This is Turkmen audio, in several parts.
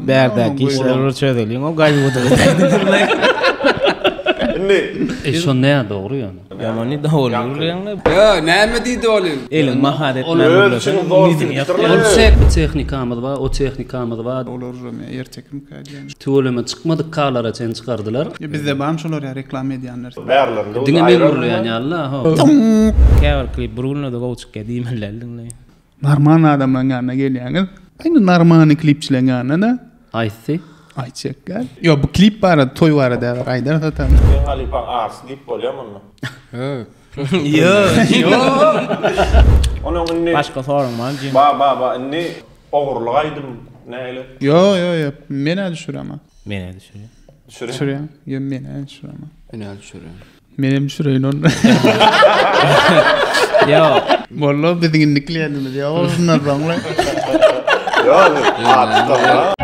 Berdeki işler ölçödeliğin o gaybıdı. Şo ne doğru yani. Yamani doğru yani. Ya näme diýdi olyň? Elin maharetler Olsak texnikamyz var, o texnikamyz var. Olur ertekim kadiyan. Tuğlama çıkmadık kağlara çen çıkardılar. Bizde bam şolar ya reklam edýänler. Dine men bolýar yani Allah. Käwar klip Bruno da gowçuk gediýimlerliň. Narman adamlaryň ýanyna gelýäňiz. Aýny narmany klipçileň ýanyna Aysi. ayçak gal. Yo bu klip bara toy bara da aýdar satan. Halipa ars dip bolýarmyň. Yo. Onuň ne? Başga sorum var. Ba ne ogurlyk aýdym näle? Yo mene düşürama. Mene düşürýär. Düşürýär. Yo mene düşürama. Enel şuraya. Menem düşürýän onu. Yo. Bollo biziň nikleýärmiz ýa olsunlar baňla. Yo, atda.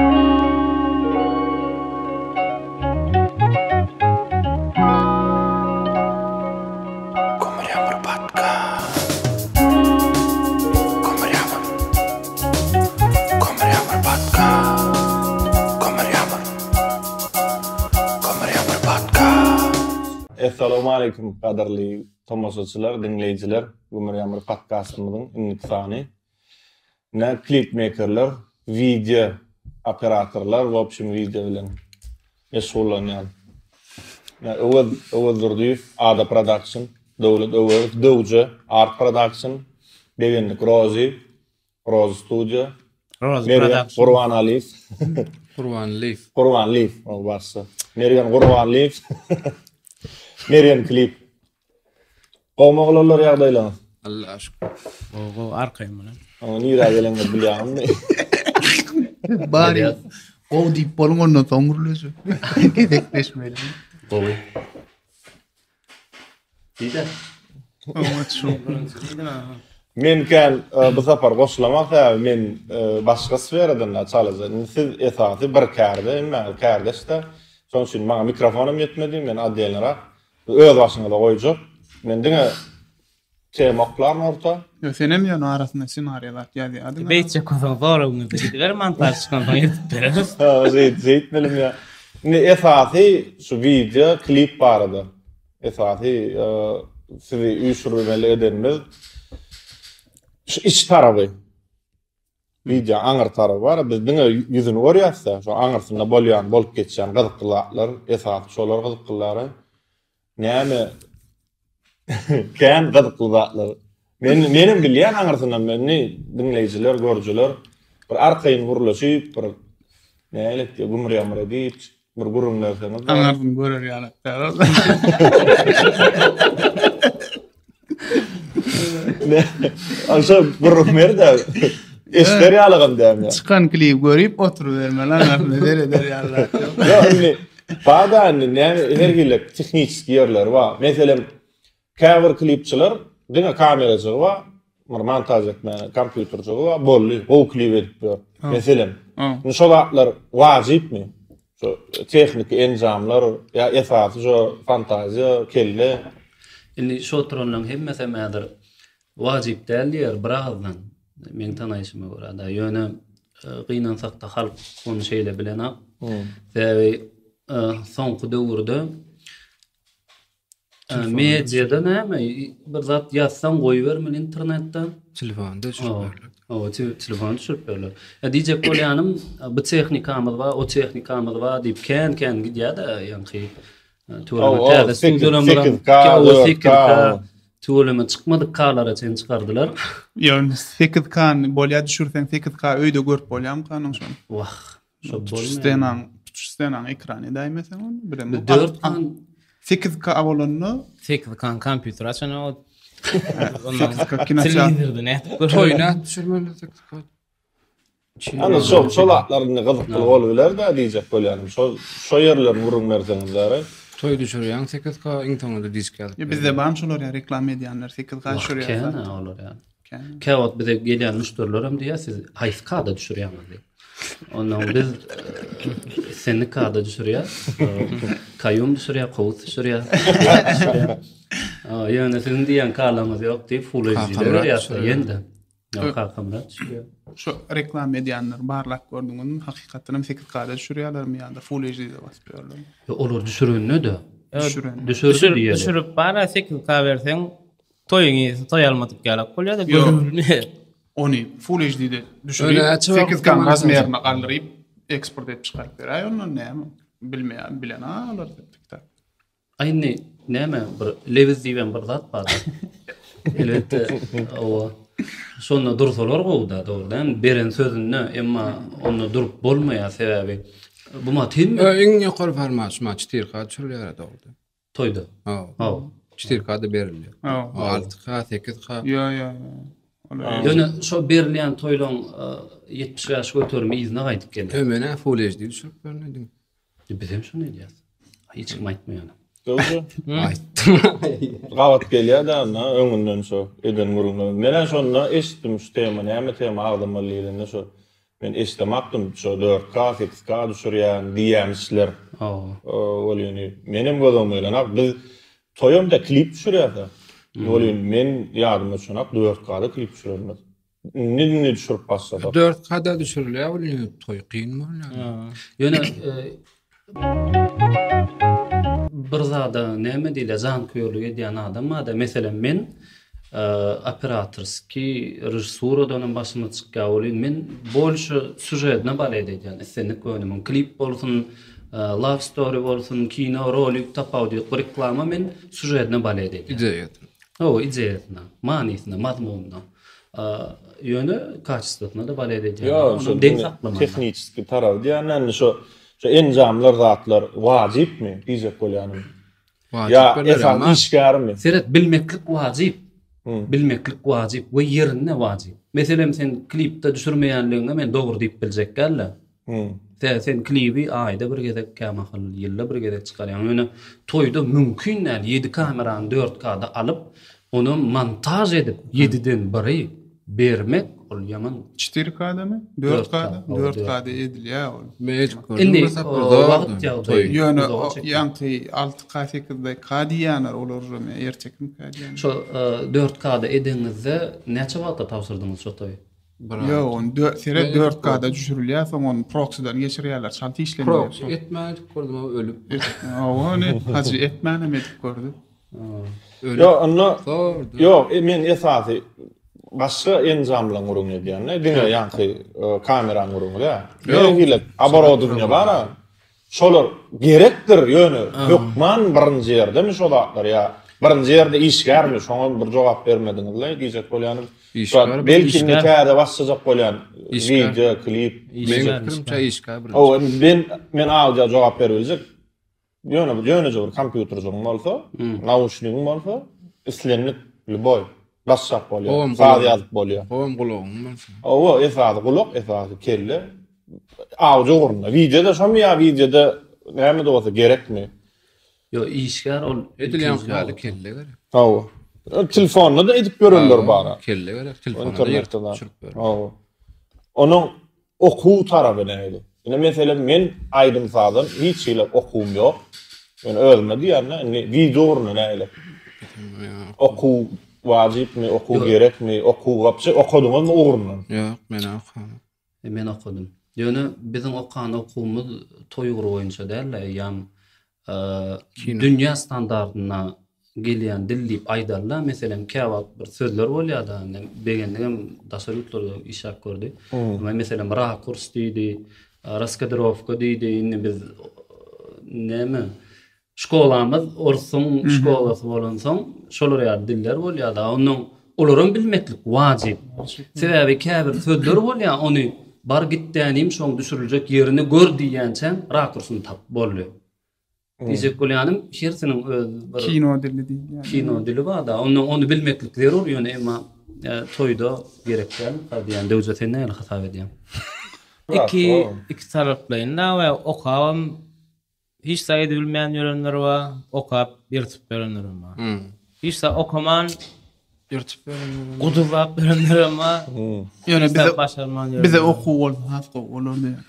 Assalamu alaikum qadarly tomoşaçylar, dinleýijiler. Gümür Ýamyr podcastymyzyň ilk sany. Ne clipmakerler, video operatorlar, w общем video bilen meşgullanýan. Ne Owad Ada Production, Dowja Art Production, Begenlik Rozi Studio, Qurban Alif. Qurban Leaf, o barsa. Nereden Qurban Leaf? Nereden klip? Qowmaglar ýagdaýlar. Allah aşkına. O arkaýym bilen. Ama nira gelenge bilýärmi? Bari o diýip bolgondan soň gurulýar. Gedekleşmeli. Gowy. Diýdi. Men kan bu sapar goşlamak da men başga sferadan çalajak. Siz esasy bir kärde, men kärdeşde. Şoň üçin maňa mikrofonum ýetmedi, men addelenera öz başyna da goýjak. Men diňe temoklarny orta. Yo senem ýa arasynda senariolar ýazy adyna. Beýtje kozan zorugny diýdiler montajçydan ýetip bereriz. Zeyt bilim ya. Ne esasy şu video klip barada. Esasy sizi üýşürmeli edenimiz şu iç tarafy. Video aňyr tarafy bar. Bizdiň ýüzüni görýärse, şu aňyrsynda bolýan, bolup geçýän gyzyklylar, esasy şolar gyzyklylary. Näme kan gyzyklylar. Menim bilýän aňyrsyndan meni dinleýijiler, görüjiler bir arkaýyn gurulşyp, bir näle Gümür Ýamyr diýip bir gurulmalar seni. Aňarsyn görer ýaly. Ne? Aşa gurulmer da eşler ýalygam däm ya. Çıkan klip görüp oturuverme lan aňarsyn eder ýaly. Yo, indi bada her gille tehnik ýerler var. Meselem cover klipçiler, diňe kameracı var, montaj etme, kompýuterçi var, bolly, o klip edip ber. Meselem, şolatlar wajypmy? Şu tehnik enjamlar, ya esasy şu fantaziya, kelle. Indi şo turanlaryň hemmesi mädir wajyp däldir, birazdan men tanaýşyma görä da ýöne gynansak da halk onu şeýle bilen ha. Ve soňky döwürde mediada näme bir zat ýazsaň goýbermeli internetde. Telefonda düşürberler. O telefon düşürberler. Diýjek bolýanym bu tehnikamyz bar, o tehnikamyz bar diýip kan gidýär da ýani tuğlama tuğlama çıkmadık kağlara çen çıkardılar. Ýa 8K bolýa düşürsen 8K öýde görüp bolýam kanyň şonu. Wah, şo bolýar. Tutustenan ekrany daýmasaň onu bilen. 4K 8K bolanyny 8K kompýuter açan o 8K kinaça. Sildirdi ne? Toyna düşürmeli teknik. Ana şolatlaryny gyzykly bolýarlar da diýjek bolýanym. Şo ýerlerini gurulmerseňizler. Toy düşürýän 8K internetde disk ýalyp. Bizde bam şolar ya reklam edýänler 8K düşürýär. Kene olur yani. Kağıt bize gelen müşteriler hem diye siz HFK'da düşürüyorsunuz diye. Ondan biz seni kağıda düşürüyor. Kayyum düşürüyor, kovut düşürüyor. Yani sizin diyen kağıtlarımız yok diye full ediciler ya. Yeniden. Yok hakamrat. Şu reklam edýänler barlak gördüňiz hakykatynam 8K'da düşürýärlermi ýa-da Full HD'de basıp berýärler. Olur düşürünü de. Düşüren. Düşürdü diýeler. Düşürüp bana 8K berseň toýuňy toýalmadyk galak bolýar da Yok. görünýär. Onu Full HD'de Öyle düşürüp açıp 8K bakmadan razmerini galdyryp eksport edip çykaryp berýär. Onu näme bilen alır depdik. Aynı näme bir Leviz diýen bir zat bar. Elbette o şonu dursalar gowda doğrudan beren sözünü emma onu durup bolmaýar sebäbi bu matin Iň ýokary format ma 4K düşürýär dogry. toydu. Ha. Ha. 4K'da berilýär. Ha. 6K, 8K. Ya. Ýöne şo berilýän toýlaň 70 ýaş götürme izine gaýdyp geldi. Ömene Full HD düşürüp berýär. Bizim şonu diýär. Hiç kim aýtmaýar. Doğru. Aýtdym. Gawat gelýär da öňünden şo eden gurulmagy. Menen şonu eşitdim şu tema, näme tema agdymlygyny şo. Men eşitmapdym şo 4K, 8K düşürýän diýýänler. Ýöne menim gözüm öýlenip biz toýumda klip düşürýärdi. Ýöne men ýadyma şonap 4K'da klip düşürýärdi. Ne düşürüp başladı. 4K'da düşürülýär, ol toy kyn bolýar. Ýöne bir zada näme diýle zan köýürlük edýän adam da meselen men operatorski rejissuradan başyma çykýan bolýan men bolşy süjetine bal edýän essenlik göňümün klip bolsun love story bolsun kino rolik tapaýdy reklama men süjetine bal edýän Ideýat. ideýetine manysine mazmununa ýöne kaçystyna da bal edýän Ýa, onu denk saklamagy tekniski taraf diýenden şu enjamlar zatlar wajipmi diýjek bolýanym. Ya esas işgärmi? Seret bilmeklik wajip. Bilmeklik wajip we ýerine wajip. Meselem sen klipde düşürmeýänligiňe men dogry diýip biljek gelle. Sen klibi aýda bir gezek kämahyl ýylda bir gezek çykarýan. Ýöne toýda mümkin näl 7 kamerany 4K'da alyp onu montaj edip 7den biri bermek ol ýaman 4K'da mı? 4K'da. 4K'da edilýär ol. Indi wagt ýagdaý. Ýöne ýanky 6K 8K diýänler olarmy ertekmi K diýänler. Şo 4K'da edinizde näçe wagtda tapşyrdyňyz şo toý? Yo, on 4K'da düşürülýär, soň onu proxy'dan geçirýärler, şanty işlenýär. Etmädik gördüm ölüp. Onu hacı etmänem edip gördü. Yo, onu yo, men esasy başga enjamlaryň uruny edýän. Diňe ýanky kameraň uruny ya. Ýöne abarodunýa bara. Şolar gerekdir ýöne. Hökman birinji ýerde mi şolar ya? Birinji ýerde işgärmi? Şoňa bir jogap bermediňizle diýjek bolýanym. Belki nikahda başlayacak bolýan video, klip. Menimçe işgär bir. O men awja jogap berebiljek. Ýöne jogap kompýuterjyň bolsa, naushnigiň bolsa, islenip boy. Başlap bolýar. Saz ýazyp bolýar. Oğum gulağım bolsa. O esas gulak, esas kelle. Awja urna. Videoda şomy ya videoda näme bolsa gerekmi? Yo işgär ol Edilýän ýaly kelle gerek. O. Telefonla da edip görürler bara. Kelle gerek. Telefonda İnternetden. ýertip O. Onun okuw tarapy näde? Ine mesela men aýdym sadan hiç ýyl okuwum ýok. Yani ölmedi yani video urna näle? Okuw wajipmi, okuw gerekmi, okuw gapçy okudyňyzmy urna? Ýok, men okudum. Men okudum. Ýöne biziň okan okuwumyz toýgur boýunça däl, ýam dünýä standardyna gelýän dil diýip aýdarlar. Meselem käwap bir sözler bolýar da, begendigem daşaryklarda işap gördü. Meselem rakurs diýdi, raskadrovka diýdi. Indi biz näme? Şkolamyz orsun şkolasy bolansoň, şolar ýa diller bolýar da, onuň olaryň bilmeklik wajip. Sebäbi käbir sözler bolýar, onu bar gitdänim şoň düşürüljek ýerini gör diýençen rakursyny tap bolýar. Diýjek bolýanym, şersiniň öz bir Kino dili diýilýär. kino dili bar da, onu bilmeklik zerur, ýöne emma toýda gerekden diýen döwjete näle hasap edýän. İki taraflaýynda we okawam hiç sayıda bilmeyen ýörenler var, okap ýertip berenler var. Hiç sa okaman Ýertip berenler. gudurlap berenler var. Ýöne başarman bize okuw bol, hafga bolar diýär.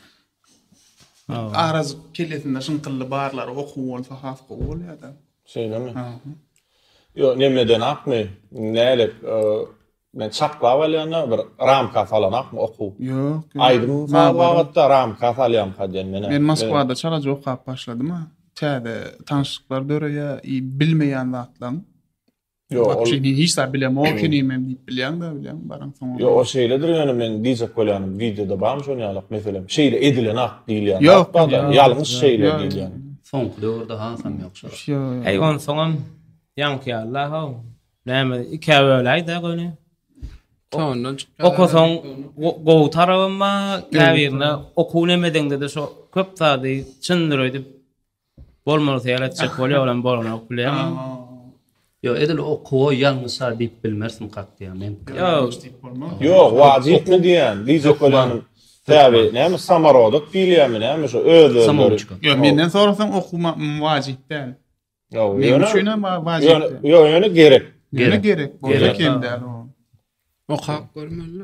Araz kelletinde şınkıllı barlar okuw bolsa hafga bolýar da. Şeýlemi? Yo, nemeden akmy? Näle men çaklap alýanda bir ramka salanakmy oku. Yok. Aydın wagtda ramka salyam hadýan mene. Ben Moskvada çalaja okap başladym ha. Täze tanışyklar döreýär, bilmeýän zatlar. Yo, Bak şimdi hiç de bilem o kinimem deyip bilem de bilem barang soňra. yo o şeyledir yani men diýjek bolýanym videoda barmy şonu ýalak meselem. Şeyle edilen ak diýilýär. Yok, ýalňyş şeyle diýilýär. Soňky döwürde hasam ýokşar. Ey on soňam ýanky Allah. Näme ikäweleydi gönü. Tondan çıkýar. Okusoň gowy tarabynma käbirine okunemedinde de şo köp zady çyndyr öýdüp bolmaly täretjek bolýar bolan okulyam. Yo edil okuwa ýalňyşa diýip bilmersin gatdy men. Yo, Yok, wajyp mi diýen? Diýjek bolýanym. Täbi, näme samarodak diýilýärmi, näme şo özü. Yo menden sorasaň okuma wajyp däl. Yo, Men üçin wajyp. Yo, ýöne gerek. Gerek. Gerek. Bolsa kim däl o. Okak görmeli.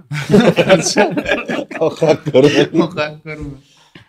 Okak görmeli. Okap görmeli.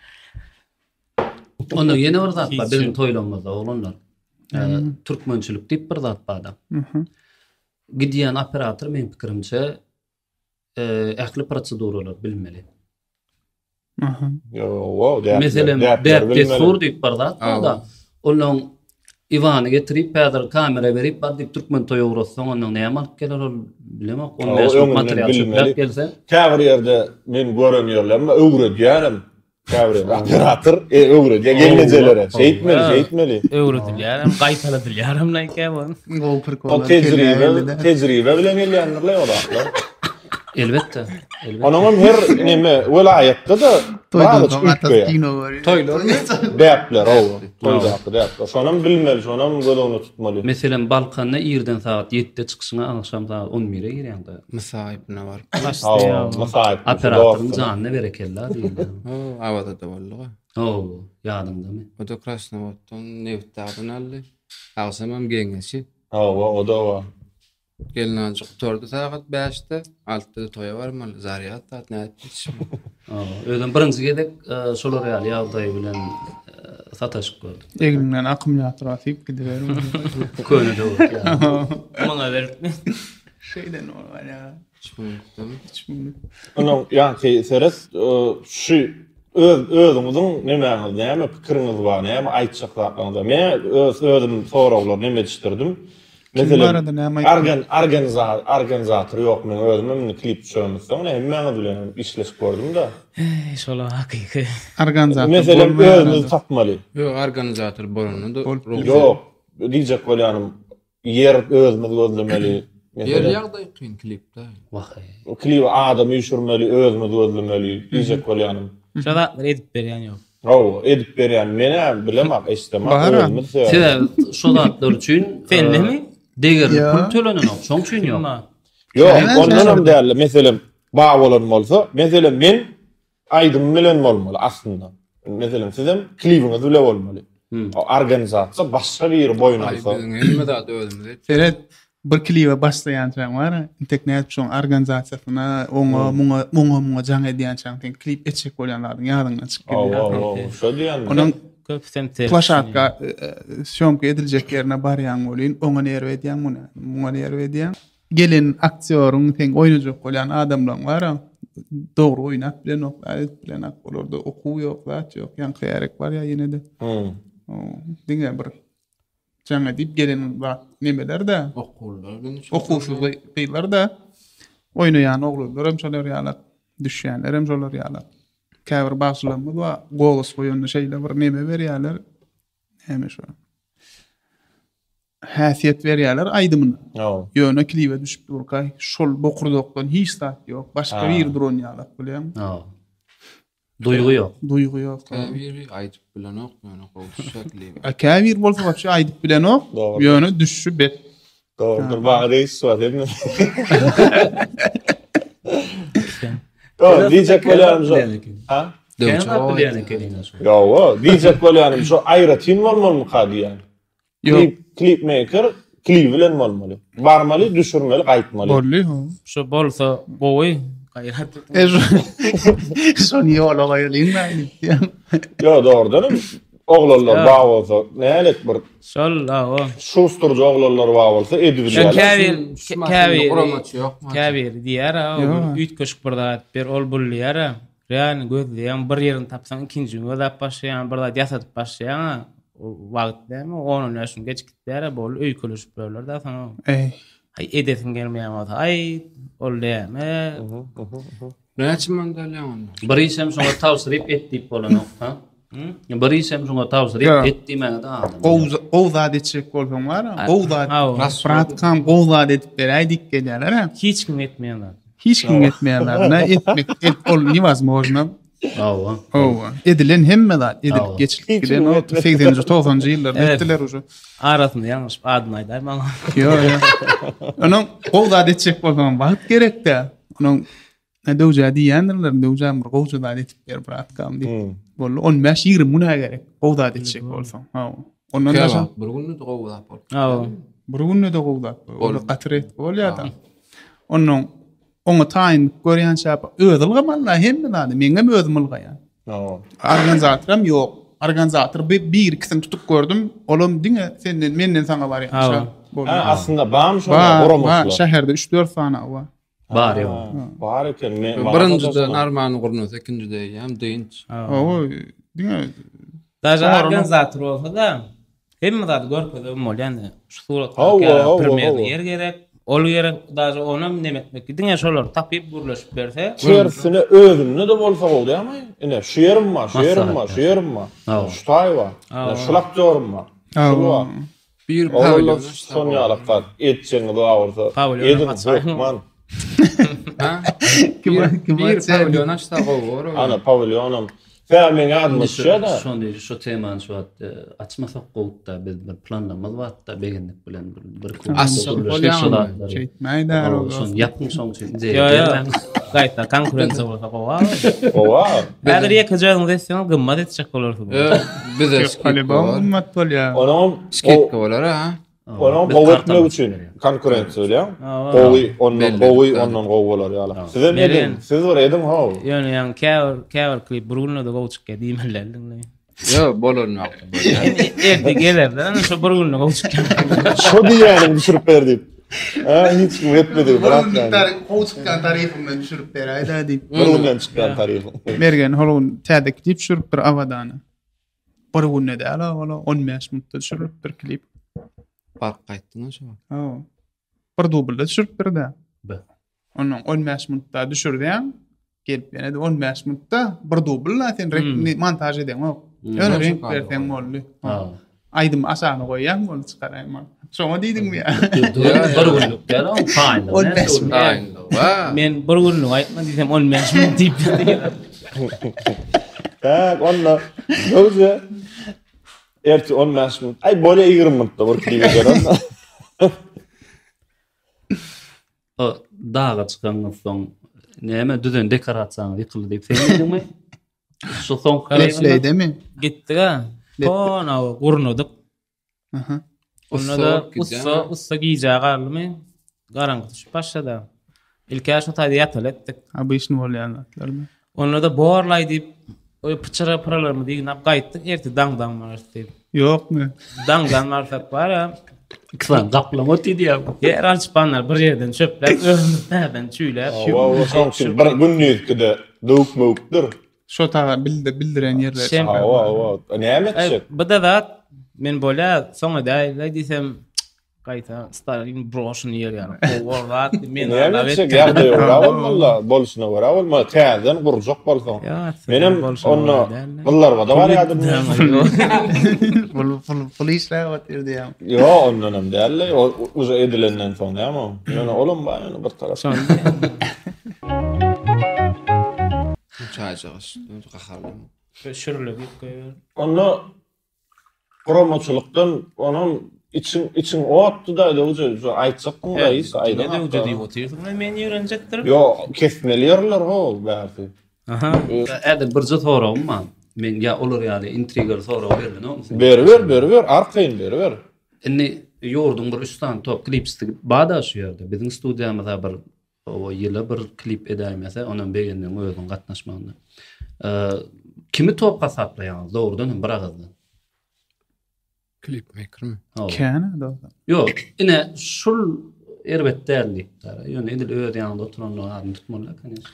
Onda ýene bir zat bar bizim toýlamyzda oglanlar. Türkmençilik diýip bir zat barda. Gidýän operator men pikirimçe ähli proseduralar bilmeli. Yo, wow, Meselem däpde sur diýip bir zat barda. Olaň Ivan'ı getirip pedal kamera verip badyp Türkmen toýugrasyn ondan näme alyp geler ol bilemok. On meşhur material çöplep gelse. Käbir ýerde men görenýärler, öwredýärim. Käbir operator öwredýär gelnejelere. Şeýitmeli. Öwredilýär, gaýtaladylýar näke bu. O tejribe bilen gelýänler ýoklar. Elbette. Onam her neme welayatda da Toylar. däpler o. Däpler. Şonam bilmeli, şonam gözüňi tutmaly. Meselem Balkanna ýerden saat 7-de çykyşyna aňşam saat 11-e girýärdi. Mesaipne var. Masaip. Operatorun janyna berekella diýildi. Awada da bolýar. Ýadymdamy. O da Krasnovoddan Nevtagdan aldy. Awsamam geňesi. O da var. Gelinen çık 4 saat 5'te 6'da toya varmalı. Zariyat da ne etmiş. Öden birinci gedek şolar ýaly ýagdaý bilen sataşyk gördük. Eglinden akımulator atyp gidiverim. Köne de olur ya. Maňa berip Şeyden o var ya. Onam ýanky seres şu özüňiziň näme pikiriňiz bar, näme aýtjaklarynda. Men özüm soraglar näme düşdirdim. Mesela organizator yok men özüm klip çömüsüm ne hemme bilen işleş gördüm da. şola hakyky. Organizator. Mesela özüm tapmaly. Yo organizator bolany da. Yok, diýjek bolýanym yer özüm gözlemeli. Yer ýagdaý kyn klipde. Wahy. O klip adam ýüşürmeli, özüm gözlemeli diýjek bolýanym. Şolatlar edip berýän ýok. Edip berýän mene bilemok istemok. Sebäbi şo zatlar üçin Fenlimi? Deger pul tölenenok, şoň üçin ýok. Yok, ondan däl. Meselem bağ bolan bolsa, meselem men aýdym bilen bolmaly aslında. Meselem sizem klibiňiz bile bolmaly. O organizasiýa başga bir boyun alsa. Hemme da özümde. Seret bir klibe başlayan çaň bar. Teknet şoň organizasiýasyna oňa jaň edýän çaň klip etjek bolýanlaryň ýadyna çykyp gelýär. Şo diýen. Onuň Köp semter. plaşatka şoňky ediljek ýerine barýan bolýan, oňa nerwe edýän muňa nerwe edýän. Gelen aktýoryň teň oýnajak bolan adamlar bar. Dogry oýnap bilen bilen bolardy. Okuw ýok, zat ýok. Ýanky ýerek bar ýa ýene de. Diňe bir jaňa diýip gelen zat nemeler de okuwsuz gyýlar da oýnaýan oglanlar hem şolar ýalar, düşýänler hem şolar ýalar. Käbir başlanmaly we golos goýan şeýle bir neme berýärler. Heme şo. Häsiýet berýärler aýdymyna. Ýöne klibe düşüp durkay, şol bokurdokdan hiç zat ýok, başga bir dronýalar bilen. Duygu ýok. Duygu ýok. Bir aýdyp bilen ok, ýöne gowşakly. Käbir bolsa başga aýdyp bilen ok, ýöne düşüp bet. Doğrudur, bana reis suat edin. Diyecek bolýanym ha? Diyecek bolýanym şo aýratyn bolmaly kadiýan. Klip maker klip bilen bolmaly. Barmaly, düşürmeli, gaýtmaly. Bolly ho. Şo bolsa gowy gaýrat. Son ýola gaýlyn näme? Yo, doğrudan oglanlar bar bolsa, nälet bir Şol o. şusturjy oglanlar bar bolsa edip Käbir diýär, üýt köşük birda bir ol bulýar. Yani gözleýän bir ýerini tapsaň ikinji göz ap başlaýan, birda ýasatyp başlaýan, o wagt däme, onun ýaşyn geçikdär, bol öýkülüşip bolýar da sana. Hay edesin gelmeýän bolsa, ay ol däme. Näçe mandalýan? Bir işem şoňa tawsiryp etdiýip bolan ha. Bir işem şoňa tawsiryp etdiýmä da adam. Gowzat etjek bolsaň bar, gowzat pratkam gowzat edip beräýdik gelýärler. Hiç kim etmeýänler. Hiç kim etmeýänler. Ne etmek ol невозможно. Edilen hemme zat edilip geçilip giden o 80-nji 90-njy ýyllarda etdiler uje. Arasynda ýalňyş adyny aýdar maňa. Yo. Onuň gowzat etjek bolsaň wagt gerek-de. Onuň döwje diýenler, döwje bir gowzat etip ber pratkam diýip. Bol 15-20 muna gerek. Gowzat etjek bolsaň. Ondan da bir günde gowzat bol. Bir günde de gowzat. Ol gatret bolýar da. Onuň Oňa taýyn görýän şäp ödülge malla hemme zady meňe ödümilge ýa. Organizatoram ýok. Organizator bir ikisini tutup gördüm. Olum diňe senden menden saňa barýan. Aslında bam şoňa guramaslar. Şäherde 3-4 sana bar. Bar ýa. Bar eken men Birincide Armany gurnusa, ikincide hem deýinç. Diňe Daja organizator bolsa da hemme zady görkezem bolýan. Şu suratda premier yer gerek. Ol gerek daja onam nemetmek. Diňe şolar tapyp gurlaşyp berse, çersine özünde de bolsa bolýarmy? Ene şu yerim ma, şu yerim ma, şu yerim ma. Şu taýwa. Şulap ýorum ma. Şulap. Bir pavilyon sonýalyklar etçeňi de awursa. Edin Bokman. Kim pavilyon açsa gowur. Ana pavilyonum. Fämen admyşda. Şonda şu temany şu açmasak gowda biz bir planlamaz wagtda beginlik bilen bir Mäýdär o. Şon ýapyň soň üçin. gaýta konkurensiýa bolsa gowa. Näder ýekajagyň desýän gymmat etjek bolardy. Biz Galiba gymmat bolýar. Onuň sketke bolar ha. Onuň gowatmak üçin konkurensiýa bolýar. Ondan gowalar ýaly. Siz var edin ha. Ýöne ýan käwer klip burgunly da gow çykýar diýmelerdi. Yo bolanmak. Erdi gelerdi, şu burgunly gow çykýar. Şo diýenim düşürüp berdi. Hiç kim etmedi. Gow çykýan taryfymdan düşürüp beräýdi diýip. Burgundan çykýan taryfy. Mergen holun täze klip düşürüp bir awadaany. Burgunly da 15 minutda düşürüp bir klip. Park gaýtdyň şo. Bir dublda düşürüp berdi. Onuň 15 minutda düşürdiň. Gelip ýene 15 minutda bir dubl sen montaj edýän. Ýöne renk bersen boldy. Aýdym aşaňa goýýan bolu çykaraýman. Şoňa diýdiňmi ýa? Burgunluk ýa-da fine. Men burgunluk aýtma diýsem 15 minut diýip berdi. Onna döwje erti 15 minut. Ay bolýa 20 minutda bir klip ederim. O dağa çykandan soň näme düzen dekorasiýany ýykyldy diýip seňdiňmi? Şu soň Klipleýdimi? Gitdi-ga. Ona gurnudyk. Onda da ussa giyjagy almy? Garangy düşüp başlady. Ilki aşa taýda ýatyl etdik. Bu işni bolýanlar. Onda da borlay diýip o pıçara paralarmy diýip gaýtdyk. Erti dang marşdy. Ýokmy? Dang marşap bar ya. kılan kaplan oti diýär. Yer alçpanlar bir ýerden çöpläp, öňden çüýläp. Bir günlükde dökmökdir. Şo taga bildiren ýerler. Näme etjek? Bu da men bola soňa daýy diýsem gaýta Stalin broşun ýer ýa. O wagt men davet ýagdaý ýok walla bolşuna wara bolma täzen gurjak bolsa. Menem onu gullarga da bar ýadım. Polisler watirdi ýa. Yo ondan hem dälle o edilenden soň ýa-ma. Ýöne olum bar ýöne bir tarap. Çayjygy gaharly. Şürlüp ýokýar. Onu promoçulukdan onun için o attı da öyle aytsaktın da iyi aydan. Ne de uca diýip oturýarsyň, men ýörenjekdir. Yo, kesmelýärler ho, bäri. Aha. Äde bir zat soramam. Men ya olur ýaly intrigar sorap berdi, no? Ber, arkyn ber. Indi ýordum bir üstan top klipsti bada şu ýerde. Biziň studiýamyzda bir o ýyla bir klip edämese, onuň begenden özüň gatnaşmagynda. Kimi topga saplaýan? Dogrudan bir agazdan. Klip maker mi? Kene da. Yok, ine şul erbet derli. Yöne edil öğret yanında oturanlar adını tutmalı.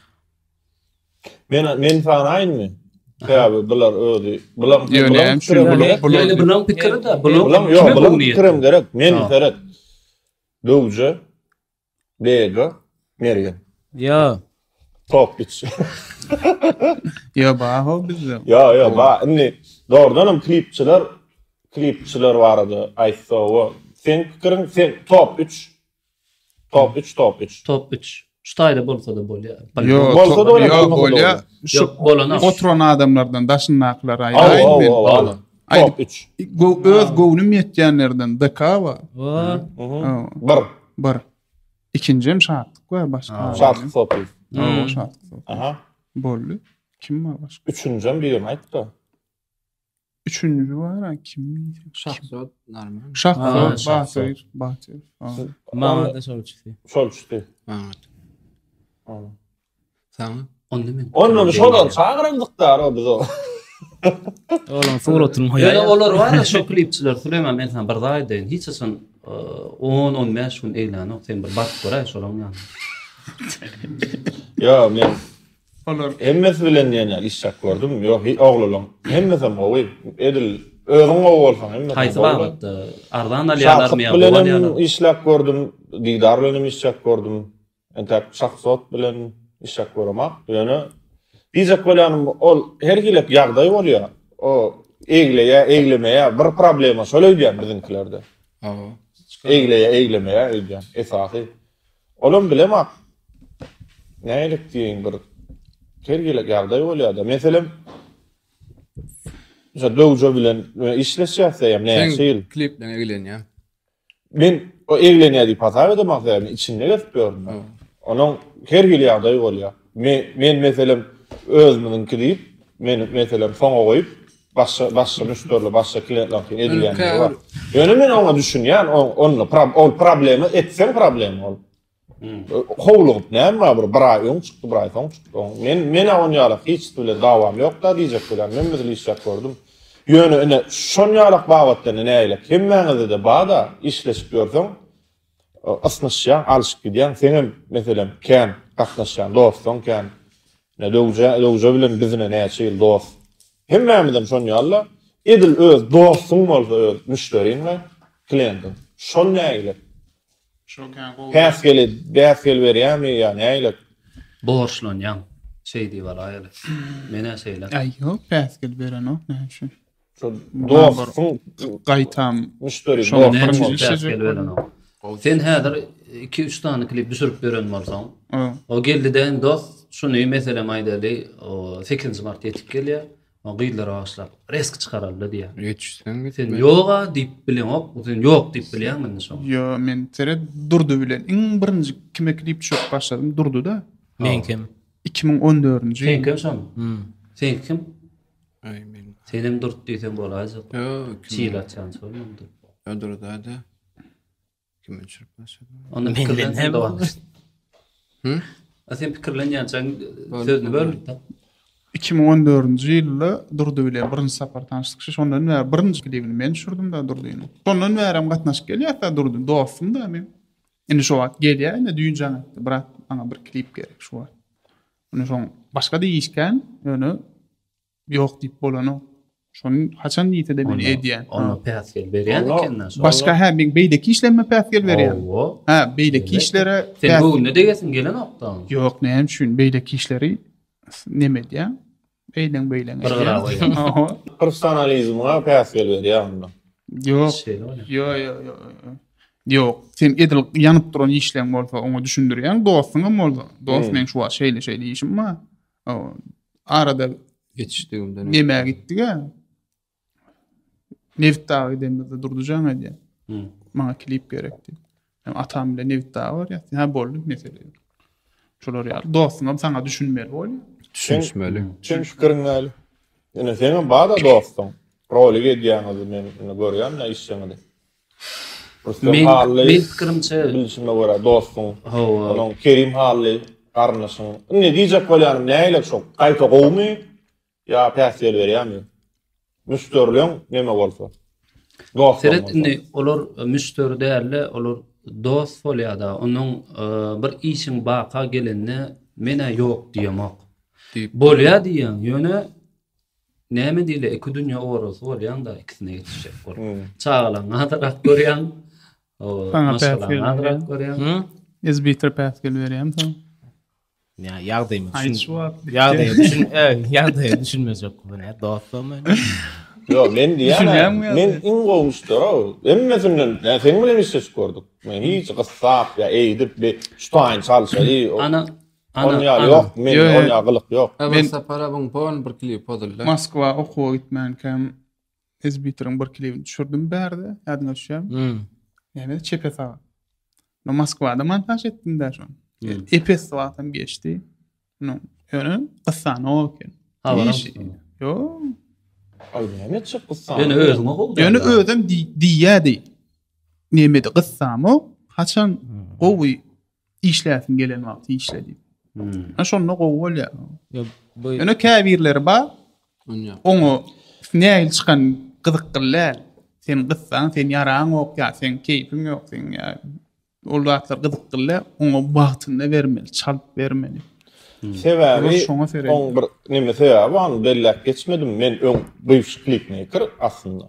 Men falan aynı. Tabi bular ödi. Bular Yöne Yani bunun pikiri da. Bular pikirim gerek. Men gerek. Dövce. Bega. Mergen. Ya. Top biç. Ya baho bizde. Ya ba inni doğrudanım klipçiler vardı. Ayso. Sen pikirin sen top 3. Top 3. Top 3. Ştayda bolsa da bol ya. Yo, Bolsa da öyle, yo, bolmasa da bolya. öyle. Yok, bolana. Oturan adamlardan daşınaklar Top ayın. 3. Öz gownum yetýänlerden dekava. Bir. İkincim şartlık var başka. Şartlık topu. O şartlık. Aha. Bollu. Kim var başka? Üçüncüm birini aytdı. Üçüncü var ha kim? Şahzod normal. Şahzod Batyr. Mama da sol çıktı. Şol çıktı. Evet. Sana? Ondan şolan çağırdıklar o biz o. Oğlum full oturma Yani ya. olar var ya şu klipçiler Süleyman men sen bardaydı. Hiç asan 10-15 gün eğlen sen bir bak koray soran yani. Ya men Olur. hemmesi bilen yani işak gördüm. Yok oğlum. Hemmesi oğul. Edil özün oğul olsan hemmesi. Haysı bağlattı. Ardan aliyalar mı ya? Şahsot bilen işlak gördüm. Didar bilen işak gördüm. Entek şahsot bilen işak görmek. Yani diyecek bolanım ol her gilek ýagdaý bolýar. O eglemeye bir problema söýleýän bizinkilerde. Eglemeye öýdýän. Esasy. Olum bilemek. Nälik diýen bir her gilek ýagdaý bolýar da. Meselem dövje bilen işleşýärse näçil Klipden eglen ya. men o eglenýär diýip hasap edemek zämi içinde geçip gördüm. Onun her gilek ýagdaý bolýar. Men meselem özümün klip men meselem soňa goýup başga müşterler başga klientler için edilýän var. Ýöne men oňa düşünýän onu problemi etsem problem ol. Howlup näme bir ay öň çykdy bir ay soň çykdy. Men oňa ýaly hiç bile dawam ýok da diýjek bilen men bizli işler gördüm. Ýöne ene şoň ýaly bagtdan näýle kimmäňizde de bada işleşip görsem asnaşýan alşyk gidýän senem meselem kän gatnaşýan dostum kän ne dövje bilen bizine näçe dost. Hemmämizem şoň ýaly edil öz dostum bolsa öz müşteriňle klientim. Şoň näýle Päsgeli berýärmi ýa näýle? Borçlanýan şey diýip aýaly. Mene şeýle. Ay yok päsgel beren o. Ne şu? Dostum Gaýtam. müşteri Şoň dostum. Sen häzir 2-3 tane klip düşürüp beren bolsaň. O geldi dost şunu meselem aýdaly, o 8 mart ýetip gelýär. O gyýlar aşlap resk çykaraldy diýär. Yetişsen Sen yoga diýip bilen ok, sen ýok diýip bilýänmi şoň? Yo men tere durdu bilen. Iň birinji kime klip çöp başladym durdu da. Men kim? 2014-nji. Sen kim şoň? Sen kim? Ay men. Senem durt diýsen bolajak. Yo, Çiğla çan sormamdy. öldürdü da. Kim çırpması? Onu Men pikirlen bilen hem de var. Hı? Sen pikirlenýän sen sözünü bölüp da. 2014-nji ýylda durdu bilen birinji sapar tanışdyk. Şondan bäri birinji klipini men düşürdüm da durdu ýene. Şondan bäri gatnaşyp gelýär da durdu. Dostum da men. Indi şu wagt gelýär, indi düýünjäň. Birak aňa bir klip gerek şu wagt. Onu şoň başga diýişken, ýöne ýok diýip bolany. Şonu haçan diýdi de men edýän. Onu päsgel berýän ekenden sonra. Başga hem beýdeki işlemme päsgel berýän. Ha, beýdeki işlere Sen bu ne diýesin gelen okdan? Ýok, näme şun beýdeki işleri neme diýär? Beýlen. Personalizmga päsgel berýär. Ýok, sen edil ýanyp duran işleň bolsa, oňa düşündirýän dostuňam bolsa. Dost men şu şeýle işim ma. Arada Geçişdigimden. neme gitdik-a? Nevt dagy demede durdujaň edýär. Maňa klip gerekdi. Hem atam bilen Nevt dagy bar ýa. Ha boldy mesele. Şolar ýa. Dostuňam saňa düşünmeli bolýar. Düşünmeli. Çün fikirňäli. Ene senem bada dostum. Roli gedýäňizi men görýän da işlemedi. Men pikirimçe bilişime göre dostum. Onun kerim hali, karnasın. Ne diyecek bolýar näýle şok? Gaýta gowmy? Ya päsgel berýärmi? Müşterileň neme bolsa? Dost Seretini olar müşteri değerli, olar dost bolýada, onuň bir işin baqa gelenne mene ýok diýemek. Bolýa diýen ýöne näme diýle iki dünýä orasy bolýan da ikisine ýetişjek bol. Çağlaň adrak görýän, o maşgalan adrak görýän. Is bitter path gelýärem tamam. Ya ýagdaýmy Ay, düşün. şu an. Ýagdaýy düşünmezek bu ne dostum. Yo, men Düşünýärmi diýär. ýa-da? Men iň gowmuşdur. Emmesinden, sen bilen işsiz gördük. Men hiç gysap ya eýdip bir ştaýyn çalşary. Ana On ýaly ýok, men Yo, yo. on ýalyk ýok. Ben sapara bun pon bir klip podullar. Moskwa okuwa gitmänkem is bitiriň bir klipini düşürdüm bärde. Ýadyňa düşýär. Yani çepe sağa. No Moskva'da montaj ettim de şon. Epes saatım geçti. No, yani kısan o ki. Yo. Ay, näme çıksa? Ýöne özüňe gowdy. Yani özüm diýädi. Nemede kıssam o. Haçan gowy işläsin gelen wagt işledi. Ha şonu gowy ya. Yani kabirler ba. Onya. Onu näil çıkan gyzyklar. Sen kıssan, sen yaraň ok ya, sen keyfin yok, sen ya. Ol wagtlar gyzyklar, onu wagtynda bermeli, çalyp bermeli. Sebäbi Şoňa serem. on bir näme sebäbi onu bellek geçmedim. Men öň büyük klipmaker aslında.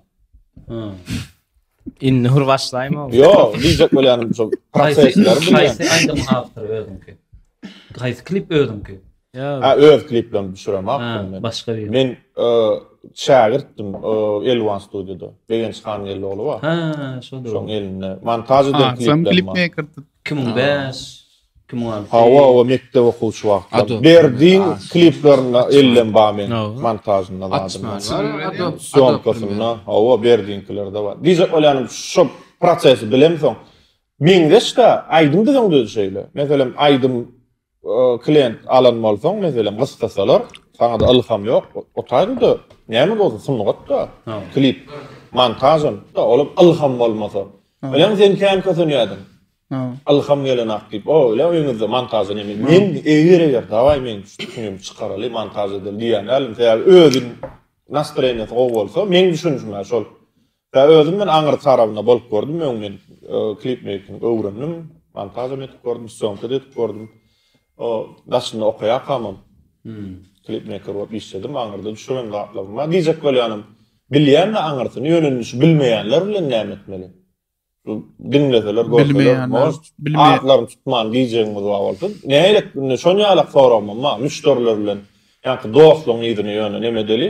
İnni hur başlaýmy? Yo, diýjek bolýanym şu prosesler bilen. Gaýsy aýdym haftar özümki. Gaýsy klip özümki. Ya Ha, öz kliplerini düşürem Ha, aklımdan. başga bir. Men şagirtdim Elwan Studio'da. Begenç Xan Elloğlu var. Ha, şodur. Şoň eline montaj eden Ha, sen klipler klip var. maker. 2005, 2006. Hawa o mektep okuwçy wagtda. Ado. Berdiň kliplerini ellen bamen montajyna Atman ladım. var. Ado. Syomkasyna hawa berdiňkiler de var. Diýjek bolýanym şu prosesi bilemsoň. Meňdeşde aýdym diýende şeýle. Meselem aýdym klient alan bolsoň, meselem gysgasalar, sana da ilham ýok. Otaýdy da, näme bolsa sunnugat da. Klip montajyn da olam ilham bolmasa. Bilen sen kän kösünýädin. Ilham gelen akip. O, öyle öňüňizde montajyn emi. Men eger dawai men düşünýüm çykaraly montaj edil diýen. Elim täze özün nastroýenýasy gowy bolsa, men düşünýüm şol. Та özüm men aňyr tarabyna bolup gördüm, men klip making öwrendim, montaj etip gördüm, söňkede etip gördüm. O daşyny okaýa kamam. Klip maker bolup işledim, aňyrda düşüren gaplama. Diýjek bolýanym, bilýän aňyrsyny ýönelişi bilmeýänler bilen näme etmeli? Dinleseler, görseler, atlaryny tutman diýjegiňiz bar bolsa, näle şoň ýalak soramam, müşteriler bilen, ýa-da dostlugyň ýerine ýöne näme edeli?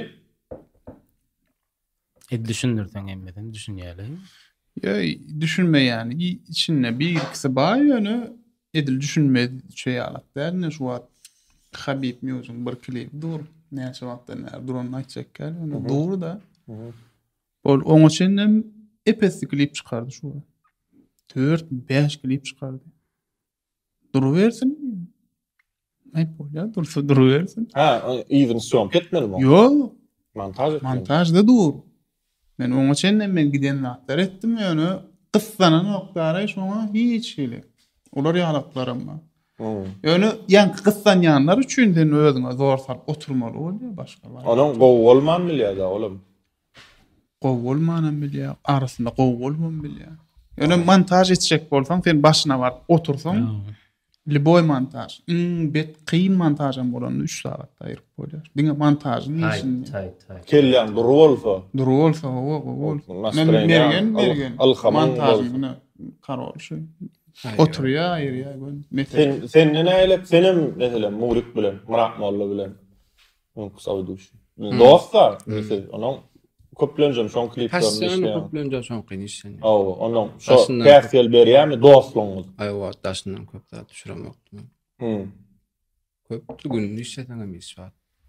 düşünürsen emmeden düşünýäli. Ya düşünme yani. İçinde bir ikisi bağ yönü edil düşünme şey alat der. Ne şu an Habib Music bir klip dur. Ne şu an ne dur onu açacak gel. Dur da. Onun için epey klip çıkardı şu an. 4-5 klip çıkardı. Duruversin. Ay bolya dursa duruversin. Ha, even söňk etmeli mi? Yo. Montaj da dur. Men onun için men giden naktar ettim yani. Kıssanan noktara şoňa hiç hele. Olar ýalaklarym. Yani ýanky kıssan ýanlar üçin de özüňe zor salyp oturmaly bolýar başga var. Onuň gowy bolman bilýär da olam. Gowy bolmanan bilýär, arasynda gowy bolman bilýär. Yani montaj etjek bolsaň sen başyna baryp otursaň, liboy montaj. Bet kıyın montajam bolan 3 saatda aýryp bolýar. Diňe montajyny işini. Kelýän duru bolsa, Duru bolsa, o. Men bergen. Montajyny karol şu. Oturýar, aýrýar. Sen näle senem meselem Murik bilen, Murat Molla bilen. Kısawy duş. Dostlar, mesel onuň köplenjem şoň kliplerini Passyny işleýär. köplenje şoň kynýşyn. Onuň şo täsir berýärmi dostlugyňyz? Aýwa, daşyndan köp zat düşüremokdum. Köp gün işleýän emis var.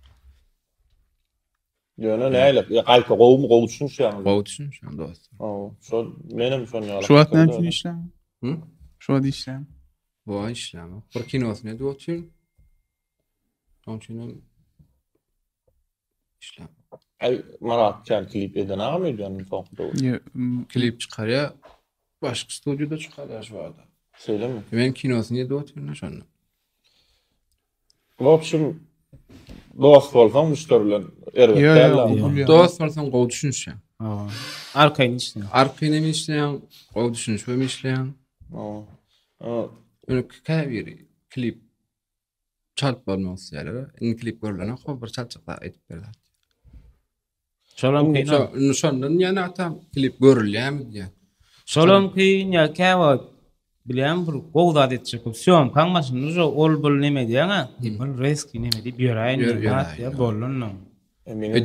Ýöne näle? Gaýta gowmy gowy düşünýär. Gowy düşünýär dost. Şo menem şoň ýaly. Şu at näme işlem? Şu at işlem. Bu işlem. Bir kinosyna döwçün. Onçynam işlem. Ay, Murat kän klip eden agamy ýany soňda. Klip çykarýar. Başga studioda çykarýar şu wagtda. Söyleme. Men kinosyna döwçün şonu. W общем, dost bolsaň müşteriler erbetler. Dost bolsaň gowy düşünýär. Arkayın işte. Arkyny mi işleýän, o düşünüşme mi işleýän? Käbir klip çalp bolmasy ýaly. In klip görülene bir çalçykda edip berdi. Şolam kıyın. Şondan ýa-ni atam klip görülýärmi diýen. Şolam kıyın ya käwa bilen bir gowda etjek. Şolam kanmasyn uzo ol bol neme diýen-a? Bol reski neme diýip ýöräýin ya bollunno. Benim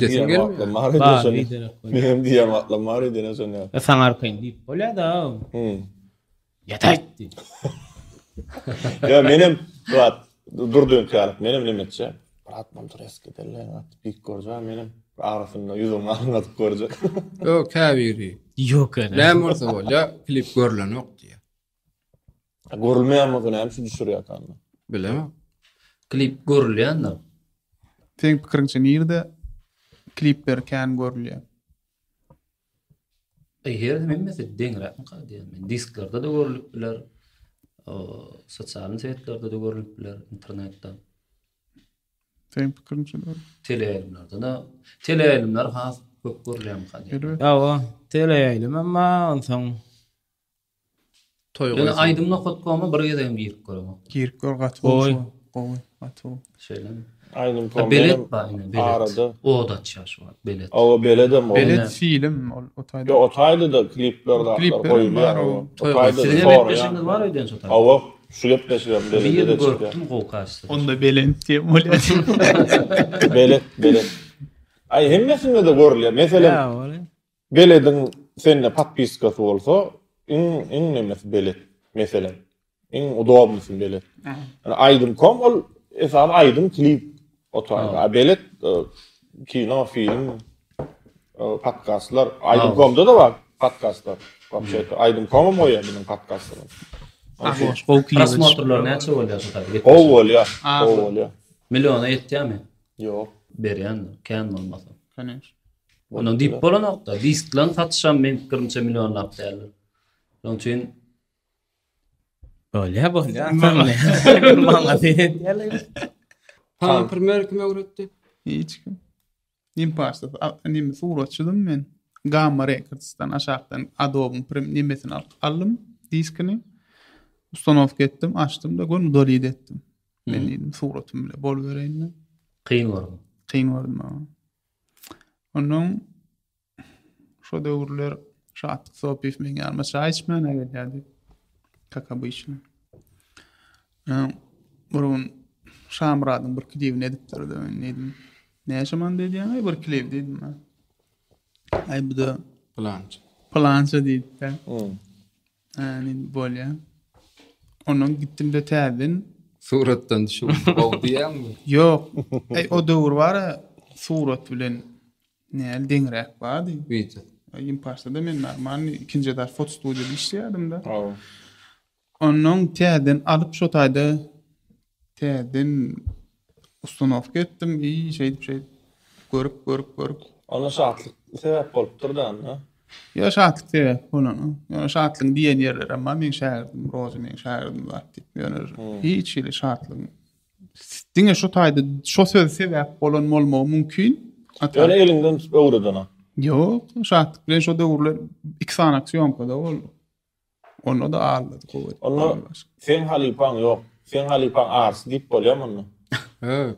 diýem atlamar edene sonra. Sen arkayın diýip bolýa-da. Ýatayt diýip. Ya benim wat durduğum kıyarıp benim nimetçe. Atmam reski derler. Pik görjä benim. Arasında yüzüm anlatıp görecek. Yok käbiri. Yok öyle. Näme bolsa bolýa, klip görülen yok diýe. Görülmeýän mi hem şu düşürýär kandy. Bilemem. Klip görülýän-de. Teň pikiriňçe nirde klipler kän görülýär? Her memesi deňrek diýen. Men disklerde de görülüp biler. Sosial setlerde de görülüp biler internetde. Teň pikiriňçe Teleýärler has köp görülýän kady. Ya o teleýärlim amma onsoň Toy Yani aydımla kotkama bir gedem girip görüyorum. girip gör gatwy. Gowy gatwy. Şöyle. Aynym Belet bayna belet. Arada. O da çaş var belet. O beledem o. Belet film o taýda. Ya o taýda da kliplerde Klipler koýulýar. var, O o. taýda Sizin sonra hep var öden sotar. Awa şu gepleşýär Bir belede çıktı. gördüm kokasy. Onda belent diýip bolýar. Belet. Ay hemmesinde de görülýär. Meselem ya öyle. beledin sende patpiskasy bolsa, in nemesi belet meselem. In udobmysyn belet. Yani aydym.com ol esas aydym klip otaýda. Belet kino, film, podcastlar aydym.com'da da var podcastlar. Вообще-то aydym.com moýa benim podcastlarym. O klip. Prosmotrlar näçe bolýar sotar. O bolýar. Milyona ýetýärmi? Ýok. Berýän, kän bolmasa. Kaneş. Onun dip bolanokda disklan satışan men fikrimçe milyonlap däler. Onun üçin Bolýa. Maňa diýerler. Ha, primer kime öğretti? Hiç kim. Nimpaşda anime suratçıdım men. Gamma Records'tan aşağıdan Adobe'un nimesini aldım diskini. Ustanovka ettim, açtım da gönü dolid ettim. Men dedim suratım bile bol vereyim. kıyın vardı. Kıyın vardım ama. Onun şu döwürler şatlyk sohbet men gelme çay içmän geldi. Kaka bu işini. Burun Şamradın bir klibini edipdirdi men dedim. Näşeman diýen bir klip dedim ben. Ay bu da plança diýdi. Yani bolýa. Onun gittim de täzin suratdan şu o diýenmi? Yok. O döwür bar surat bilen näl deňrek bardy. Video. Ayym paşda da men normal ikinji dar foto studiýada işleýärdim da. Onun täzin alyp şo taýda täzin ustanovka etdim. İyi şey görüp. Ona şartlyk sebäp bolupdyr da anna. Ya şartlyk sebäp bolan. Ya şartlyk diýen ýerler amma men şäherdim, rozy men şäherdim wagt diýip. Hiç ile şartlyk. Diňe şo taýda şo söz sebäp bolan bolmagy mümkin. Öyle elinden öwredana. Yok, şartlyk bilen şo döwürler 2 san aksiýonka bol. Onu da aldy. Onu sen halipan yok. Sen halipan ars diýip bolýarmy? Evet.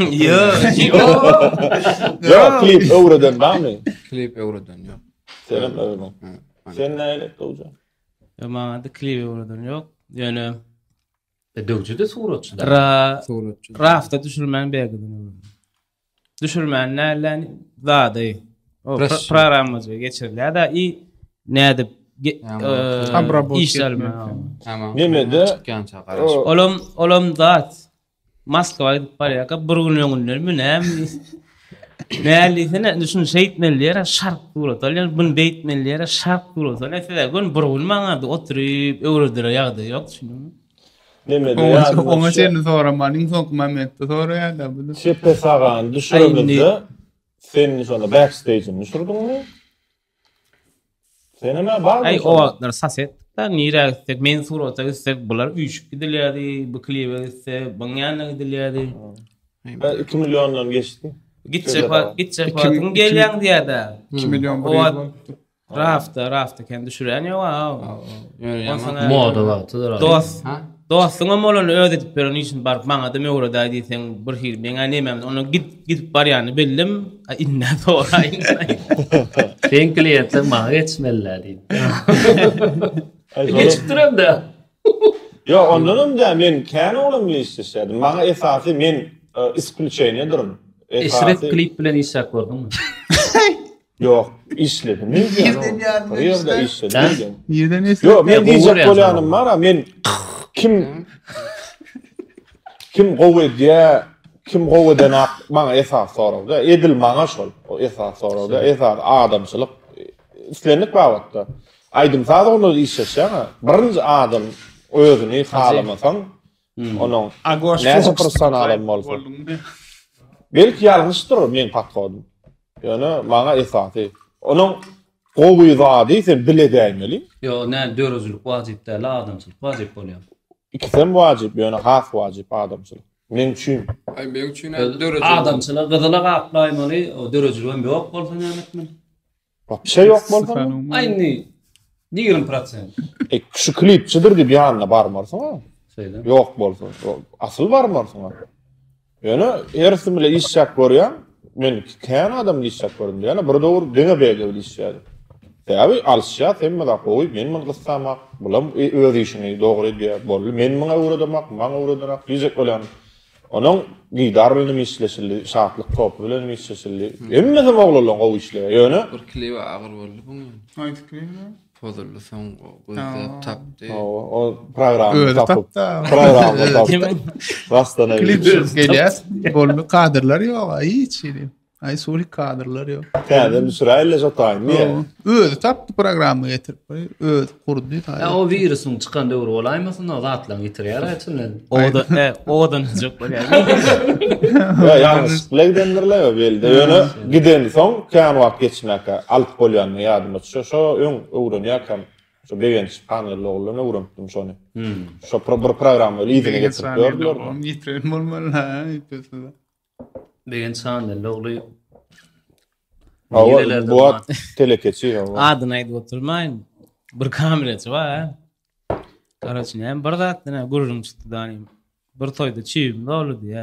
Ya klip öwreden barmy? Klip öwreden yok. Senem öwreden. Sen näle dowja? Ya maňa da klip öwreden ýok. Ýöne Döwjüde suratçı. rafta düşürmän begidin. Düşürmän nälen zady. O programmacı geçirilýär da näde işlelme. Nemede? Olum zat Moskova gidip barýarka bir gün öňünlermi näme? Nälisine düşün şeýtmenlere şark durat. Yani bunu beýtmenlere şark durat. Näse gün bir gün maňa oturup öwreder ýagdy ýok şunu. Nemede ýa? Oňa seni soramanyň soňky momentde soraýar da bu. Şepe sagan düşürmedi. Sen şonu backstage'ini düşürdüňmi? Sen näme bar? Ay o wagtlar saset da nirä men surata gitsek bular üýşüp gidilýärdi, bu klibe gitsek, baňyana gidilýärdi. 2 milyondan geçti. Gitjek wagtyň gelýän diýär-de. 2 milyon O buraya. rafta kendi düşüren ýa. Moda wagtydyr. Dostuňa molany ödetip beren işin baryp maňa da möwre da diýsen bir hil meňe nemem onu gidip barýany bildim. Inne tora inne. Sen klientler maňa geçmeler diýip. Geçip duram da. Yo, ondan da men kän olam bilýärdim. Maňa esasy men isключение durum. Esret klip bilen işak gördüm. Yok, işledim. Ne diýär? Ýerde işledim. Yerden es. Yo, men diýjek bolýanym bar, men kim gowy diýä, kim gowy denak maňa esas soragda, edil maňa şol. O esas soragda, esas adamçylyk islenip bagtda. Aýdym saz onu işleşýär. Birinji adam özüni halamasan, onuň näse personal bolsa. Belki ýalňyşdyr men patrodum. Ýöne maňa esasy. Onuň gowy zady sen biledäňmeli. Yo, ne dörözlük wajyp däl, adamçylyk wajyp bolýar. İkisem wajyp, ýöne has wajyp adamçylyk. Men üçin. Ay men üçin dörözlük. Adamçylyk gyzylyk aklaýmaly, o dörözlügem ýok bolsa nämetmen. Bir şey yok bolsa. Aýny 20%. Şu klipçidir diýip ýanyna barmarsyň ha? Söyle. Yok bolsa. Asyl barmarsyň ha? Ýöne ersin bile işçak görýän, men kän adam işçak görýän. Ýöne bir dowr deňe beýle işçädi. Tabi alışýar, hemme da goý, men men gyssamak, bulam öz işini dogry diýip boldy. Men maňa uğramak, maňa uğradak diýjek bolan. Onuň gidarlyny işleşildi, şahtlyk top bilen işleşildi. Emmesi oglalaryň o işler. Ýöne Bir kliba agyr boldy bu. Hangi klip? Fodurlu son gözlep tapdy. o program tapyp. Tapda. Program tapyp. Rastana Klip gelýär. Bolmy kadrlar ýok, hiç ýeri. Ay suri kadrlar ýok. Kädem Israil'le jotaýyn. Özü tapdy programy getirip, özü kurdy. O virusun çıkan döwür bolaýmasyn, o zatlaň ýetirýär etsinler. Odan jok bolýar. Ya ýalňyşlyk dendirler belde. Ýöne giden soň kän wagt geçmäke alyp bolýan ýadyma düşýär. Şo öň öwrenýärkem. Şo beýenç panel oglany öwrendim şonu. Şo bir programy izine getirip gördüler. Ýitren bolmaly ha, ýetdi. Begen sanel ogly. Bu telekeçi. Adyny aýdyp oturmaýyn. Bir kameraçy bar. Garaçyny hem bir zatdyna gurulum çykdy danym. Bir toýda çiýim boldy ýa.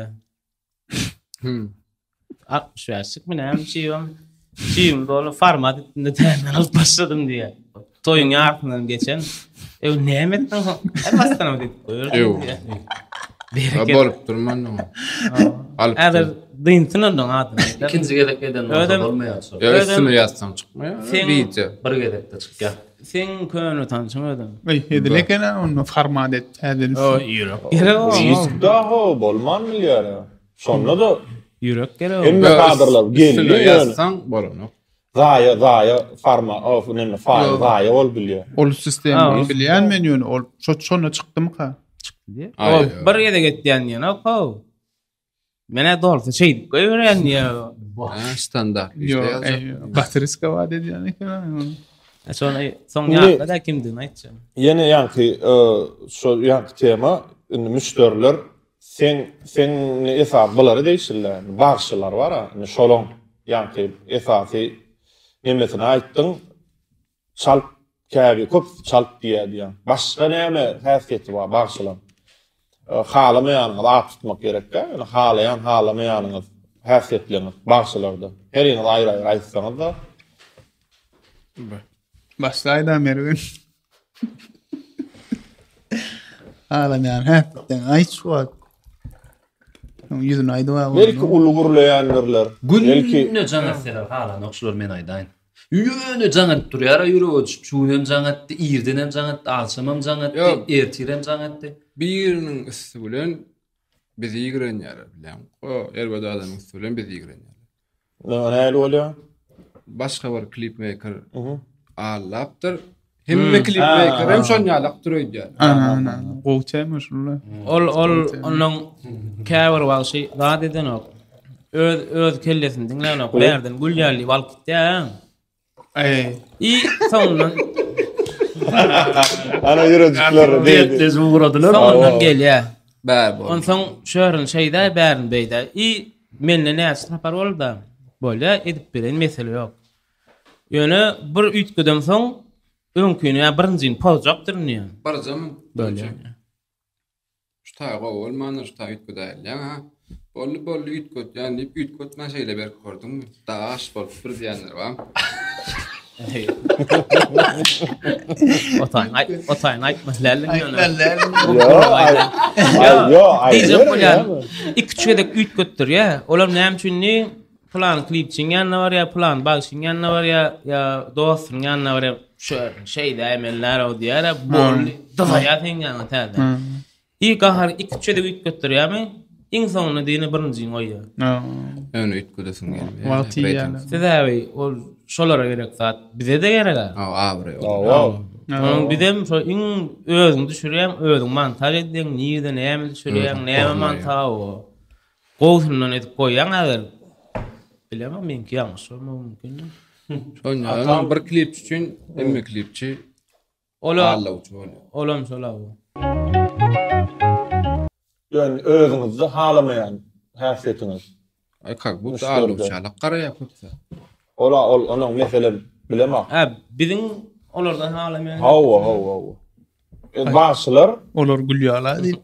60 ýaşlyk men hem çiýim bolup format etinde tämin alyp başladym diýe. Toýuň ýarkyndan geçen nämetdiň? Emmasdan ödip goýurdum diýe. Bolup durman o. Alyp dyntynyň adyny. İkinci gedekden bolmaýar. Ya üstüne ýazsam çykmaýar. Video. Bir gedekde çykýar. Sen köňünü tanışyň ödüm. Ey, hedileken onu format et. Ýürek. Gerek. Daha bolman milýar. Sonra da Ýürek gerek. emme kadrlar Üstüne geldi. ýazsam bolany. Zaya farma of nemme fail zaya ol bilýär. Ol sistemi bilýän men ýöne ol şonu çykdym ka. diye. O bir yere gitdiýän ýene o. Mene dolsa şey goýberýän ýa. Standart işte yazar. Bateriska var edýän eken. Son ýa da kimdi aýtjam. Ýene ýanky şu ýanky tema müşteriler sen esas bolary değişirler. Bagşylar var ha. Şolong ýanky esasy nemesini aýtdyň. Çalp käbi köp çalp diýär. Başga näme häsiýeti bar bagşylar? Halamayan rahat tutmak gerekli. Yani halayan halamayanınız häsiýetleriniz bagşylarda. Her ýene aýry aýtsaňyz da. Başlaýda mergen. Halamayan häsiýetden aýtşuat. Yüzünü aýdy wa. Belki ulugurlaýanlar. Belki ne jaňatlar hala nokşular men aýdaýyn. Ýöne jaňat durýar, ýüregi düşüp şuňdan jaňatdy, ýerden jaňatdy, alşamam jaňatdy, ertirem jaňatdy. Biriniň üstü bilen bizi ýigrenýär bilen. O erbada adamyň üstü bilen bizi ýigrenýär. Näle bolýar? Başga bir klipmaker alapdyr. Hemme klipmaker hem şoň ýalak durýar. Ana, goýçaýmy şular. Onuň käbir wagşy zat eden ok. Öz kellesini dinläň ok. Berden gülýärli walyp gitdi. I sondan Ana ýürekler Diýetles uğradylar. sondan gelýär. Bär bol. On soň şöhrün şeyde bärin beýde. I Menne näçe tapar bolda. Bolýa edip beren mesele ýok. Ýöne bir üýtgeden soň öňküni birinjin pozjakdyr niýe. Bir zaman Böyle. Şta olmanır, şta üýtgedäl. Ýa-ha. Bolly üýtged, ýani üýtgedmän şeýle berk gördüm. Daş bolup bir diýenler bar. Otayın aytmaslarlyn Yo, iki çedek üýtgötdir ýa. Olar näme üçin ni plan klipçiň ýanyna bar ýa plan bagşyň ýanyna bar ýa dostuň ýanyna bar şeýle emeller o diýär bolly daýatyn ýanyna täze. İlk ahar iki çedek üýtgötdir ýa-mi? Iň soňuna diýene birinjiň oýa. Öňe üýtgedesin geldi. Wagty ýaly. Täze ol şolara gerek zat. Bize de gerek. Awry. Bidem şo iň özüň düşürýän, özüň mantaj edýän, niýde näme düşürýän, näme mantaj o. Gowsundan edip goýan agar. Bilemem menki ýalňyş mümkin. Şoňa bir klip üçin emme klipçi Olam şola. Yani özüňizi halamayan häsiýetiniz. Kak bu alawçalyk gara ýapypsa. Onuň mesele bilemem. Biziň olardan halamayan. Hawa. Başlar, Olar gülýärler diýip.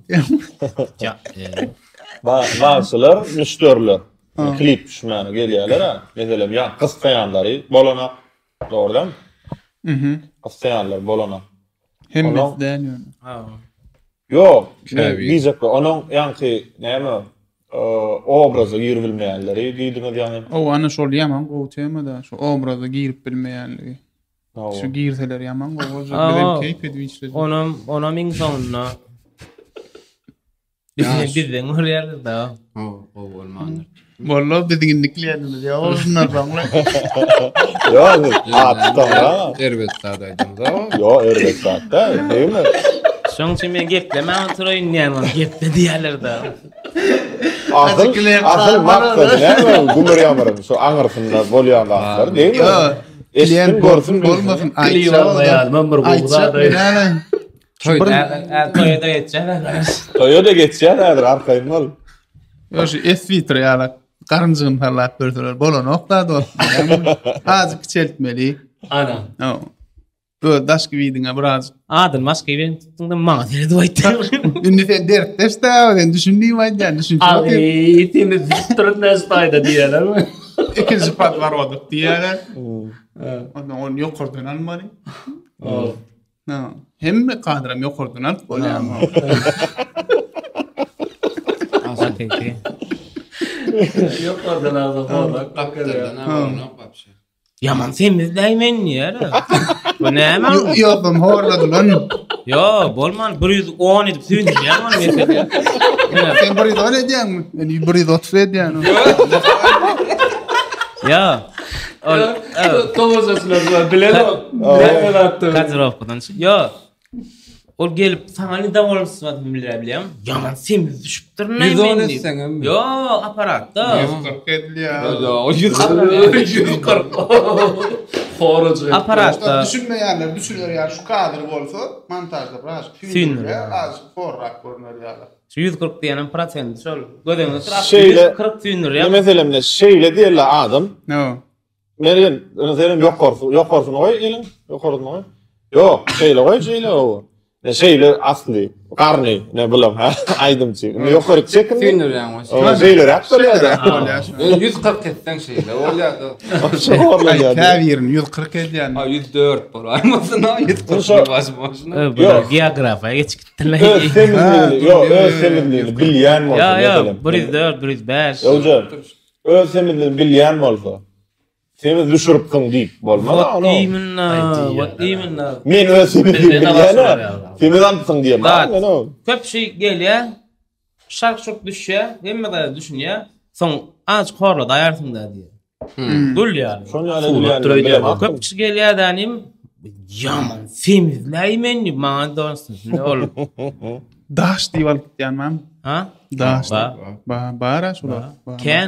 başlar müşteriler. Klip düşmäni gelýärler ha. Mesela ýa kysgaýanlary bolana. Dogrudan? Kysgaýanlar bolana. Hemmet däl. Yok, diyecek ki onun yankı näme obraza girip bilmeýänleri diýdiňiz ýani. O ana şol ýaman gowtema-da, şu obraza girip bilmeýänligi. Şu girseler ýaman gowja bilen keyp edip Onam iň soňuna bizden görýärler-de. O bolmandyr. Bolla biziňniklerini ýa olsunlar baňla. Yo, atda. Elbetde daýdym da. Yo, elbetde. Diými? Şoň üçin men geplemän oturaýyn ýa-ni gepde diýerler-de. Asıl maksat näme? Gumur ýamrym. Şu aňyrsynda bolýanlar, diými? Eşin görsün bolmasyn. Kliýanlar, men bir buğda Toýda geçýär. Toýda geçýär, arkaýyn bol. Yo şu esvitr ýaly garynjygyny parlap berdiler. Bolan okda azık çeltmeli. Ana. Bu daş gibidiňe biraz. Adın maske ben tutduğumda maňa derdi aýtdy. Indi sen dertleşde, ben düşündiğim aýdan düşünçe. Temiz tutturundan stayda diýerler mi? İkinci pat var odur diýerler. Onu ýokurdan almaly. Hemme kadram ýokurdan alyp bolýar. Ýokurdan alyp Kapitlerden awruna papşy. Yaman temizläýmen ýa-da. Bu näme? Ýokam horlady lan. Yo, bolman 110 edip süýndir ýa-man mesele. Sen 110 edýänmi? Eni 130 edýän. Ya. Togozaslar bilen o. Kadrovkadan. Yo. Ol gelip saňa da bolsa bilýärem. Yaman semiz düşüpdir näme? Yo, aparatda. 140 edýär. O 140. Horajy. Aparatda. Düşünmeýärler, düşünýär ýa şu kadr bolsa, montajda biraz Süýnür. Az forrak görünür ýa-da. 140 diýenem prosent şol. Gödüňiz Şeýle 40 süýnür ýa. Meselemde şeýle diýerler adam. No. Meren, senin ýokursun goý elin, ýokursun goý. Yok, şeýle goý, şeýle o. Ne şeýle asly, garny, ne bilen ha, aýdymçy. Ne ýokury çekin. Süýnür ýa-ni. O şeýle rapdyrda. 140 etsen şeýle, bolýardy. Kavirin 140 edýän. 104 bolarmasyn, 140 başmaşyna. Geografiýa geçikdiler. Öz semizligini bilýän bolsa. Ya, 104, 105. Ýa-da, öz semizligini bilýän bolsa. Semiz düşürüpsiň diýip bolmaz. What even Men öz semizligini bilýän. Semiz antysyň diýem. Köp şey gelýär. Şark düşýär, hemme de düşünýär. Soň az korla daýarsın da diýär. Dul ýaly. Şoňa bilýän. Köp kişi gelýär danym. Yaman semizläýmen maňa dönsün. Ne ol? Daş diýip alyp gitýänmem. Ha? Daş. Bara şolar. Ken.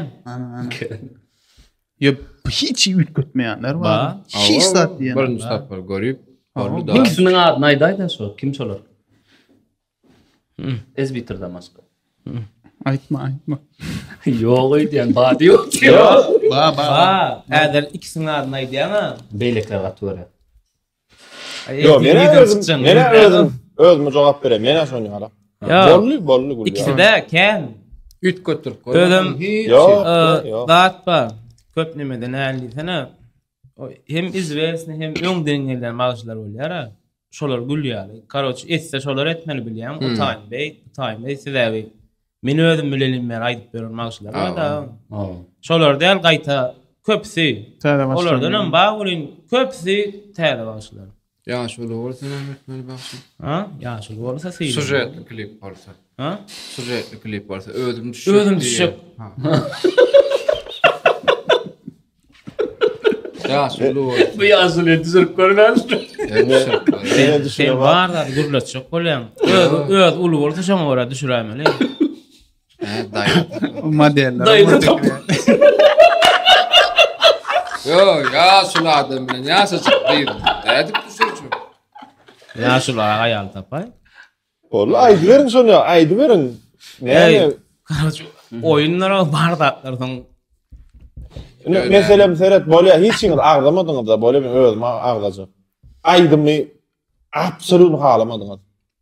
Yo hiç üýtgetmeýänler bar. Hiç zat diýen. Birinji tapar görüp, orada da. Ikisiniň adyny aýdaýda şo, kim şolar? Ez bitirdi maska. Aytma. Yok diyen badi yok diyor. Yo, Ba, äder ikisini adyny aýdýaňa. Beylekler gatyra. yo, mene özüm jogap berem. Mene şonu hala. Yo. Bolly gul. İkisi de ken. Üt götürüp Özüm Yo. Datpa köp nimeden äldisene. Hem izbesini hem öň deňlerden magşylar bolýar. Şolar gülýär. Karoç etse şolar etmeli bilýän. O time bey sebäbi. Men özüm bilelim men aýdyp beren magşylar da. Şolar däl gaýta köpsi. Olardan ba bolyn köpsi täze magşylar. Ya şöyle olsa etmeli baksın. Ha? Ya şol bolsa seýle. Sujetli klip olsa. Ha? Sujetli klip olsa özüm düşüp. Özüm düşüp. Ya şöyle olsa. Bu ýaşyly düzüp görmez. Sen var da gurlat çok bolýan. Öz ulu bolsa şoňa göre düşürämeli. Modeller. Yo ya şöyle adam bilen ya saçıklıydı. Edip düşürçü. Ya şolara aýal tapay. Bolly aýdy berin şonu, aýdy berin. Näme? Oyunlara bardaklardan Meselem seret bolýar, hiç kim agdamadyňyz da bolýar, men özüm agdajak. Aýdymy absolut halamadyňyz.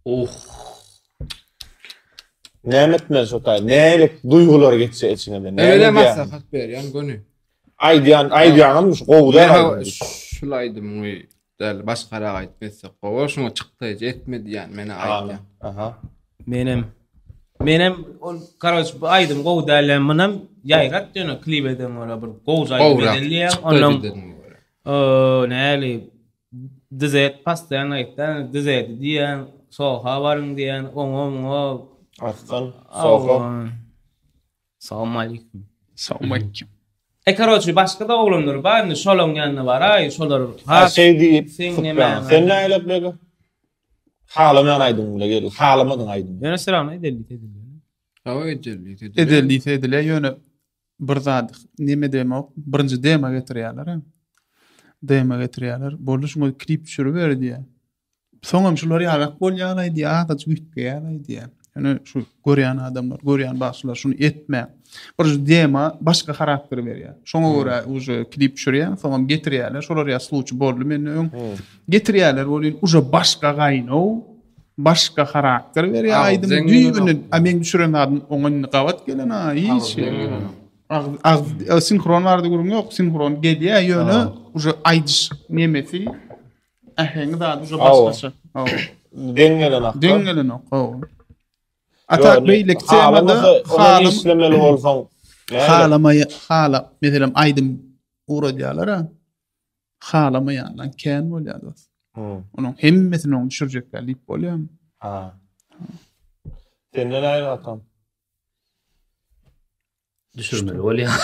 Näme etmez şotay, nälik duýgular geçse içiňden. Öyle maslahat ber yani gönü. Aýdýanmyş, gowda. Şulaydım mı? Däl başgara aýtmasa, gowa şoňa çykdy, etmedi yani meni aýtdy. Aha. Menem ol karoç aýdym gowdalan menam ýaýrat ýöne klip eden ola bir gowz aýdylýar onuň näli dizet pastan aýtdan dizet diýen soha baryň diýen oňoň Aslan, soha. Salam aleikum. Salam aleikum. Karoç başga da oglanlar bar, şolaň ýanyna bar aý, şolar Ha şey diýip, sen näýlep bega? Halamadan aýdym bile gel. Halamadan aýdym. Ýöne selam edelim. Hawa edelli. Edeli ýöne bir zat neme demek? Birinji dema getirýärler. Dema getirýärler. Boldy şoňa klip düşürüp berdi. Soňam şular ýarak bolýan aýdy, ata çykýan aýdy. Yani şu görýän adamlar, görýän başlar şunu etme. Bir dema başga karakter berýär. Şoňa görä uje klip düşürýär, soňam getirýärler. Şolar ýa sluçy boldy meni getirýärler, bolýan uje başga gaýnaw, başga karakter berýär. Aýdym düýbüni, men düşüren adam oňa gawat gelen hiç. Sinhron vardy gurun ýok, sinhron gelýär ýöne uje aýdyş nemesi ahengi da uje başgaça. Dengelen ok. Atak beýlik temada halam islemeli bolsaň. Hala meselem aýdym uradýarlar. Halama ýalan kän bolýar. Onuň hemmesini oň düşürjekler lip bolýar. Ha. Senden aýry atam. Düşürmeli bolýar.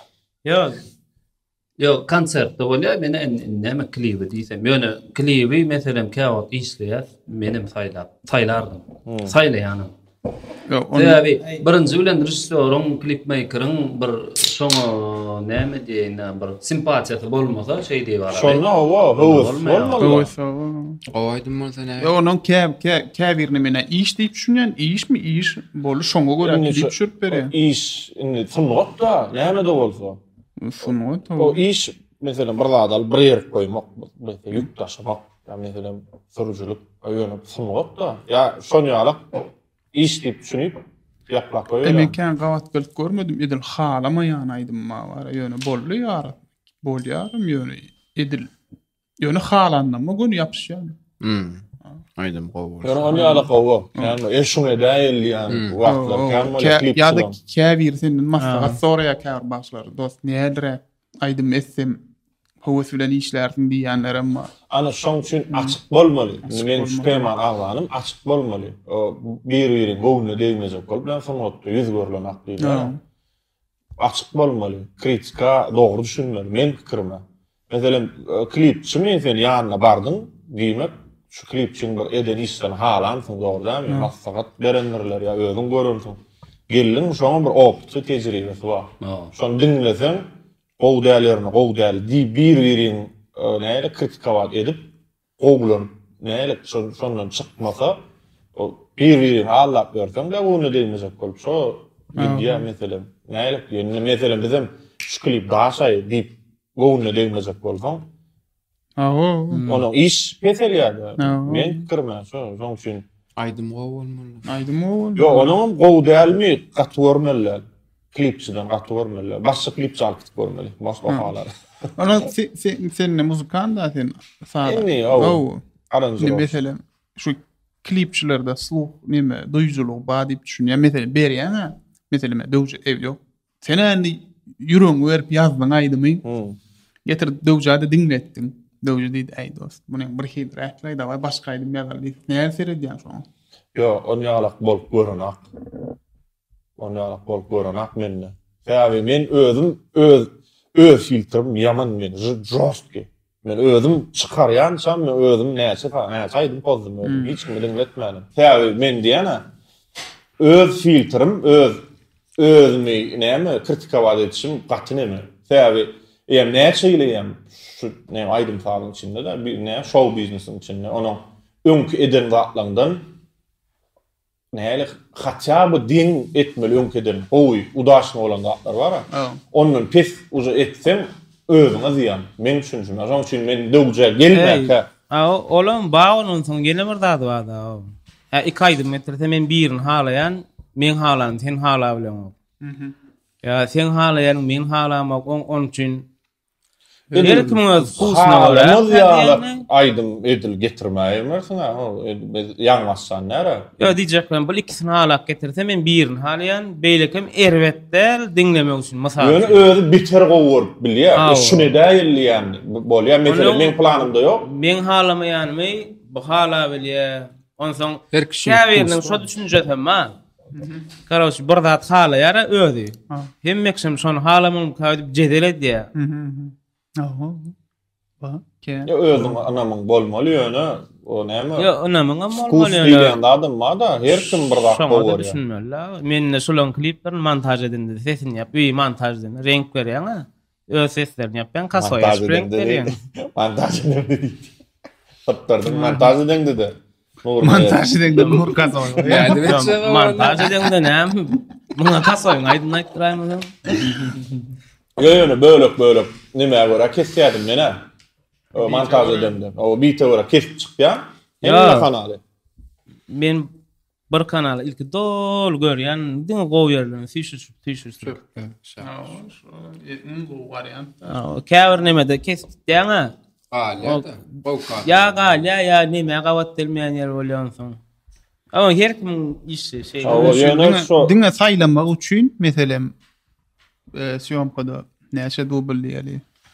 Yo, konsertde bolýar, meni näme klibi diýsem, ýöne klibi meselem käwat işleýär, menim saýlardım. Saýlaýanam. Tabii birinci bilen rejissörün, klipmaker'ın bir şoňa näme diýene bir simpatiýasy bolmasa şey diýip bar. Şonu bolmaly. Aýdym bolsa näme? Yo, onuň käbirni mene iş diýip düşünýän, iş mi iş bolu şoňa görä klip düşürüp berýär. İş, sunat da, näme de bolsa. Sunat. O iş mesela bir zadal bir yer koymak, mesela yük taşımak, mesela sürücülük, öýüne sunat da. Ya şonu ýalak iş diýip düşünýip ýaplak koýýar. Men kän gawat gelip görmedim. Edil halama ýany aýdym ma bar. Ýöne bolýar. Bolýarym ýöne edil. Ýöne halanyma gön ýapyşýar. Aýdym gowy. Ýöne onu ýalak gowy. Yani eşuňa däl ýany wagtlar kän ýa-da käbir senden maslahat soraýar kär başlar. Dost nädire aýdym etsem howes bilen işlerdim diýenlerim bar. Ana şoň üçin açyk bolmaly. Men şüpheman aglanym açyk bolmaly. O bir-biri gowna degmejek bolup bilen sanatda ýüz görülen akdylar. Açyk bolmaly. Kritika dogry düşünmeli. Men pikirime. Meselem klip çymen sen ýanyna bardyň diýmek, şu klip üçin bir eden işden halansyň dogrydan maslahat berenlerler ýa özüň görürsiň. Gelin şoňa bir opty tejribesi bar. Şonu dinlesen gowdälerini diýip bir-biriň näle kritikawat edip gowlan näle şondan çykmasa o bir-biriň hallap bersen de onu diýmejek bolup şo Video mesela. Näle? Yani mesela bizim şu klip daha şey deyip goňuna degmezek bolsaň. Onu iş pesel ýa-da. Men kirme, şoň üçin Aydym gowy bolmaly. Aydym o. yo, onun gow dälmi gat görmeliler. Klipçiden gat görmeliler. Başga klip çalyp görmeli. Başga halar. Ona sen ne muzikan da sen sağ. Emmi, o. Ne mesela şu klipçilerde sluh neme duyjuluk badi düşünýär. Mesela berýän mesela döwje ev yok. Sen endi ýürüň berip ýazdyň aydymy. Getir döwjede dinlettin. Döwje diýdi, "Ey dost, bunyň bir hit rätli da başga aydym ýazdy." Näme seredýän şoň? Yo, on ýalak bolup görünak. On ýalak bolup görünak menne. Täbi men özüm öz filtrim ýaman men, jostki. Men özüm çykarýansam, men özüm näçe aydym bozdum. Hiç kim dinletmädim. Täbi men diýene öz filtrim, özümi näme kritika wad etişim gaty näme. Täbi ýa näçe ýylyam şu näme aydym falyň içinde de bir näme show business'in içinde onuň öňkü eden wagtlaryndan näle hatça bu din etmeli öňkü eden oý udaşma bolan wagtlar bar. Onun pes uza etsem özüňe ziyan. Men düşünjüm. Şoň üçin men döwje gelmek. Olam baýanyň soň gene bir zat bar da. İki aydym metrede men birini halayan, men halan, sen hala bilen. Ya sen halayan, men halamak on üçin her kimimiz kusuna görä. Aydym edil getirmäýärsin ha. Ýangaşsan näre? Yo diýjekler, bu ikisini halak getirse men birini halayan, beýlekem erwetdel dinlemek üçin masal. Ýöne özü biter gowur bilýär. Şunu däýilýär. Bolýar mesela men planymda ýok. Men halamaýanmy, bu hala bilýär. Onsoň şäheriniň şu düşünjesi ma. Karaş bir zat halaýar özi. Hemmekşem şonu halamam kaýdyp jedel edýär. Ya özüm anamyň bolmaly ýöne o näme? Ya anamyň bolmaly ýöne. Kurslyň adam ma da her kim bir zat bolýar. Men şolan kliplerini montaj edindi, sesini ýap, montaj edindi, renk berýän ha. Öz seslerini ýapýan, kasoýa renk berýän. Montaj edindi. Hattardyň montaj edindi de. Montaj edindi nur kasoýa. Montaj edindi näme? Muňa kasoýaň aýdyn aýtdyraýmyň. Ýöne bölük näme görä kesýärdim mene. O montaj edildi. O bite görä kesip çykýan. Hemme kanaly. Men bir kanal ilki dol görýän, diňe gowy ýerlerini tişür. Bu variant. Käbir nemede kesip diýäňa. Ya näme gawat delmeýän ýer bolýan soň. Ama her kim işi şey. Diňe saýlamak üçin meselem syomkada näçe dubl diýeli.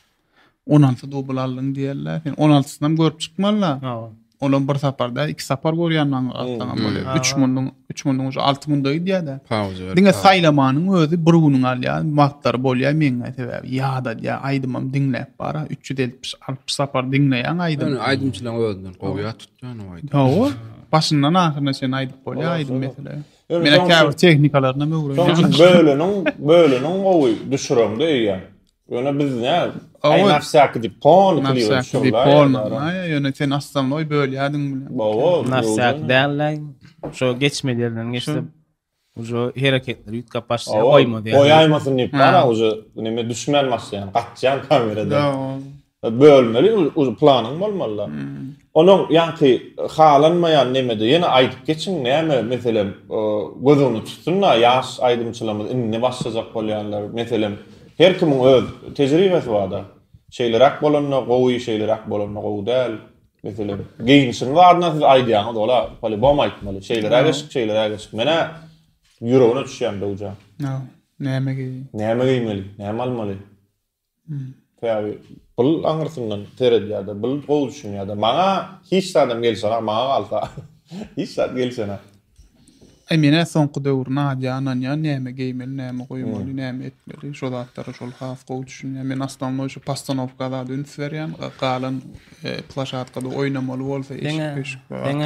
16 dubl aldyň diýerler. 16-syny görüp çykmalar. Olan bir saparda 2 sapar görýän atdan bolýar. 3000 uja 6000 diýdi. Diňe saýlamanyň özü bir güniň alýar, wagtlar bolýar meňe sebäbi. Ýa-da ýa aýdymam dinläp bara 370 sapar dinleýän aýdym. Aýdymçylaryň özünden gowya tutýan o aýdym. Hawa başyndan ahyryna sen aýdyp bolýar aýdym mesela. Mene käbir teknikalaryna öwrenýär. Bölüniň gowy düşürümde ýa. Ýöne biz näme? Nafsak dip pon kliýär şolar. Ýöne sen aslan oý bölýädiň bilen. Nafsak däller. Şo geçmedilerden geçti. Ujo hareketleri ýut kapaşsa oýmady. Oýaýmasyn diýip bara ujo näme düşmänmasyn, gatjan kamerada. Bölmeli, ujo planyň bolmaly. Onuň ýanky halanmaýan nämede ýene aýdyp geçiň näme meselem gözüňi tutsunna ýaş aýdymçylamy inne başlajak bolýanlar meselem her kimiň öz tejribesi barda. Şeýlerak bolanna gowy, şeýlerak bolanna gowy däl. Meselem geyinişiň barna siz aýdýaňyz dola, pali bolmaýtmaly. Şeýlerak eşik. Mene ýüregine düşýän dowja. Näme giymeli, näme almaly? Täbi bul aňyrsyndan teredýärde, bul gowy düşünýärde. Maňa hiç adam gelse, maňa galsa. Hiç zat gelse. Emine soňky döwrüne ajanan ýa näme giymeli, näme goýmaly, näme etmeli. Şol zatlary şol has gowy düşünýär. Men aslında şu postanovkada dünüs berýän, galan plaşatkada oýnamaly bolsa iş.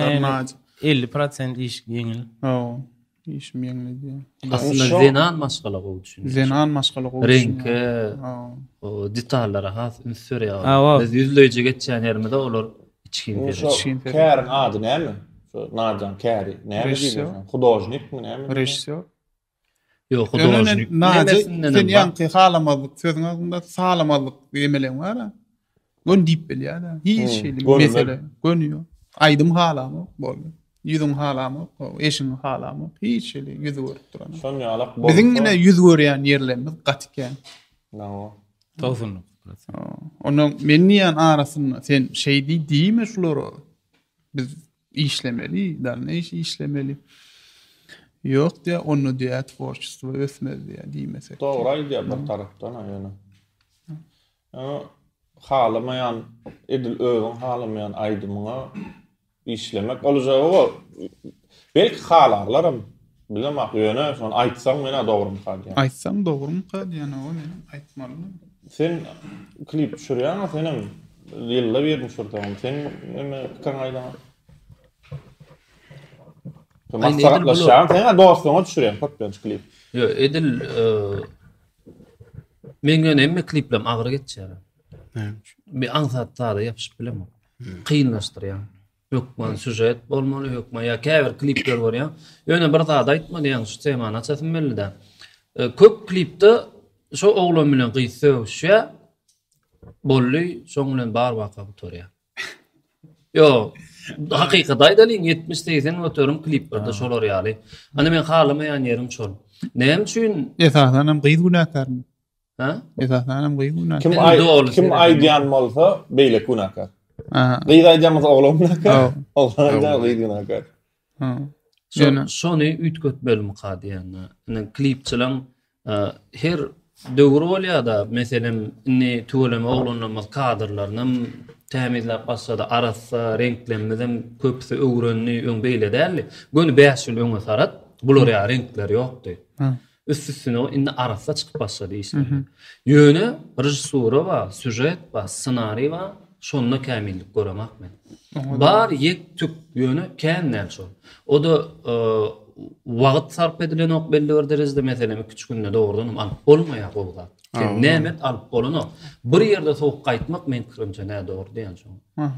50% iş ýeňil. İş meňledi. Aslında zenan maşgala gowy düşünýär. Zenan maşgala gowy düşünýär. Renk, o detallara has ünsür ýa. Biz ýüzleýje geçýän ýerinde olar içkin berer. Kärin ady näme? Nardan Kari. Näme diýýär? Hudojnik mi näme? Rejissor. Yok, sen yankı halamazlık sözün ağzında sağlamazlık demelen var ha. Gon dip bel ya da. Hiç şeyli mesele gönüyor. Aydım halamı bol. Yüzüm halamı, eşim halamı. Hiç şeyli yüzü görüp duran. Son yalak bol. Bizim yine yüz görýän yerlerimiz gatyken. No. Tosunluk. Onun menniyan arasında sen şey diýme şulary. Biz işlemeli, da ne iş işlemeli. Yok diýe onu diýe tworçysyny ösmez diýe diýmesek. Dogry diýe bir tarapdan aýana. Halamayan edil öwün halamayan aýdymyňa işlemek olajagy belki halarlarym bilemek ýöne şonu aýtsaň mena dogrumy kadýan. Aýtsaň dogrumy kadýan o ne aýtmaly. Sen klip düşürýän senem ýylla bermiş şurdan. Sen nime kan aýdan? Maksatlaşan sen dostuňa düşürýän patlaýan klip. Yo edil men emme kliplem agyr geçýär. Bir ansatda yapyşyp bilemem. Kıyınlaştırýan. Hökman süjet bolmaly, hökman ya käbir klipler bar ya. Ýöne bir zada aýtmadyň şu temany açasym belli-de. Köp klipde şo oglan bilen gysöwüşe bolly, şoň bilen bar waka oturýar. Yo, hakykata aýdalyn 70-80 oturum kliplerde şolar ýaly. Ana men halamaýan ýerim şol. Näme üçin? Esasanam gyz günahkar. Ha? Esasanam gyz günahkar. Kim aýdýan bolsa beýle günahkar. Gyz aýdýanmyz oglan günahkar. Oglan aýdýan gyz günahkar. Şonu ütkötmeli kadýan. Ene klipçilen her döwür bolýar-da, meselem inni töweleme oglanmaz kadrlaryny tämizläp başlady, arasa renklenmeden köpse öwrenli öň beýle däli. Göni 5 ýyl öňe sarat, bular ýa renkler ýokdy. Üstüne inni arasa çykyp başlady işler. Ýöne rejissura we süjet we ssenari we şonda kämillik göremek men. Bar yek tük ýöne känäl şol. O da wagt sarp edilen ok belli bir derejede meselem küçük günde doğrudan alıp bolmaýar bolsa. Sen nämet alıp bolany? Bir ýerde sowuk gaýtmak men kirimçe nä dogry diýen şol.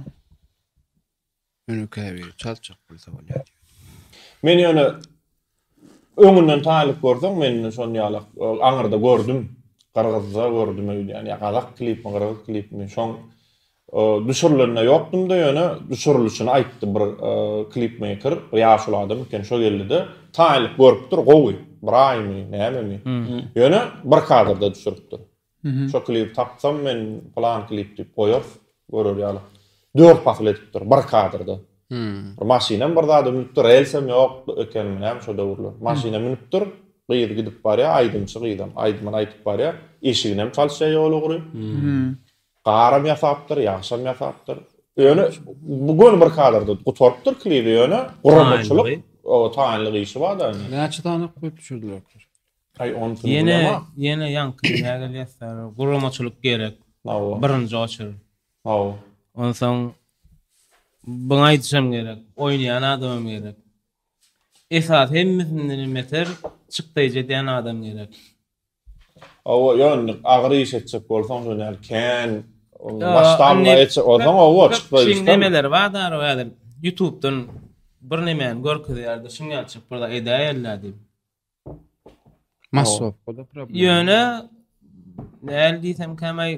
Öňe käbir çalçak bolsa bolýar. Men ýöne öňünden taýlyp gördüm, men şonu ýalak aňyrda gördüm. Gargazda gördüm ýani ýagalak klip, gargaz klip men şoň düşürlerine yoktum da ýöne düşürülüşini aýtdy bir klip maker, ýaşul adam eken şo geldi. Taýlyp görüpdir, gowy, braýmy, näme? Ýöne bir kadrda düşüripdir. Şo klip tapsam men plan klip diýip goýar, görür ýaly. 4 pasl etipdir bir kadrda. Maşinem bir zada minipdir, relsem ýok eken näme şo döwürler. Maşina minipdir, gyýdy gidip barýar, aýdymçy gyýdam, aýdymany aýtyp barýar, eşiginem çalşaýar ýol ogry. Qaram ýasapdyr, ýaşam ýasapdyr. Ýöne bugün bir kadrda gutorupdyr klibi ýöne, guramaçylyk, o taýanlyk işi bar da. Näçe tane koýup düşürdiler? Ay on Yine yankı ýagalýar, guramaçylyk gerek. Birinji açyr. Ondan soň bana aýdysam gerek, oýnaýan adam gerek. Esas hemmisinden meter çykdyjy diýen adam gerek. O ýöne agyr iş etjek bolsaň şonäl kän başlanma etjek bolsaň o çykdyjy. Şeň nemeler bar da, YouTube'dan bir nemen görkezýärdi, şuňa çykyp burada edaýarlar. Masop o da problem. Ýöne näl diýsem kämay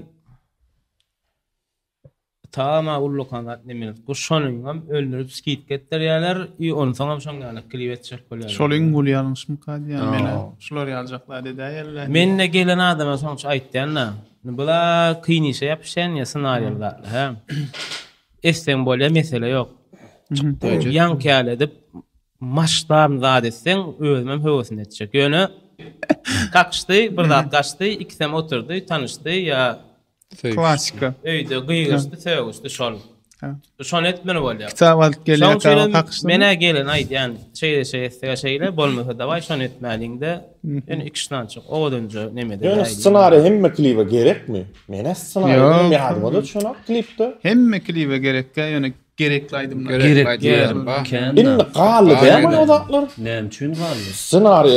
tama ullukanat nemen guşanyňam öldürüp skit getdirýärler, onu soňam şoňa klip etjek bolýar. Şolyň bolýanyşmy kadýan mene şular ýaljaklar edäýärler. Menne gelen adama soňç aýtdýanna, bula kyn işe ýapşan ýa senariolar, ha. Esten bolýar mesele ýok. Yan käl edip maşdam zat etseň özüm höwesini etjek. Ýöne kakşdy, bir zat gaçdy, ikisem oturdy, tanışdy ýa klasika. Öýde gyýgyşdy, söwüşdi şol. Şonu etmeli bolýar. Kitap alyp gelýär, kakşdy. Mene gelen aýdýan şeýle bolmasa da şonu etmäliňde, ýöne ikisinden çyk. Oňdan nemede. Ýöne ssenari hemme klipe gerekmi? Mene ssenari me hadymda şonu klipde. Hemme klipe gerekkä, ýöne gerekli aýdymlar. Gerek. Inni galy däme odaklar. Näme üçin galy? Ssenari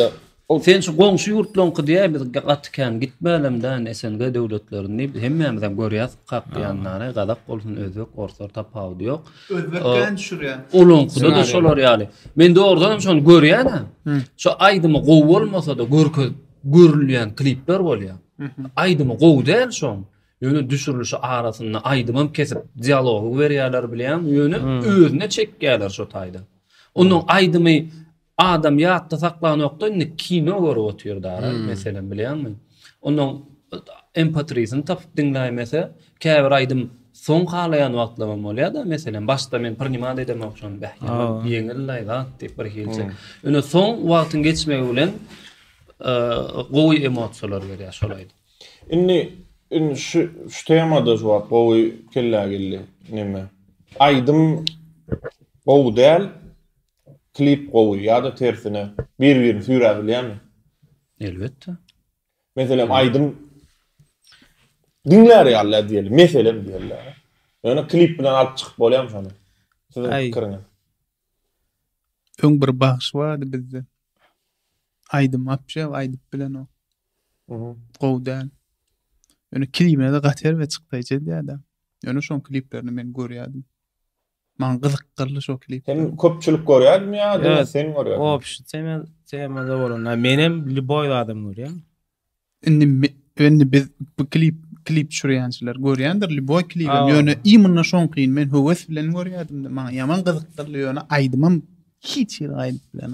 Sen şu goňşy ýurtlaryňky diýe biz gatykän gitmelemden SNG döwletlerini hemmemizden görýäs. Kakyanlary gadak bolsun özbek orsor tapaw diýok. Özbekden düşürýär. Ulunkuda da şolar ýaly. Men doğrudan şonu görýän. Şu aýdymy gowy bolmasa da görülýän klipler bolýar. Aýdymy gowy däl şoň. Ýöne düşürilişi arasynda aýdymam kesip dialogu berýärler bilen ýöne özüne çekýärler şu taýda. Onuň aýdymy adam ýatda saklanýokda indi kino görüp oturýar meselen bilenmi? Onuň empatiýasyny tapyp dinlämese käbir aýdym soň halayan wagtlamam bolýar da meselen başda men pernimade edemok şonu ýeňilläýdi diýip bir hilse. Ýöne soň wagtyň geçmegi bilen gowy emosiýalar berýär şolaýdy. Inni şu temada şu gowy kellägilli neme? Aýdym gowy däl, klip gowy ýa-da tersine bir-birini süýrä bilýärmi? Elbetde. Meselem aýdym dinler ýaly diýelim, meselem diýerler. Ýöne klip bilen alyp çykyp bolýarmy şonu? Siziň pikiriňiz? Öň bir bagyş bardy bizde. Aýdym apşa, aýdyp bilen o. Gowy däl. Ýöne klipine de gater we çykdyjy diýär. Ýöne şol kliplerini men görýärdim. Man gyzykdyr şo klip. Hem köpçülik görýärmi ýa-da sen görýärmi? O temada bolan. Menem Liboy adam görýär. Indi biz bu klip şurýançylar görýändir. Liboy klip. Ýöne imna şon kyn men höwes bilen görýärdim. Man ýaman gyzykdyr ýöne aýdymam hiç ýer aýdyp bilen.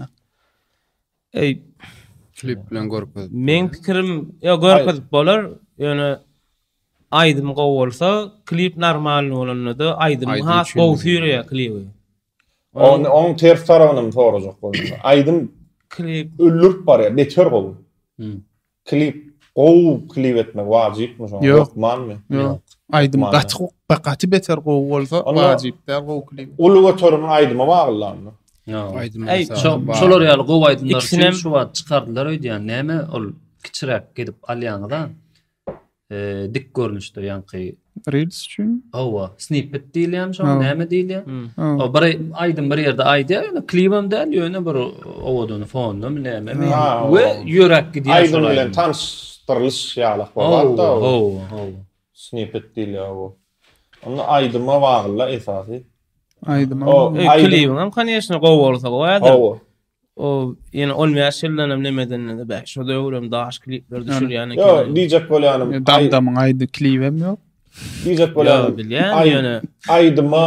Klip bilen görüp. Men pikirim görüp bolar. Ýöne aýdym gowy bolsa klip normal bolanda aýdym has gowy süýrýär klipi. On ters tarabyny sorajak bolsa. Aýdym klip öllüp barýar, neçer gowy. Klip gowy klip etmek wajypmy şo? Ýokmanmy? Ýok. Aýdym gaty beter gowy bolsa wajypdär gowy klip. Ulu götürüň aýdyma baglandy. Şolar ýaly gowy aýdymlar üçin şu wagt çykardylar öýdýän. Näme ol kiçirek gedip alýanydan dik görünüşde ýanky Reels üçin. Owa, snippet diýilýär şo, näme diýilýär? O bir aýdym bir ýerde aýdýar, klipim däl ýöne bir owadyny fonum näme we ýörek diýär. Aýdym bilen tanışdyrylyş ýaly bolýarda. Snippet diýilýär o. Onu aýdyma bagla esasy. Aýdyma. Klipim hem kanyşna gowy bolsa goýadyr. O ýene olmaýan şeýlerden nemeden de bäş şo döwrüm daş klipler düşürýän. Yo, diýjek bolýanym. Damdamyň aýdy klipim ýok. Diýjek bolýanym. Aýdyma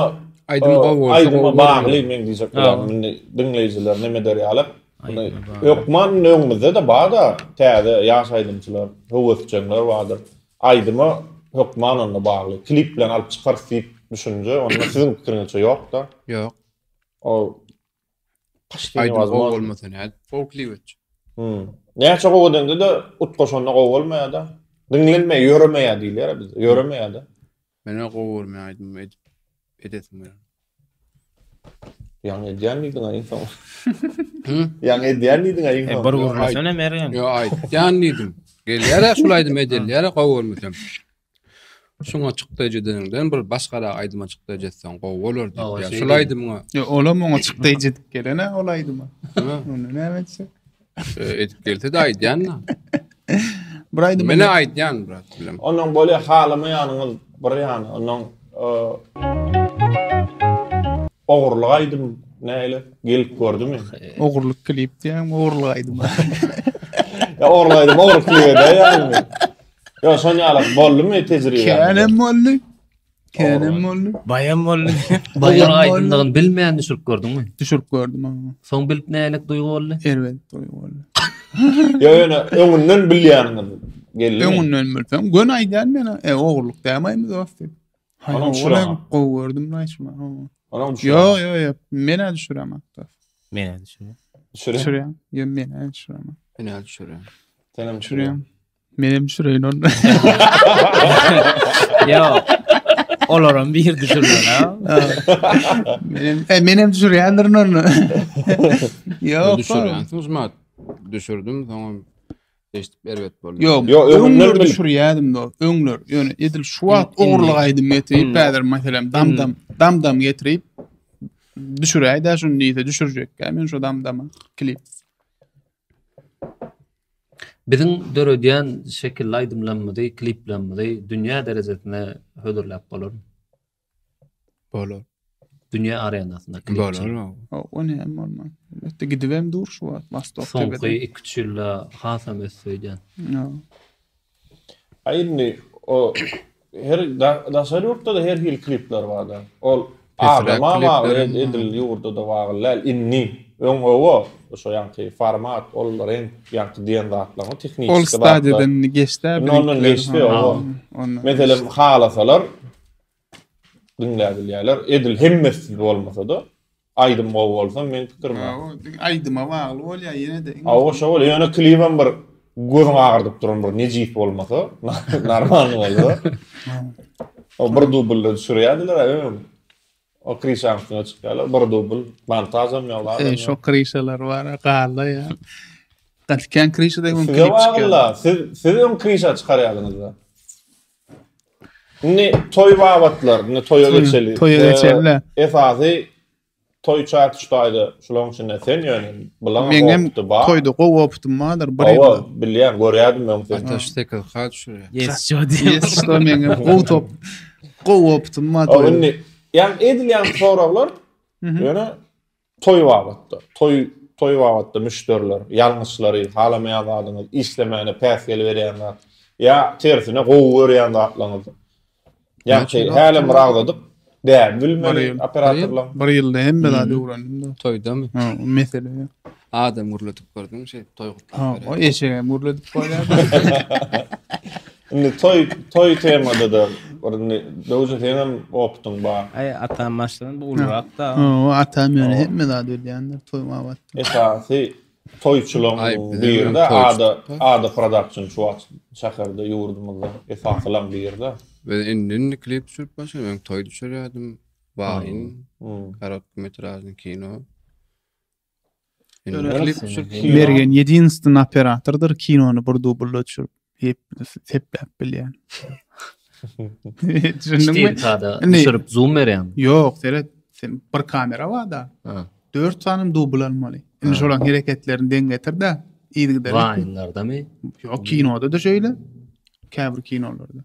bagly men diýjek bolýanym. Dinleýijiler neme derýärler? Ýokman nöňmizde de bada täze ýaşaýdymçylar, höwesçiler bardyr. Aýdyma ýokman onda bagly. Klip bilen alyp çykaryp düşünje, onda siziň pikiriňizçe ýok da. Ýok. O Aýdym gowy bolmasa näde? Gowy klip etdi. Näçe gowy dende de utgoşonda gowy bolmaýar da. Dinlenme ýöremeýär diýler biz. Ýöremeýär da. Mene gowy bolmaýar aýdym edesim ber. Ýa-ni diýandyň aýdym. Ýa-ni diýandyň aýdym. Bir gurulmasyna mergen. Yo aýdym. Gelýär şulaýdym edelýär gowy bolmasam. Şoňa çykdyjy denenden bir başgara aýdyma çykdyjy etsen gowy bolar diýip. Şulaýdym. Yo olam oňa çykdyjy edip gelene olaýdyma. Onu näme etsek? Edip gelse de aýdýan. Buraýdym. Mene aýdýan brat bilen. Onuň bolýa halamy ýanyňyz bir ýany. Onuň ogurlyk aýdym näle gelip gördümi? Ogurlyk klip diýen ogurlyk aýdym. Ya ogurlaýdym, ogurlyk klip ýa-ni. Yo, şoň ýaly boldymy tejribe? Känem boldy. Bayan boldy. Bayan aýdymdygyny bilmeýän düşürüp gördüňmi? Düşürüp gördüm. Soň bilip nälik duýgu boldy? Elbet duýgu boldy. Yo, ýöne öňünden bilýäniňiz geldi. Öňünden bilsem, gön aýdýan mena, ogurlyk dämeými dost? Onuň şurada gowy gördüm näçme. Onuň şurada. Yo, mena düşürem hatta. Mena düşürem. Düşürem. Yo, mena düşürem. Mene düşürem. Senem düşürem. Menem düşüreýin onu. Yo. Olaram bir düşürler ha. Menem düşürýändir onu. Yo, düşürýän. Uzmat. Düşürdüm, soňra eşitip berwet boldy. Yo, öňler düşürýärdim do. Öňler, ýöne edil şu wagt ogurlyk aýdym etip, bäder meselem damdam getirip düşüräýdi, şunu diýse düşürjek. Men şu damdama klip. Bizim dörödýän şekilli aydymlanmady, kliplenmady, dünýä derejesine hödürläp bolar. Bolar. Dünýä arenasynda klip. Bolar. O ne normal. Öte gidibem dur şu wagt Vostok Soňky tepede. 2 ýylda hasam össeýän. Ja. Aýdny o her da sarıkta da her hil klipler var da. Ol adama var edil yurda da var lal inni. Öňe şo ýanky format ol renk ýanky diýen zatlaryň teknik. Ol stadiýadan geçdi. Ondan geçdi o. Meselem halasalar dinläbilýärler. Edil hemmesi bolmasa da aýdym bolsa men pikirim. Aydyma bagly bolýar ýene de. O şol ýöne klipem bir gözüm ağırdyp duran bir nejip bolmasa normal bolsa. O bir dubl düşürýärdiler. O krişansına çıkýarlar. Bir dubl montajam ýalar. Şo krişalar var, galy ya. Gatken krişa da klip Klip çıkýar. Siz on krişa çıkarýardınız da. Ne toy wagtlar, ne toya geçeli. Toya geçeli. Esasy toy çarpışdaýdy. Şolaň içinde sen ýöne bilen Meňem toyda gowupdym madyr bir ýyl. ýyl. Bilýän, görýärdim men seni. Taştekel hat şuraya. Yes, şo diýen. Yes, şo meňem gowupdym madyr. O indi ýa edilýän soraglar ýöne toy wagtda. Toy wagtda müşteriler, ýalňyçlary, halamaýan adyny işlemäne päs gel berýänler. Ya tersine gowy berýän zatlaryň. Ýa-ni hälim ragladyk. Däl bilmeli operatorlar. Bir ýylda hemme zady öwrendim da. Toyda mı? Ha, mesele. Adam gurlatyp gördüm şey toy Ha, o eşeğe murladyp goýar. Indi toy temada da döwje tenem opdum ba. Ay atanmaşdan bu ulrak da. O atam ýöne hemme zady ölýänler toýma wagt. Esasy toyçuluň birde ada production şu şäherde ýurdumyzda esasylan birde. Ve indin klip düşürüp başladım. Ben toy düşürüyordum. Vahin, karakometrajlı kino. Klip bergen 7-nji operatordur kinony bir dubl düşürüp hep bilýän. Stil tada düşürüp zoom berýän. Yok, sen bir kamera var da. 4 sanım dubl almaly. Indi şolaň hereketlerini deň getir de, ýygyda. Vainlarda mı? Yok, kinoda da şöyle. Käbir kinolarda.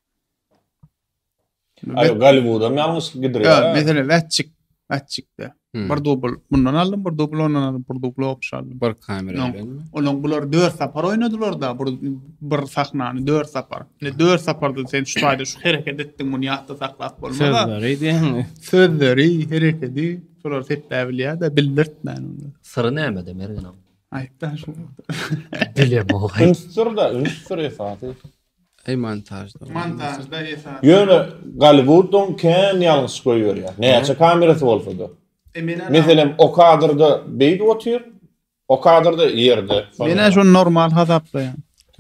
Ay Hollywood'a ýalňyş gidirýär. Ja, mesela Vatçikde. Bir dubl bundan aldım, bir dubl ondan aldım, bir dubl opşaldım. Bir kamera ile mi? Olan bular 4 sapar oynadylar da, bir sahnany 4 sapar. Ne 4 saparda sen şu taýda şu hereket etdiň muny ýatda saklap bolmaz. Sözleri diýen. Sözleri, hereketi, şolar sepläbilýär da bildirtmän onu. Syry näme demergen? Aýtda şu. Bilem o. Ünsür esasy. Ey montajda. Montajda esas. Ýöne Hollywood'dan kän ýalňyş goýýar. Näçe kamerasy bolsa da. Meselem o kadrda beýdi otyr, o kadrda ýerde. Mene şu normal hasaplaýan.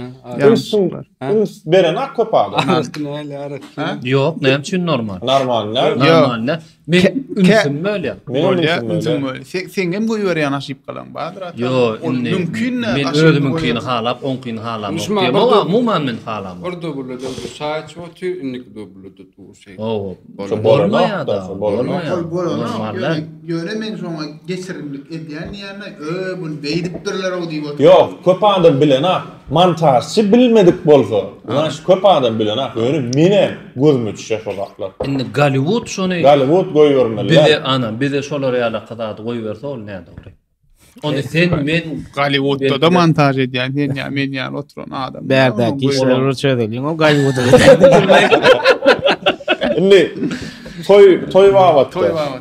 Üns beren ak köpada. Yok, näme üçin normal? Normal. Normal. Men ünsüm böyle. Sen hem goýberýän aşyp kalan badyr. Yo, mümkin. Men özümünkini halap, onkini halam. Ama muman men halam. Orada burada saç otu innik dobludu bu şey. Oo. Bolmaýa da. Normal. Ýöne men şoňa geçirimlik edýän ýerine bu beýdipdirler o diýip. Yok, köpada bilen ha. Montajçy bilmedik bolsa. Ulan şu köpada bilen ha. Ýöne mene gözüme düşýär şolaklar. Indi Hollywood şonu Hollywood goýbermeler. Bir de şolara ýalakada goýberse ol näde dogry. Onu sen men Hollywoodda da montaj edýän, men ýa oturan adam. Berde kişiler uçurdylar. O Hollywood'a. Indi toy wagt.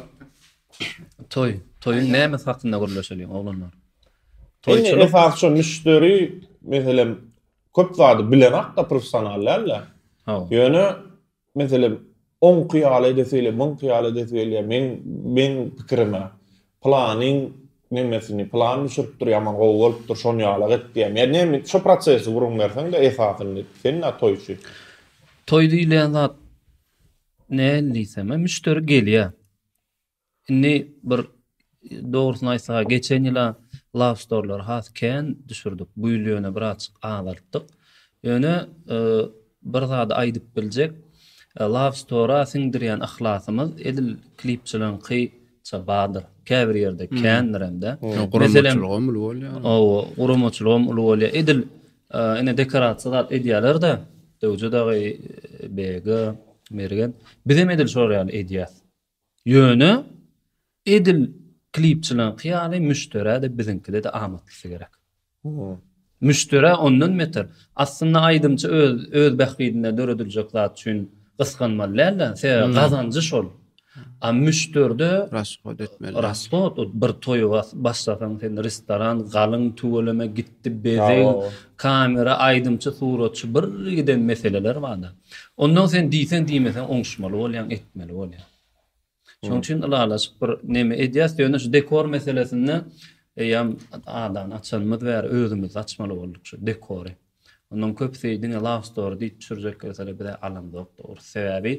Toyun näme hakynda gurlaşýar oglanlar. Toyçuluk esasy müşteri meselem köp zady bilen hakda professionallarla. Ýöne meselem 10 kıyal edesiyle, 10 kıyal edesiyle men pikirime planning nemesini plan düşürüpdir yaman gowulypdyr şonu ýalag etdiýär. Yani şu prosesi gurun bersen de esasyny sen toyçy. Toy diýilen zat ne diýsem, müşteri gelýär. Indi bir doğrusyny aýtsa geçen ýyla Love Story'lar hasken düşürdük. Bu ýöne bir açyk aňlardyk. Ýöne bir zady aýdyp biljek. Love Story siňdirýän ahlasymyz edil klipçilen qyça badyr. Käbir ýerde kändiremde. Meselem urumçulugum ulu bolýar. O urumçulugum ulu bolýar. Edil ene dekorasiýalar edýärler da. Döwje dagy bege mergen. Bizem edil şoraýan edýär. Ýöne edil klipçilen qiyaly müştere de bizinkide de amatlysı gerek. Müştere ondan meter. Aslında aydymça öz bähgidine döredilýek zat üçin gysganmalylar, gazancı şol. Am müşterde Rasxod etmeli. rasxod bir toýu başlasan sen restoran galyň tuwleme gitdi bezeň kamera aydymça suratçy bir giden meseleler barda. Ondan sen diýsen diýmesen oňşmaly bolýan etmeli bolýan. Şoň üçin alalaşyp bir neme edýäs ýöne şu dekor meselesini ýam adan açanmyd bäri özümiz açmaly boldyk şu dekory. Ondan köp seýdiň love story diýip çürjek mesela bir alamda dur sebäbi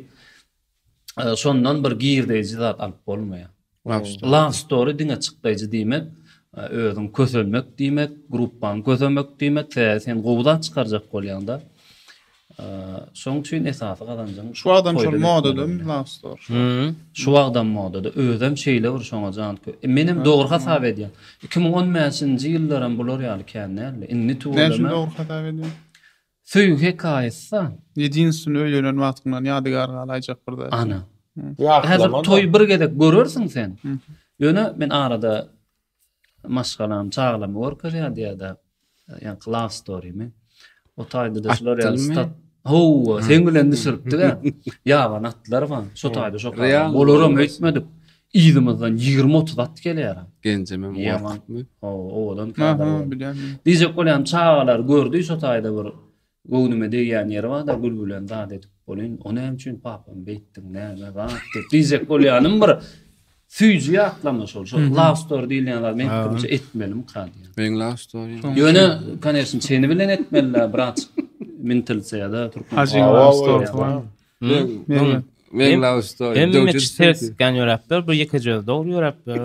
şondan bir girdeji zat alyp bolmaýar. Love story diňe çykdyjy diýmek, özüň köselmek diýmek, gruppan köselmek diýmek, sen gowdan çykarjak bolýanda. Şoň üçin esasy gazanjyň Şu adam şol modada love story. Şu wagtdan modada özüm şeýle bir şoňa jan. Menim dogry hasap edýär. 2015-nji ýyllaram bular ýaly kännerli. Inni Näçe tuwlama. dogry hata edýär? Söýüň hekaýatsy. Ýedinsin öýlenen wagtyndan ýadygar galaýjak birde. Ana. Ýa, Häzir toý bir gedek görürsiň sen. Ýöne men arada maşgalam, çağlam worker ýa-da ýa love story mi? O taýda da şolar ýa ho, sen bilen düşüripdi-de. Ýaban atlar var. Şo taýda şo. Bolaram etmedik. İýdimizden 20-30 at gelýär. Gencemem Yaman. wagtmy. Oğlan Aha, kadar. bilýän. Diýjek bolýan çağalar gördü şo taýda bir göwnüme diýen ýer var da gülbülen zat edip bolýan. Onu hem üçin papam beýtdim näme var dep diýjek bolýanym bir süýji atlama şol. Şo love story diýilýän zat men kimçe etmelim kadýan. Ben love story. Ýöne kanersin seni bilen etmeliler brat. Mentalse ýa-da turpun. Hacing love story var. Ben love story. Emme ses gan ýörapber, bir ýekejö dogry ýörapber.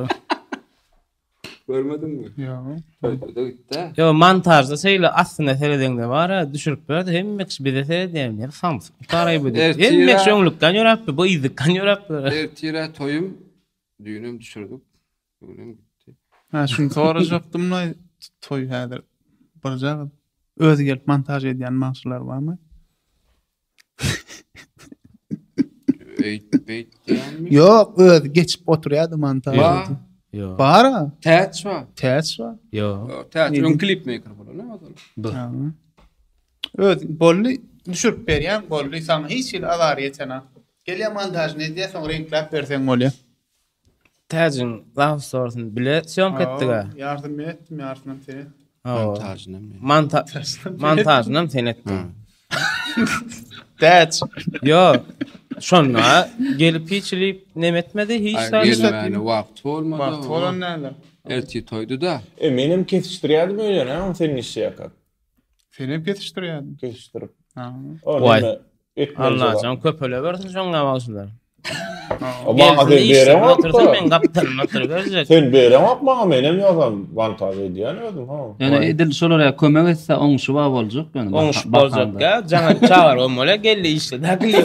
Görmedin mi? Ýa. Toyda gitti. Yo montajda seýle aslında seredende bar, düşürüp berdi, hemmek bize seredem, ne sams. Taray bu. Hemmek şoňlukdan ýörapber, bu ýyzykdan ýörapber. Ertire toyum düýnüm düşürdük. Düýnüm gitti. Ha, şunu sorajakdym-la, toy häzir barjak. Özü gelip montaj edýän maşlar barmy? Beyt diýänmi? Ýok, özü geçip oturýardy montaj. Yo. Bara, Täç var. täs var. Yo. Täç ön klip maker bolar, ne var? Ha. Özü bolly düşürüp berýän, bolly sana hiç ýyl azar ýetene. Gelýän montaj ne diýär, soň renkläp berseň bolýar. Täjin love story'syn bile söýüm ketdiga. Yardım etdim, yardım seni. Montajynam. Montajynam sen etdim. Täç. Yo. Şonna gelip hiçlip nemetmedi hiç Yani wagt bolmady. Wagt bolan näler? Erti toydu da. Menim kesiştirýärdim öýlen, ha, senin işi ýakap. Seni yetiştirýärdim. Kesiştirip. Ha. Vay. Etmeli. Allah'ım köpöle versin şoňa bagyşlar. Ama berem otursa men gapdan oturup berjek. Sen berem atmaňa menem ýazam montaj edýän ödüm, ha. Yani edil şolara kömek etse oňşy wa boljak ýöne. Oňş boljak ga, jaňa çağır bolmaly geldi işte. Dakly.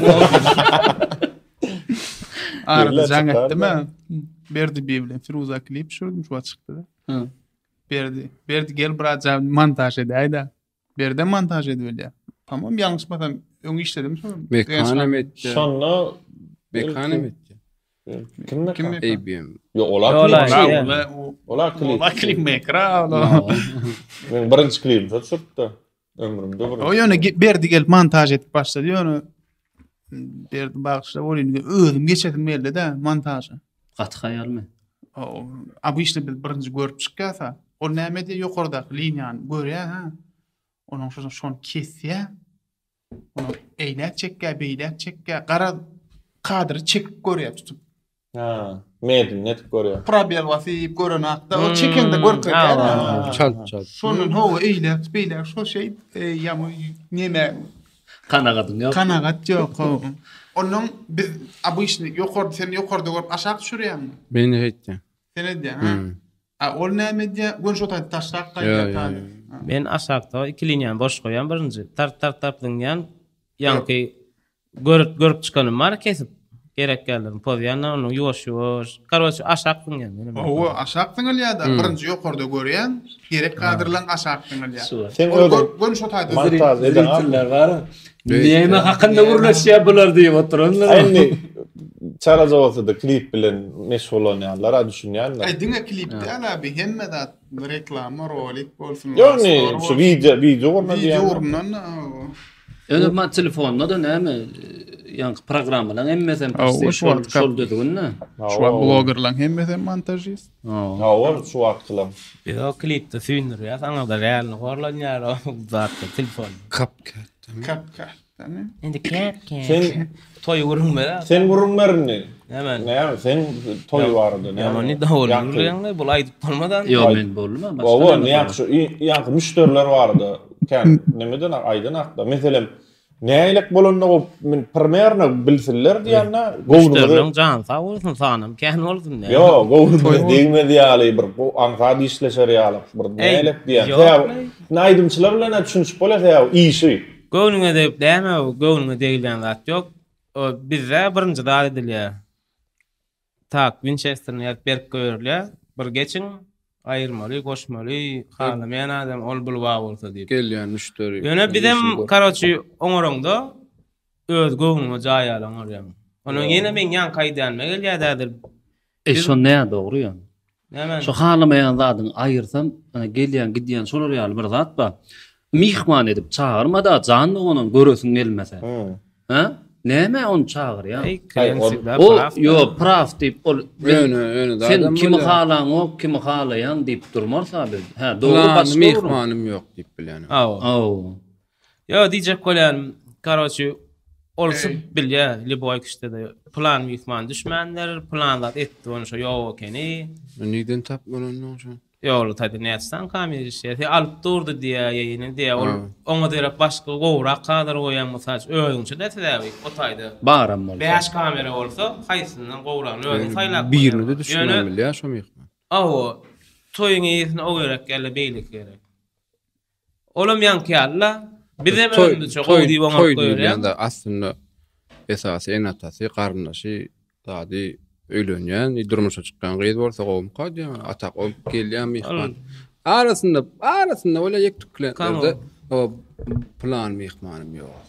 Arada jaňatdymy? Berdi bilen Firuza klip şurdim şu çykdy. Hı. Berdi gel braja montaj edýär. Berden montaj edýär. Tamam, ýalňyşmasam öňe işledim şu. Mekanem etdi. Şonda Mekanem etdi. kim? ABM. Yo, olar klip. Ola klip maker. Men birinji klipde çykdy. Ömrümde bir. O ýöne berdi gel montaj edip başlady. Ýöne berdi bagşlap bolýan. Özüm geçedim melde-de montajy. Gat hayalmy? Bu işle biz birinci görüp çykýasa, o näme diýip ýokarda liniýany görýär, ha. Onuň şonu kesýär. Onu eýlek çekýär, beýlek çekýär, gara kadry çekip görýär tutup. Ha, medin net görýär. Probel wasyp görän hatda o çekende görüp görýär. Çal. Şonun howa eýlek, beýlek şo şey ýamy näme Kanagadyn ýok. kanagat ýok. Onuň biz bu işni ýokarda sen ýokarda görüp aşağı düşürýärmi? Beni etdi. Sen edýän, ha. Ol näme diýär? Gün şo taýda taşlap gaýýar. Men aşakda iki linýany boş goýan birinji. Tart diňýän ýanky görüp çykanym bar kesip gerek geldi. Pozisyonlar onu yoş. Karşı aşağı geldi. O aşakdyňyl ýa-da birinji ýokarda görýän gerek kadrlaryň aşakdyňyl ýa. Sen öyle Görüş otaydy. montaj eden Zeytinler var. Neyme hakkında uğraşıyor bular diye oturunlar. Aynı çaraza olsa da klip bilen meşhur olanlar düşünýänler. Diňe klipde ala bir hemme da reklama rolik bolsun. Yani şu video orna diýen. Video'ndan Öyle ma telefonla da näme ýa-ni programmalar emmesem şol dediňne. şu bloggerlaň hemme montajist. Ha, o şu akılım. Bir o klipde sündür ya. Sana da real horlanýar o zatta telefon. Kapkat. Kapka. Indi cat. Sen Toy vurunmara. sen vurunmaryny. Hemen. Ne sen toy vardı ne? Ya ni da olur. Bu aydıp bolmadan. Yo men bolma. O ne ýakşy ýa müşteriler vardı. Kan nemeden aýdan akda. Meselem näýlik bolanyny men primerni bilsinler diýende gowrumy. Can sağ olsun sanam. Kan olsun ne? Yo, gowrumy diýmedi ýaly bir bu anfady işleşer ýaly bir näýlik diýen. Näýdimçiler bilen düşünüp bolasa ýa işi. Gownuňa dep däme, gownuňa deýilen zat ýok. O bizde birinji dal edilýär. Tak Winchester'ni ýalyp berip goýurlar. Bir geçin ayırmaly, goşmaly, halamayan adam ol bulwa bolsa diýip. Gelýän müşteri. Ýöne bizem karaçy oňorongda öz gownuňa jaý alaňar. Onuň ýene men ýan kaýdanma gelýärdir. Şo näme dogry ýa? Hemen. Şo halamayan zadyň aýyrsam, gelýän gidýän şolar ýaly bir zat ba. Mihman edip çağırmada canlı onun görüsün gelmese. Ha? Näme onu çağır ya? O yo praf dip ol Öne da sen kimi halan o kimi halayan dip durmarsa biz. Ha doğru başka mihmanım yok dip bilen. Oo. Yo diýjek bolýan karaçy olsa bilýär, liboy kişide de plan mihman düşmanlar planlar etdi onu şo yo keni. Neden tapmalyň şo? Ýol taýdy näçden kamera işe alyp durdy diýe ýeňe diýe ol oňa derep başga gowrak kadar goýan mysal öýüňçe de täbi o taýdy. Baram bol. 5 kamera bolsa haýsynyň gowrany öýüň saýlap. Birini de düşünmeli ya şo mihman. O toýuň ýetini o gerek gelle beýlik gerek. Olam ýanky alla bize öňde çok diýip oňa goýýar. Da aslında esasy en atasy garnaşy dady öýlenýän, durmuşa çykkan gyz bolsa gowum kadýa, atak olup gelýän mihman. Arasynda ola ýekdiklerde o plan mihmanym ýok.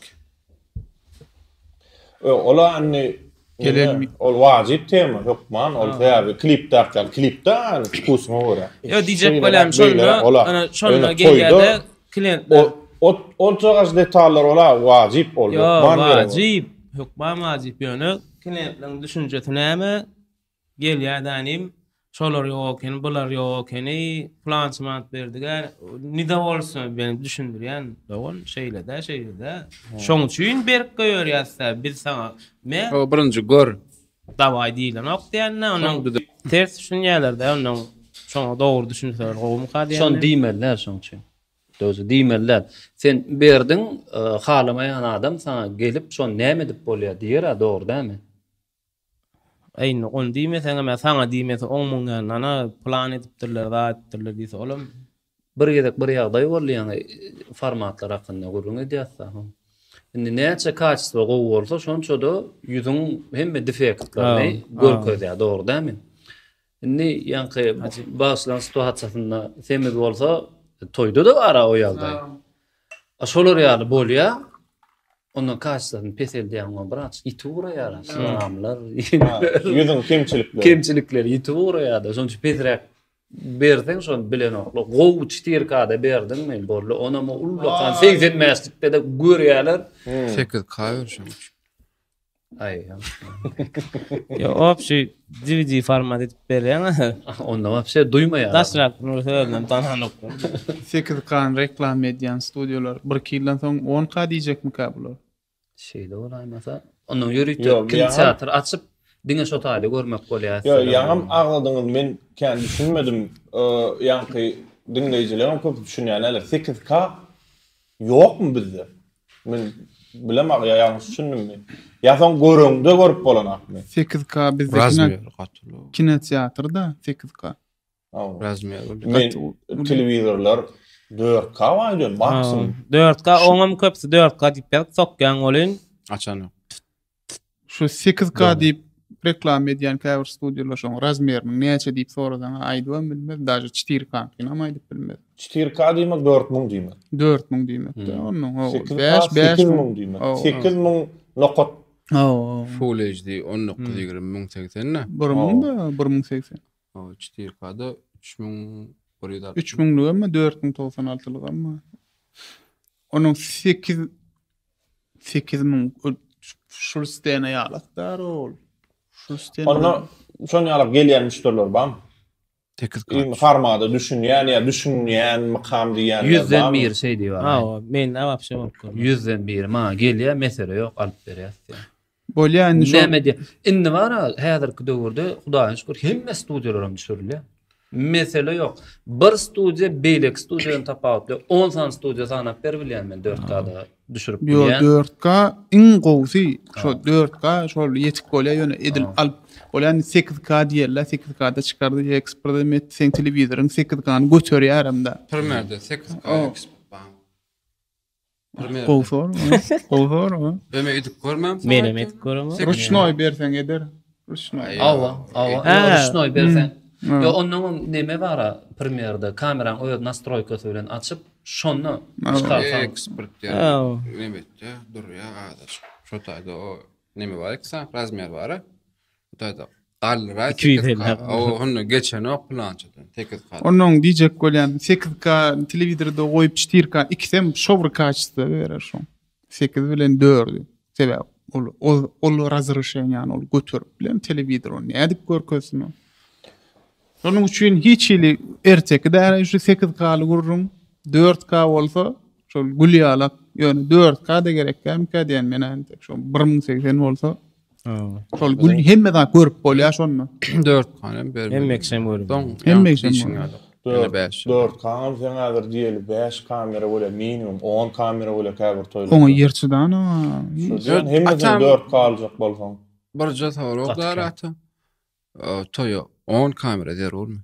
Ola anni ol wajib tema hukman ol täbi klipden kusma ora. Yo diýjek bolýan şonu, ana şonu gelýärde klientler o çagaş detallar ola wajib ol. Wajib, hukman wajib ýöne klientleriň düşünjesi näme? Gelýärdanym şolar ýokyn, bular ýokyn, plansmant berdiler. Nida bolsa beni düşündirýän dogol şeýlede. Şoň üçin berip goýýarýarsa biz sana O birinji gör. Dawai diýlen ok diýende onuň ters düşünýärlerde onuň şoňa dogry düşünýär gowum kadýan. Şon diýmeler şoň üçin. Dozy diýmeler. Sen berdin halamayan adam sana gelip şon näme dip bolýar diýer, dogry dämi? Ayni on diýmesen ama sana diýmese oňmuňdan ana plan edipdirler, zatdirler diýse olam. Bir ýagdaý bolýan formatlar hakynda gurrun edýärsa. Indi näçe kaçsa gowy bolsa şonço da ýüzüň hemme defektlerini görkezýär, dogry dämi? Indi ýanky başlan situasiýasynda semir bolsa toýda da ara o ýagdaý. Şolar ýaly bolýar. Ondan kaçsan pesel diýen brats itura ýara. Salamlar. Ýüzüň kemçilikleri itura ýa-da şonçy pesrek berdiň şon bilen oklo. Gow çtirkada berdiň men bolly. Ona mo ullakan 80 mäslikde de görýärler. 8K berşemiş. Ay. Yo opşy DVD format edip berýän. Onda wapşe duýmaýar. Daşrak bunu söýlemem tananyp. 8K reklam edýän studiýalar 1 ýyldan soň 10K diýjekmi kabular? Şeýle bolaýmasa, onuň ýürüýdi kinoteatr açyp diňe şotaly görmek bolýar. Yo, ýaňam agladyňyz men kän düşünmedim. Ýanky dinleýijilerim köp düşünýärler. 8K ýokmy bizde? Men bilemem ýaňy düşündümmi? Ýa-da görüňde görüp bolanakmy? 8K bizde kinoteatrda 8K. Razmýar. Men telewizorlar 4K waýdy maksimum. 4K oňam köpsi 4K diýip sokýan bolyn. Açany. şu 8K diýip reklam edýän käbir studiýalar şoň razmerini näçe diýip soradan aýdybam bilmez, daşy 4K ama aýdyp bilmez. 4K diýmek 4000 diýmek. 4000 diýmek. Onu 5000 diýmek. 8000 nokot. Full HD 10.20 1000 da 1080. 4K'da 3000 3000'lık ama 4096'lık ama. Onun 8000 şu stene ýalakdar ol. Şu stene. Onu şonu alıp gelýän müşteriler bam. Teknik Farmada düşünýän makam diýen. 100'den bir şey diýär. Men awapşa bolup 100'den bir ma gelýär, mesele ýok, alyp berýär. Bolýan şu. Näme diýär? Indi bara häzirki döwürde Hudaýa şükür hemme studiýalaram düşürilýär. Mesele ýok. Bir studiýa beýlek studiýany tapawdy. 10 san studiýa sanap berbilýän men 4K'da düşürüp bilýän. 4K iň gowsy şu 4K şol ýetik bolýar ýöne edil alyp bolýan 8K diýerler, 8K'da çykardy ekspert met sen telewizoryň 8K'ny götürýär hemde. Premierde 8K Gowsor. Öme edip görmem. Menem edip görmem. Ruşnoy bersen eder. Ruşnoy. Awa, ruşnoy bersen. Yo onuň neme bara Premier'de kameran öz nastroykasy bilen açyp şonu çykarsan Ekspert ýa. Nemetde durýa adaş. Şo taýda o neme bar eksa razmer bar. O taýda galra 8K. O onu geçen ok plançadan 8K. Onuň diýjek bolýan 8K telewizorda goýup 4K ikisem şowr kaçdy berer şoň. 8 bilen 4. Sebäp ol razryşenýan ol götürüp bilen telewizorny nädip görkezmi? Onun üçin hiç ili ertek de şu 8K'lı gururum 4K bolsa şol gulýalak ýöne 4K da gerekkäm diýen menen şu 1080 bolsa şol gul hemmeden görüp bolýar şonu 4K bermeli. Hemmekşem görüp. Hemmekşem 4K sen agar diýeli 5 kamera bolýar minimum 10 kamera bolýar käbir toýlar. Oňa ýerçidan Hemmeden 4K aljak bolsaň. Bir jatawroklar ata. Toyo 10 kamera zerurmy?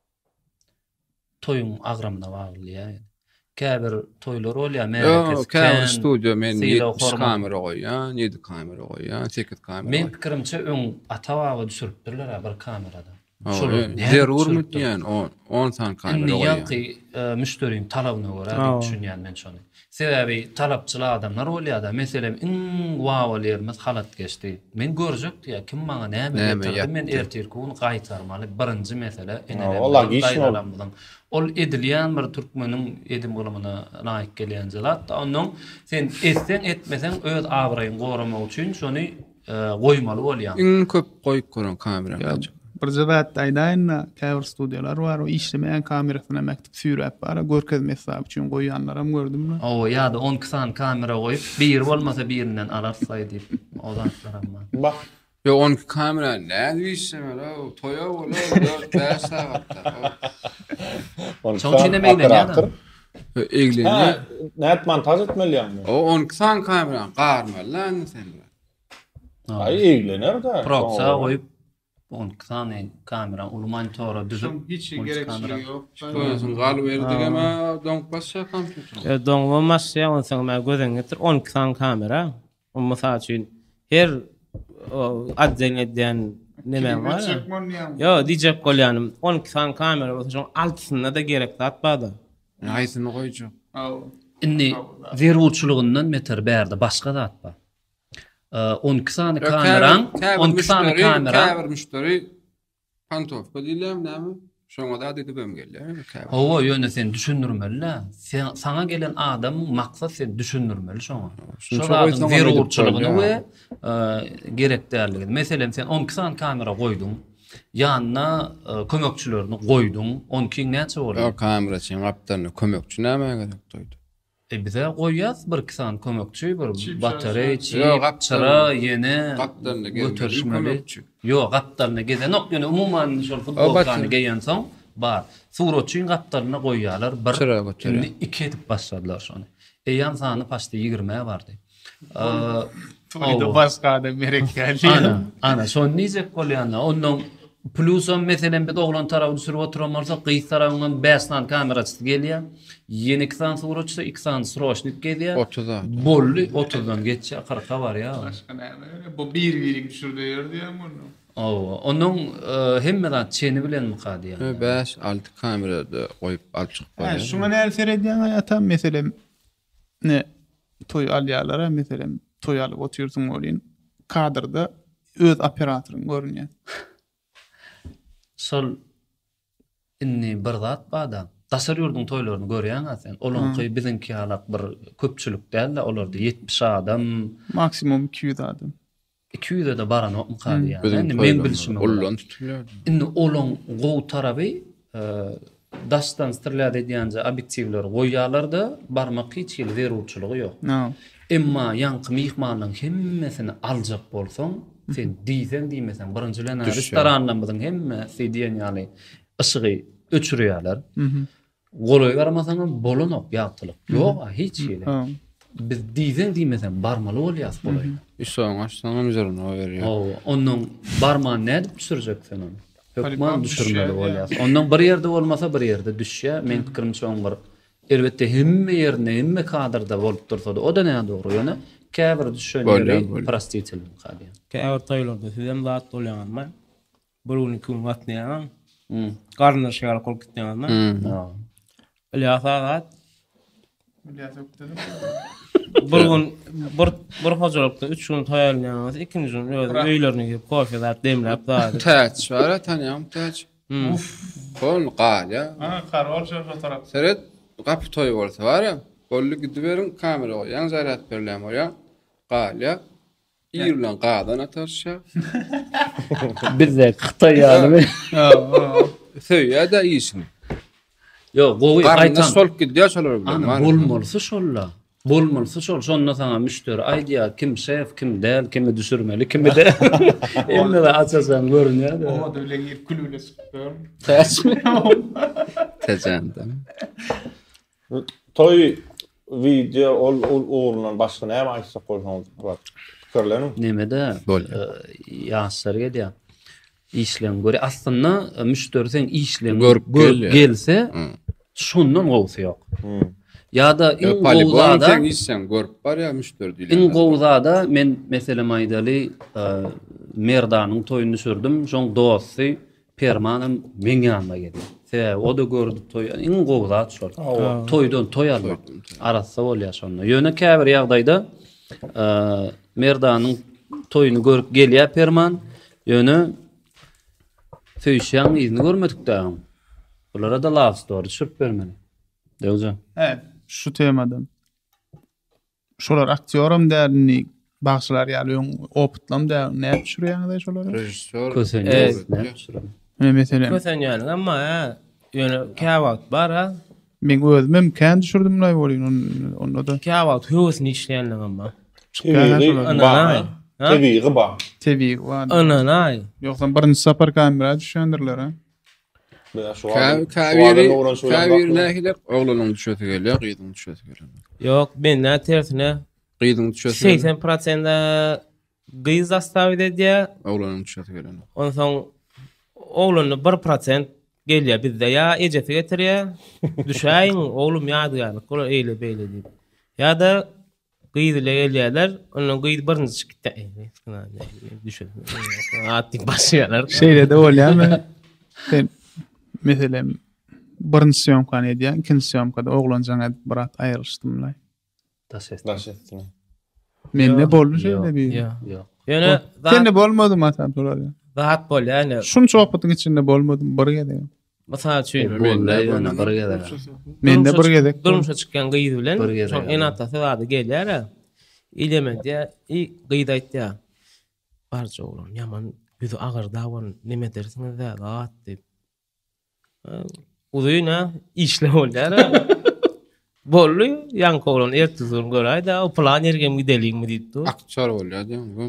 toyun agramına bagly. Käbir toylar bolýar, käbir studio men 7 kamera goýýan, 7 kamera goýýan, 8 kamera. Men pikirimçe öň atawaga düşüripdirler bir kamerada. Zerurmy diýen 10 san kamera goýýan. Ýa-da müşteriň talabyna görä düşünýän men şonu. Sebäbi talapçylar adamlar bolýar-da. Meselem wawalerimiz halat geçdi. Men görjek diýär, kim maňa näme getirdi, men ertirki onu gaýtarmaly. Birinji mesele enelerden. Ol edilýän bir türkmeniň edim bolumyna laýyk gelýän zat. Onuň sen etsen etmesen öz abraýyny goramak üçin şonu goýmaly bolýar. Iň köp goýup gören kamera. Bir zebat aýdaýynna käbir studiýalar bar, o işlemeýän kamerasyna mektep sürüp bar, görkezme hesap üçin goýýanlaram gördüm. O ýa-da 10 ksan kamera goýup, bir bolmasa birinden alarsaý diýip ozatlaram. Bak. Yo 10 kamera näde işlemeli, toya bolar 4 saatda. Çoňçy nemeýle ýa-da? Egleni. Näet montaj etmeliyam. O 10 ksan kamera garmaly lan sen. Ay eglener da. Proxa goýup 10 ksan kamera ulu monitora düzüp hiç gerekçiligi ýok. Şoňsun galy berdik ama donk başga kompýuter. Donk bolmaz ýa, onsaň mä gözen getir 10 ksan kamera. O mysal üçin her adden edýän neme bar? Yo, diýjek bolýanym 10 ksan kamera bolsa altysyna da gerekli atbady. Aýsyny goýjak. Indi zerurçulygyndan meter berdi, başga da atba. 10 ksan kameran, 10 ksan kamera. Käbir müşteri pantofka diýilem näme? Şoňa da edibem gelýär. Hawa ýöne sen düşünürmeli. Sana gelen adam maksat sen düşünürmeli şoňa. Şoňa zerurçulygyny we gerekdärligi. Meselem sen 10 ksan kamera goýdun. Ýanyna kömekçilerini goýdun. 10 kiň näçe bolýar? O kamera sen gapdaryny kömekçi näme gerek toýdy? Bize goýýas bir ksan kömekçi, bir batareýa, çip, çıra, ýene gapdaryny götürüşmeli. Ýok, gapdaryny gezen ok, ýöne umuman şol futbolkany geýen soň bar. Suratçyň gapdaryny goýýarlar, bir indi 2 edip başladylar şonu. Eýan sany paşda 20 bardy. Toyda başga da merekeli. Ana, şonu nijek bolýanda, onuň Pluson meselen bir oglan tarafı sürüp oturan bolsa, gys tarafından 5 tane kamera açtı gelýär. Ýene 2 tane suratçy, 2 tane roşnik gelýär. 30 da. Bolly 30'dan geçýär, 40'a bar ya. Başka näme? Bu bir düşürdi ýerdi bunu. Onun hemmeden çeni bilen mi kady yani? 5-6 kamerada koyup alıp çıkıp Ha, barýar. şuna näme serediýän aýatam meselem ne toy alýarlara meselem toy alyp oturýarsyň bolýan kadrda öz operatoryň görünýär. Sol inni bir zat bada. Tasar ýurdun toýlaryny görýän sen. Olonky bizinki halak bir köpçülük däl, olarda 70 adam, Maksimum 200 adam. 200 de baran okmy kady yani. Bizim Endi men toylarında bilişim. Ulan tutulýar. Indi olon gow tarapy dastan stirlade diýänje obyektivler goýýarlarda barmak hiç ýyl berupçylygy ýok. No. Emma ýanky mihmanyň hemmesini aljak bolsaň, sen diýsen diýmesen, birinjilen restorandan biziň hemmesi diýen ýaly ysıgy öçürýärler. Goloy garmasaň bolanok ýagtylyk. Ýok, hiç ýyl. Biz diýsen diýmesen barmaly bolýas bolay. Üsöň açsaňam üzerine berýär. Onun barmagy näde düşüreceksen onu? Hökman düşürmeli bolýas. Ondan bir ýerde bolmasa bir ýerde düşýär. Men pikirimçe oň bir elbetde hemme ýerine, hemme kadrda bolup dursa da o da näme dogry ýöne käbir düşen ýeri prostitil kady. Käbir toýlarda sizem zat bolýan ama burun kim watnýan. Garna şeýle kolup gitýän ama. Ilyasa burun bir hojalykda 3 gün toýalýan, ikinji gün öýlerine gidip kofe zat demläp zat. Täç var, tanýam täç. Kol qalya. Ha, karol fotoğraf. Seret gapy toy bolsa var ya, golly gidiberin kamera goýan, zarat berilýän bolýar. Qalya. Ýürlen qadan atarşa. Bizde Xitay ýaly. Söýä da iýsin. Yo, gowy Qarna aýtan. sol gidýär şolar bilen. Ana bolmalsa şolla. Bolmalsa şol. Şonda sana müşteri aýdýar, kim şef, kim däl, kimi düşürmeli, kimi de. Emne de açasan görünýär. O da öyle gir külüle sıkıyor. Täçmi? Täjändem. Toy video oğlundan başka näme aýtsak bolsaňyz bar. Pikirlerim. Nemede? Ýaşlar gelýär. İşlen göre aslında müşteri sen işlen görüp gelse şundan gowsy ýok. Ya da in gowzada sen işsen görüp bar ya müşteri diýler. In gowzada men meselem aýdaly Merdanyň toýuny sürdüm. Şoň dosty permanam men ýanyma geldi. O da gördü toy. In gowzat şol. Toýdan toy alyp arasa bolýar şonda. Ýöne käbir ýagdaýda Merdanyň toýuny görüp gelýär perman. Ýöne Söýşýän izni görmedik-de. Bulara da love story düşürüp bermeli. Dewze. Evet, şu temadan. Şolar aktyorum därini bagşylar ýaly oputlam da näme düşürýär şolary? Rejissor. Mesela Kösen ýaly ama ýöne käwat bar ha. men özüm kän düşürdüm näme bolýan onu da. Käwat höwesini işleýänler ama. Tebiği ba. TV var. Ananay. Yoksa birinci sapar kamera düşendirler ha. Käbir nähilek oglanyň düşeti gelýär, gyzyň düşeti gelýär. Yok, ben ne tersine Gyzyň düşeti. 80% gyz zastavit edýär. Oglanyň düşeti gelýär. Ondan soň oglanyň 1% gelýär bizde ya ejeti getirýär. Düşäýin oglum ýadygar, golar eýle beýle diýip. Ya da gyz ile gelýärler, onuň gyz birinji çykdy. Düşün. Atdyk başlaýarlar. Şeyle de bolýarmy? Sen mesela birinci syomkany edýän, ikinji syomkada oglanjaň birat aýryşdymlar. Daşetini. Mende bolmuş öyle bir. Yok. Ýöne Sende bolmady matan tolar. rahat bol ýani. Şunu sohbetin içinde bolmadım, bir gede. Mesela çünkü Ýöne bir gede. Mende bir gede. durmuşa çykkan gyz bilen Bir gede, şoň en atası zady gelýär. İlemedi, gyz aýtdy. Barça oğlum, yaman yüzü ağır dawan neme dersiniz da rahat diýip. Uzyna işle bolýar. Bolly, ýan oğlum ertizin göräýdi da o plan ýerge mi gideligmi diýipdi. Aktör bolýar diýen.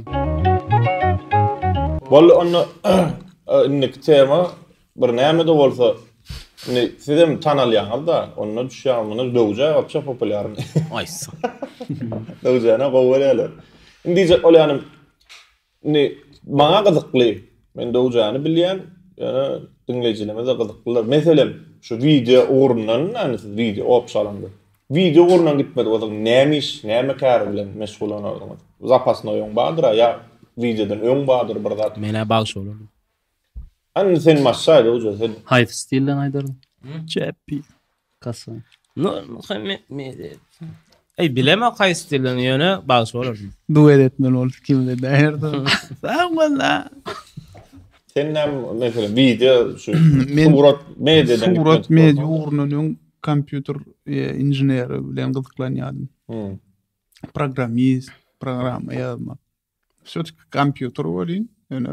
Bolle onu innik tema bir näme de bolsa ni sizem tanalýaňyz da onu düşýärmiňiz döwje apça populýar. Aýsa. Döwjene gowelýärler. Indi bolýanym ni maňa gyzykly. Men döwjeni bilýän Yani dinleyicilerimize gıdıklılar. Mesela şu video uğrundan, yani siz video opsalandı. Video uğrundan gitmedi. O zaman neymiş, neyme kârı bilen meşgul olanlar. Zapasına öň badyr ya videodan öň badyr bir zat. Mene bağış olur. Hani sen maşayla uca sen. Hayf stilden aydarım. Çeppi. Kasa. No, me ey bileme kaýsy dilden ýöne bağış olur. Duet etmeli ol kimde derdi. Sen valla. Sen mesela video şu Men surat medyadan surat medya uğrunun kompüter injineri bilen gıdıklanýardym. Programist, programa yazmak. Все-таки kompüter bolýan. Yani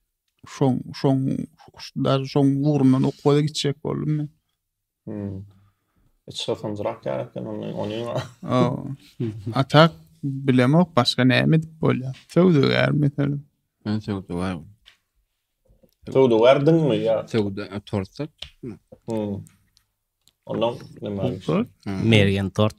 şoň uğrundan okuwada gitjek boldum men. Hiç şafansırak gereken onu. Atak bilemok başka näme dip bolýar. Söwdeger mesela. Ben söwde var. Söwde verdin mi ya? Söwde torsak. Ondan ne var? Mergen tort.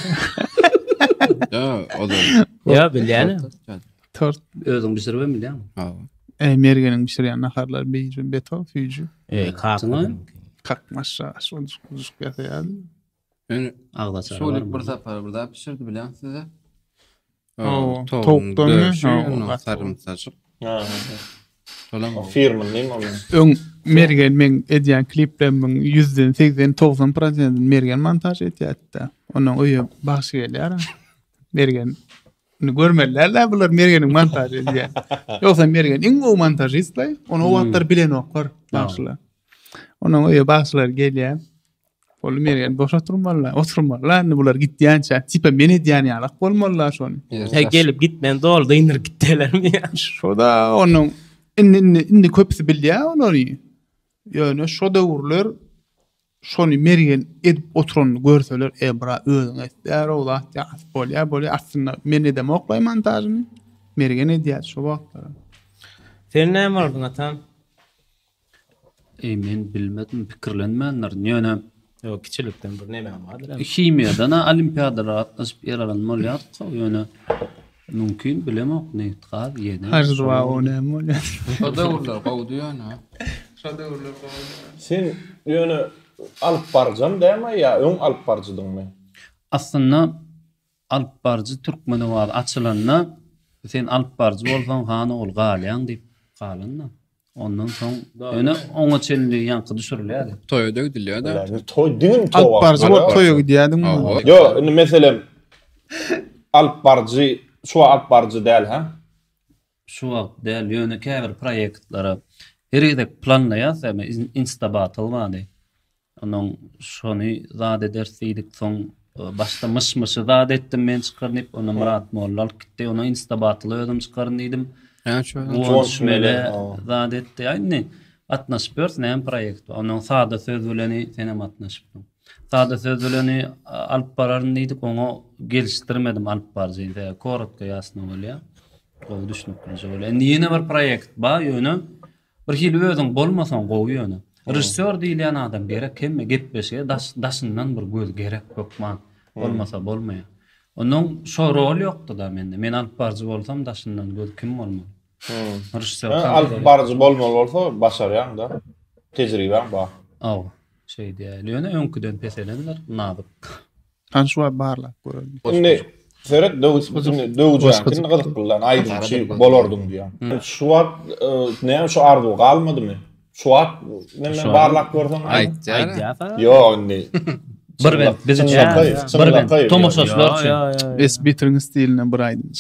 Ya o da. Ya bilýäni. Tort. Özüň bişirbe bilýän? Ha. Mergenin pişirýän naharlar beýjin beto füýjü. Kalkma. Kakmaşa şoňsuz ýasaýar. Yani Agdaçar. şolik bir safar bir daha pişirdi bilen size. Tavukdan mı? Sarımsaçık. Ha. Solan O firmanın neymi onun? Öň mergen men edýän kliplerimiň 100-80% mergen montaj etýär. Onuň öýe baş gelýär. Mergen görmeliler bular mergenin montaj edýär. Ýoksa mergen iň gowy montajistler, onu o wagtlar bilen oklar başlar. Onuň öýe başlar gelýär. Ol mergen boşa oturmalar. Bular gitdiýänçä tipe men edýän ýalak bolmalar şonu. He gelip gitmen doldy indir gitdilermi? Şoda onuň inni köpsi bilýär onu. Ýöne şo döwürler şonu mergen edip oturany görseler, bra özüň etdär o zat ýa bolýar aslında men edem oklaý montažyny mergen edýär şo wagtlar. Sen näme boldun atam? Men bilmedim, pikirlenmänler. Ýöne Yok kiçilikden bir näme bardyr. Himiýada olimpiadalara atnaşyp ýaralanmaly ýa-da ýöne mümkin bilemok neýtgar ýene. Harjwa o näme bolýar? O da urlar gowdy ýa-ni. Sen ýöne alyp barjam däme ya öň alyp barjydyňmy? Aslında alyp barjy türkmene wag açylanna sen alyp barjy bolsaň hany ol galýan diýip galanna. Ondan soň ýöne oňa çelli ýanky düşürilýär. Toýda gidilýär da. Yani toy diňin toy. Alyp barjy toýa gidýärdiň. Yo, indi meselem alyp barjy, şu alyp barjy däl ha? Şu wagt däl ýöne käbir proýektlara heride planlaýar, ama instabatylmady. Onuň şonu zat edersidik soň başda myşmyşy zat etdim men çykarnyp onu Murat mollal gitdi, onu instabatyly özüm çykarnydim. Yani şu O şmele zat etdi. Ýani 64 näme proýekt. Onuň sada söz bileni senem 60. Sada söz bileni alyp bararnydy, onu gelişdirmedim alyp barjydy. Korotka ýasny bolýar. O düşünüp bolýar. Endi ýene bir proýekt bar ýöne bir hili özüň bolmasaň gowy ýöne. Rejissor diýilen adam gerek kemme gepleşe daşyndan bir göz gerek kökman. Bolmasa bolmaýar. Onuň şo rol ýokdy da mende. Men alyp barjy bolsam daşyndan göz kim bolmaly? Rejissor alyp barjy bolmaly bolsa başarýan da. Tejribem bar. Aw, şey diýär. Ýöne öňküden peselenler nadyk. Anşwa barlap göreldi. Indi Ferhat döwüjäkin gyzyklan aýdymçy bolardyň diýär. Şu wagt näme şu arzu galmadymy? Şu wagt näme barlap görsem aýtjar. Yo, indi. Bir ben bizim tomoşaçlar üçin. Es bitiriň stiline bir aýdym.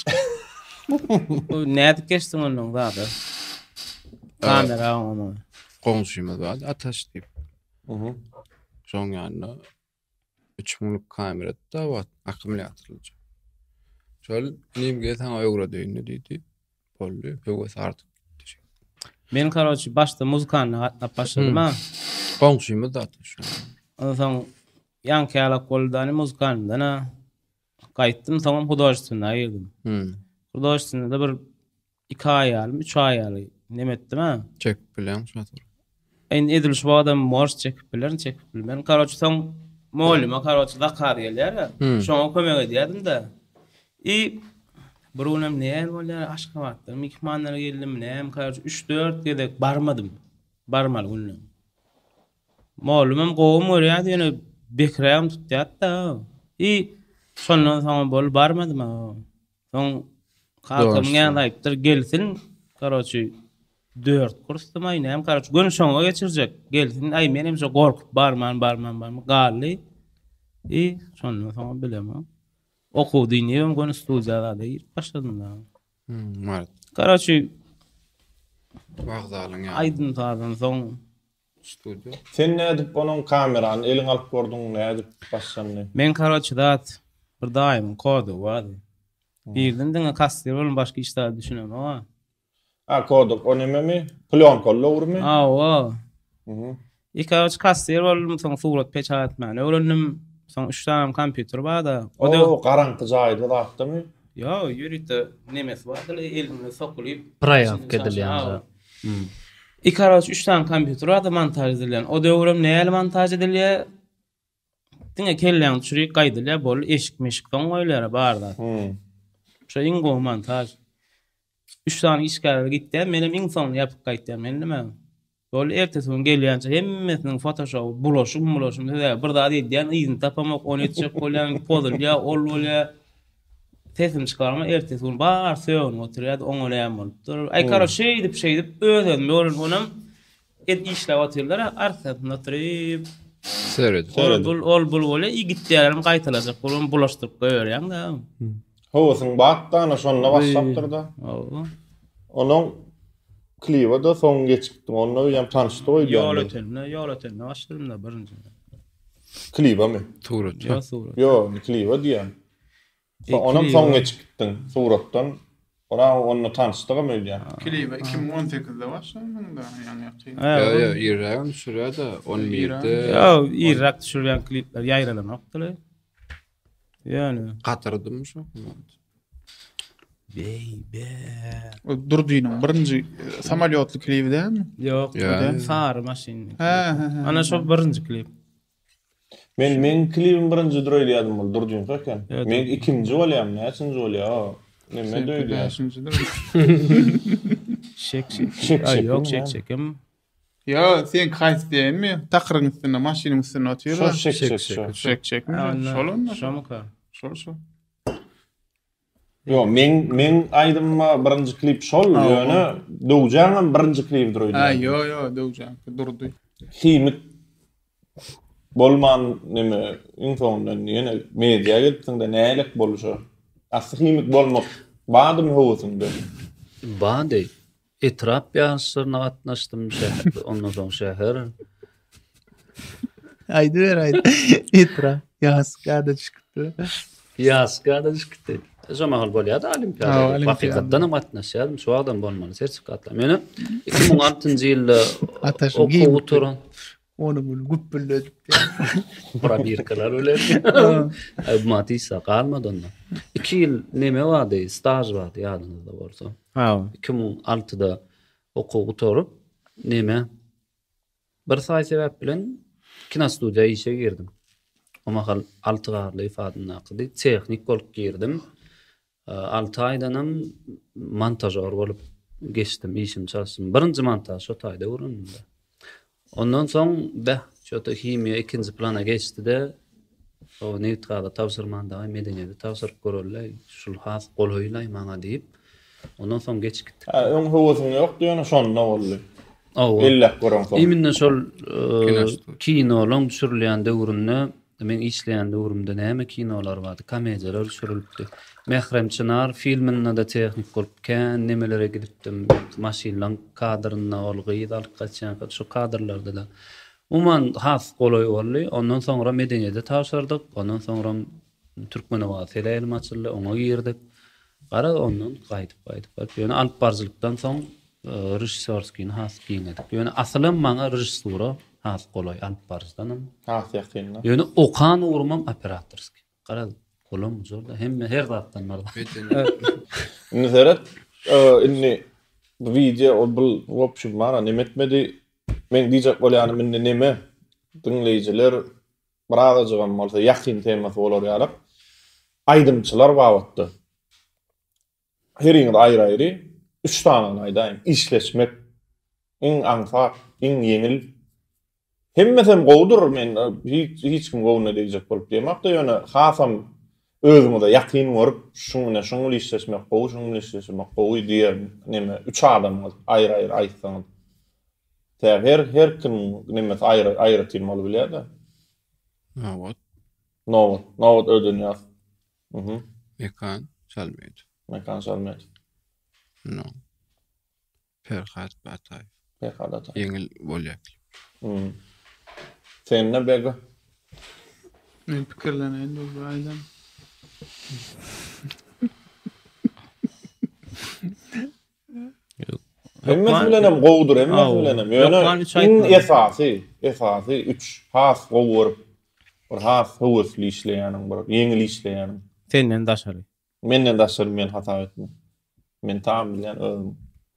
Näde geçdiň onuň zady? Kamera onu. Konuşýmaz var. Ataş diýip. Şoň ýanyna 3000'lik kamerada var. Akkumulýatorlyjak. Şol nimge taň öýgüre diýildi diýdi. Boldy, höwes artyk. Men karaçy başda muzykany gatnap başladym ha. Konuşýmaz da ataş. Ondan soň ýanky koldany muzykanydan ha. Gaýtdym, tamam hudaşsyna aýyrdym. Hudaşsyna da bir 2 aýaly, 3 aýaly näme etdim ha. Çek bilen şator. Endi edil şu adam morş çekip bilen. Karaçy soň molima karaçy da kar gelýär ha. Şoňa kömek edýärdim da. Burunam näme bolýar aşka wagtda mikmanlara geldim näme karaçy 3-4 gedek barmadym. barmal günlü. Malumam gowum görýär diýeni bekrem tutýar-da. Şondan soň bol barmadyma. Soň halkymyň ýanynda aýdypdyr gelsin. Garaçy 4 kursdym aýnam garaçy gün şoňa geçirjek. Gelsin aý menim şo gorkup barman galy. Şondan soň bilemem. Okuw diýnýem gün studiýada başladym da. Mart. Garaçy Wagdalyň ýa. aýdym taýdan soň Studio. Sen nädip onuň kamerany eliň alyp gördüň, nädip başlandy? men garaçy dat bir daýym kodu wady. Birden diňe kastir bolan başga işler düşünem ama. Koduk, o nememi? Plan kollawurmy? Awa. İkaç kastir bolan soň surat peçatman. Öwrendim soň 3 tane kompýuter bar da. O garanky jaýda zatdymy? Yo, ýürüte nemes bar da elimle sokulyp Prayaf kedilýär. İkaç 3 tane kompýuter bar da montaj edilýän. O döwrüm näle montaj edilýär? Diňe kelläň çyryk gaýdylýar bol eşik meşik soň goýlar bar da. Şeýin go montaj. 3 tane işgärler gitdi. Menem iň soň ýapyp gaýtdym. Men nime? Bol ertesi gün gelýänçe hemmesiniň Photoshop bulaşym bir daha diýen izin tapamak 17 çek bolýan pozulýar, ol bolýar. Sesim çıkarma ertesi gün bar söýün oturýar, oňlaýan bolupdyr. Ay kara şeydip özüm onam işläp oturýarlar, arkasynda oturyp Seyredip. ol bolýar, gitdiýärim gaýtalajak bolan bulaşdyryp goýarýan da. Howasyň batdan şonda başlapdyr da. Onuň kliba da soň geçipdi. Onu ýam tanışdy goýdy. Ýolatylna başladym da birinji. Kliba my? Turat. Yo, kliba diýen. Onam soň geçipdi. Suratdan. Onu tanışdygam öýdýän. Kliba 2018'de başlandı da yani ýakyn. Ya, ýerräň sürýärde 11'de. Yo, ýerräk düşürýän klipler ýaýralanmakdyr. Yani Gatyrdymy şo? Baby. O Durduýnyň birinji samolyotly klibi dämi? Yok, sary maşyn. Ana şo birinji klip. Men klibim birinji döýýärdim bol Durduýn eken. Men ikinji bolýam, näçinji bolýar? Neme döýýär? Şek. Ay yok şekim. Ya sen kaýsy diýenmi? Takryň üstüne maşynyň üstüne oturýar. Şek. Şomuka. Şol. Yo, men aýdymma birinji klip şol ýöne döwjäňem birinji klip döýýär. Yo, döwjäň Durduý. Himit bolman neme infondan ýene media gitdiňde nälik boluşar? Asly himit bolmak badymy howasynda. Bady etrap ýaşyryna gatnaşdym şäher, ondan soň şäher. Aydyr. Etrap ýaskada çykdy. Ýaskada çykdy. Jamahal bolýar da olimpiada. Hakykatdan hem gatnaşýarym, şu adam bolmaly sertifikatlar. Meni 2006-njy ýylda okuw oturan onu bul güppüldük. Probirkalar öyle. Matisa kalmadı ondan. 2 yıl neme vardı, staj vardı yadınızda varsa. 2006'da okuw oturup neme bir say sebep bilen kino studiýa işe girdim. Ama 6 garly ifadany akydy, texnik bolup girdim. 6 aýdanam montajör bolup geçdim, işim çalışdym. Birinji montaj şo taýda urundy. Ondan soň şoto himiýa ikinji plana geçdi de o newtrala tawsyrmanda medeniýeti tawsyryp görürler. Şul has golaýlaý maňa diýip ondan soň geçip gitdik. Öň howasyň ýok diýene şonda boldy. İlla görüň soň. Eminne şol kinolaryň düşürilýän döwründe men işleýän döwrümde näme kinolar bardy, komediýalar düşürilipdi. Mehrem Çınar filminde de tehnik bolup kän nemelere gidipdim. Maşinlan kadryna olgyýdy, alkaçan şu kadrlarda da. Uman has golaý boldy. Ondan soňra medeniýete tawşyrdyk. Ondan soňra Türkmenowa teleýim açyldy, oňa girdik. Gara ondan gaýdyp. Ýöne alp barzylykdan soň rejissörskiň has giňedik. Ýöne aslym maňa rejissura has golaý alp barzdan. Has ýakynda. Ýöne okan urmam operatorski. Gara kolum zorda hem her zatdan barda. Nizeret inni bu video bu option bana nimetmedi. Men diýjek bolýanym indi neme dinleýijiler birazajygam bolsa ýakyn temasy bolar ýalyp aýdymçylar wagtdy. Heriňde aýry-aýry 3 tane aýdaýyn işleşmek iň aňsat, iň ýeňil. Hemmesem gowdur men hiç kim gowna diýjek bolup diýmek de ýöne hasam özüňde ýakyn borup şuňa şuňly işleşmek gowy, şuňly işleşmek gowy diýen neme 3 adam aýry-aýry aýtsaňyz. Her kim neme aýry tilmaly bilýär-de. Nawat ödünýär. Mekan salmaýdy. Mekan salmaýdy. No. Ferhat Batay. Ferhat. Ýeňil bolýar. Sen ne bege? Men pikirleneýin bu aýdan. Hemmes bilenem gowdur, hemmes bilenem. Ýöne esasy 3 has gowur. Bir has howsly işleýäniň bir ýeňil işleýäniň. Senden daşary. Menden daşary men hata etdim. Men tam bilen özüm.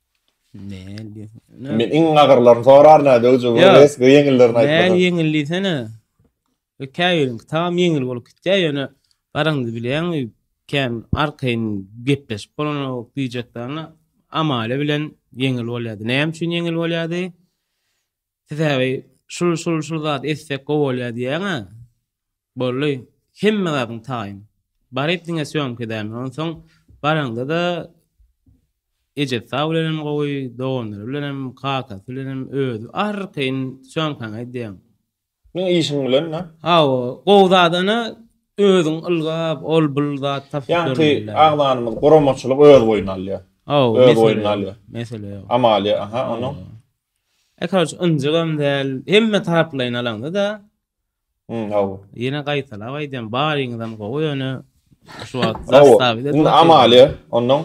Men iň agyrlaryny sorar näde özü bu eski ýeňillerini aýtmadan. Ne ýeňilli sene? Käýüň tam ýeňil bolup gitdi ýöne barandy bilen kem arkayn gepleşip bolany diýjeklerni amale bilen ýeňil bolýardy. Näme üçin ýeňil bolýardy? Täze şul zat esek bolýardy ýa-ni. Bolly hemme zatyň taýyn. Bar etdiňe söýüm kedäm. Ondan soň baranda da ejet sawlenem gowy, doňlar bilenem, kaka bilenem öýdi. Arkayn söýüm aýdýam. Men işiň bilen na? Hawa, gowdadana özüň ylgap, ol bulda tapyp ýa-ni aglanymyz goromaçylyk öz boýuna alýar. Öz boýuna alýar. Mesele ýok. Amaly, onu. Ekar öňjegem del, hemme taraplaryny alanda da. Hawa. Ýene gaýtala aýdym, baryňdan gowy ýöne şu wagt zastawy de. Amaly, onu.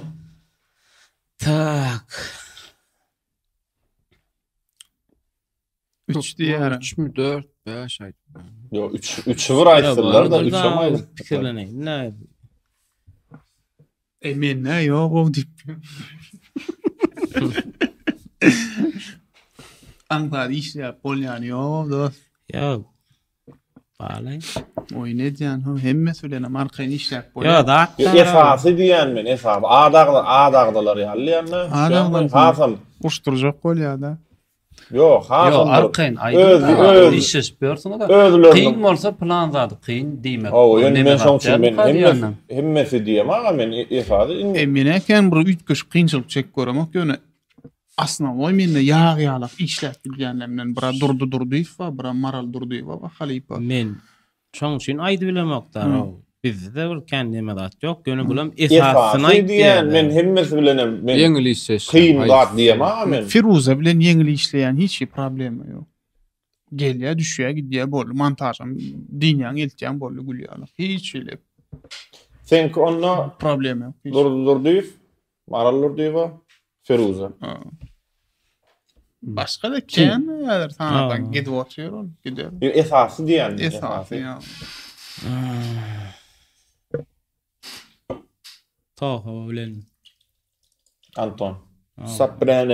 Tak. 3 diýär. 3 mü 4, 5 aýtdy. Yo 3 bir aýtdylar da 3 amaly. Pikirleneýin. Ne? Men ne ýok o diýip. Anglady işler bolýan ýok dost. Ýok. Balay. Oýne diýen hemmesi bilen arkayn işler bolýar. Ýa da. Esasy diýen men esasy adagdalar ýalýarmy? Hasam Uşturjak bolýar da. Yok, hasam. Yo, arkayn aýdy. İşes börtüňe da. Kyn bolsa plan zady kyn diýmek. Men şoňçu men hemmesi diýem, aga men esasy. Meneken bir ütköş kynçylyk çek görmek ýöne aslında oy mende ýagy işler bilýänlemden bira durdy-va, bira maral durdy-va, halypa. Men şoňçyn aýdy bilemokda. Bizde bir kendime zat ýok. Gönü bulam esasyny aýdýan. Men hemmesi bilenem. Men ýeňil işleş. Kyn zat diýem, aga men. Firuza bilen ýeňil işleýän hiç problemi ýok. Gelýär, düşýär, gidýär boldy, montajam diňýän eltýän boldy gülýär. Hiç şeýle. Sen onda problem ýok. Durdy, maral durdy-va, Firuza. Başga da ken ýa-da tanadan gidip oturýar, gider. Esasy diýen. Esasy. Toho bilen Anton. Saprane.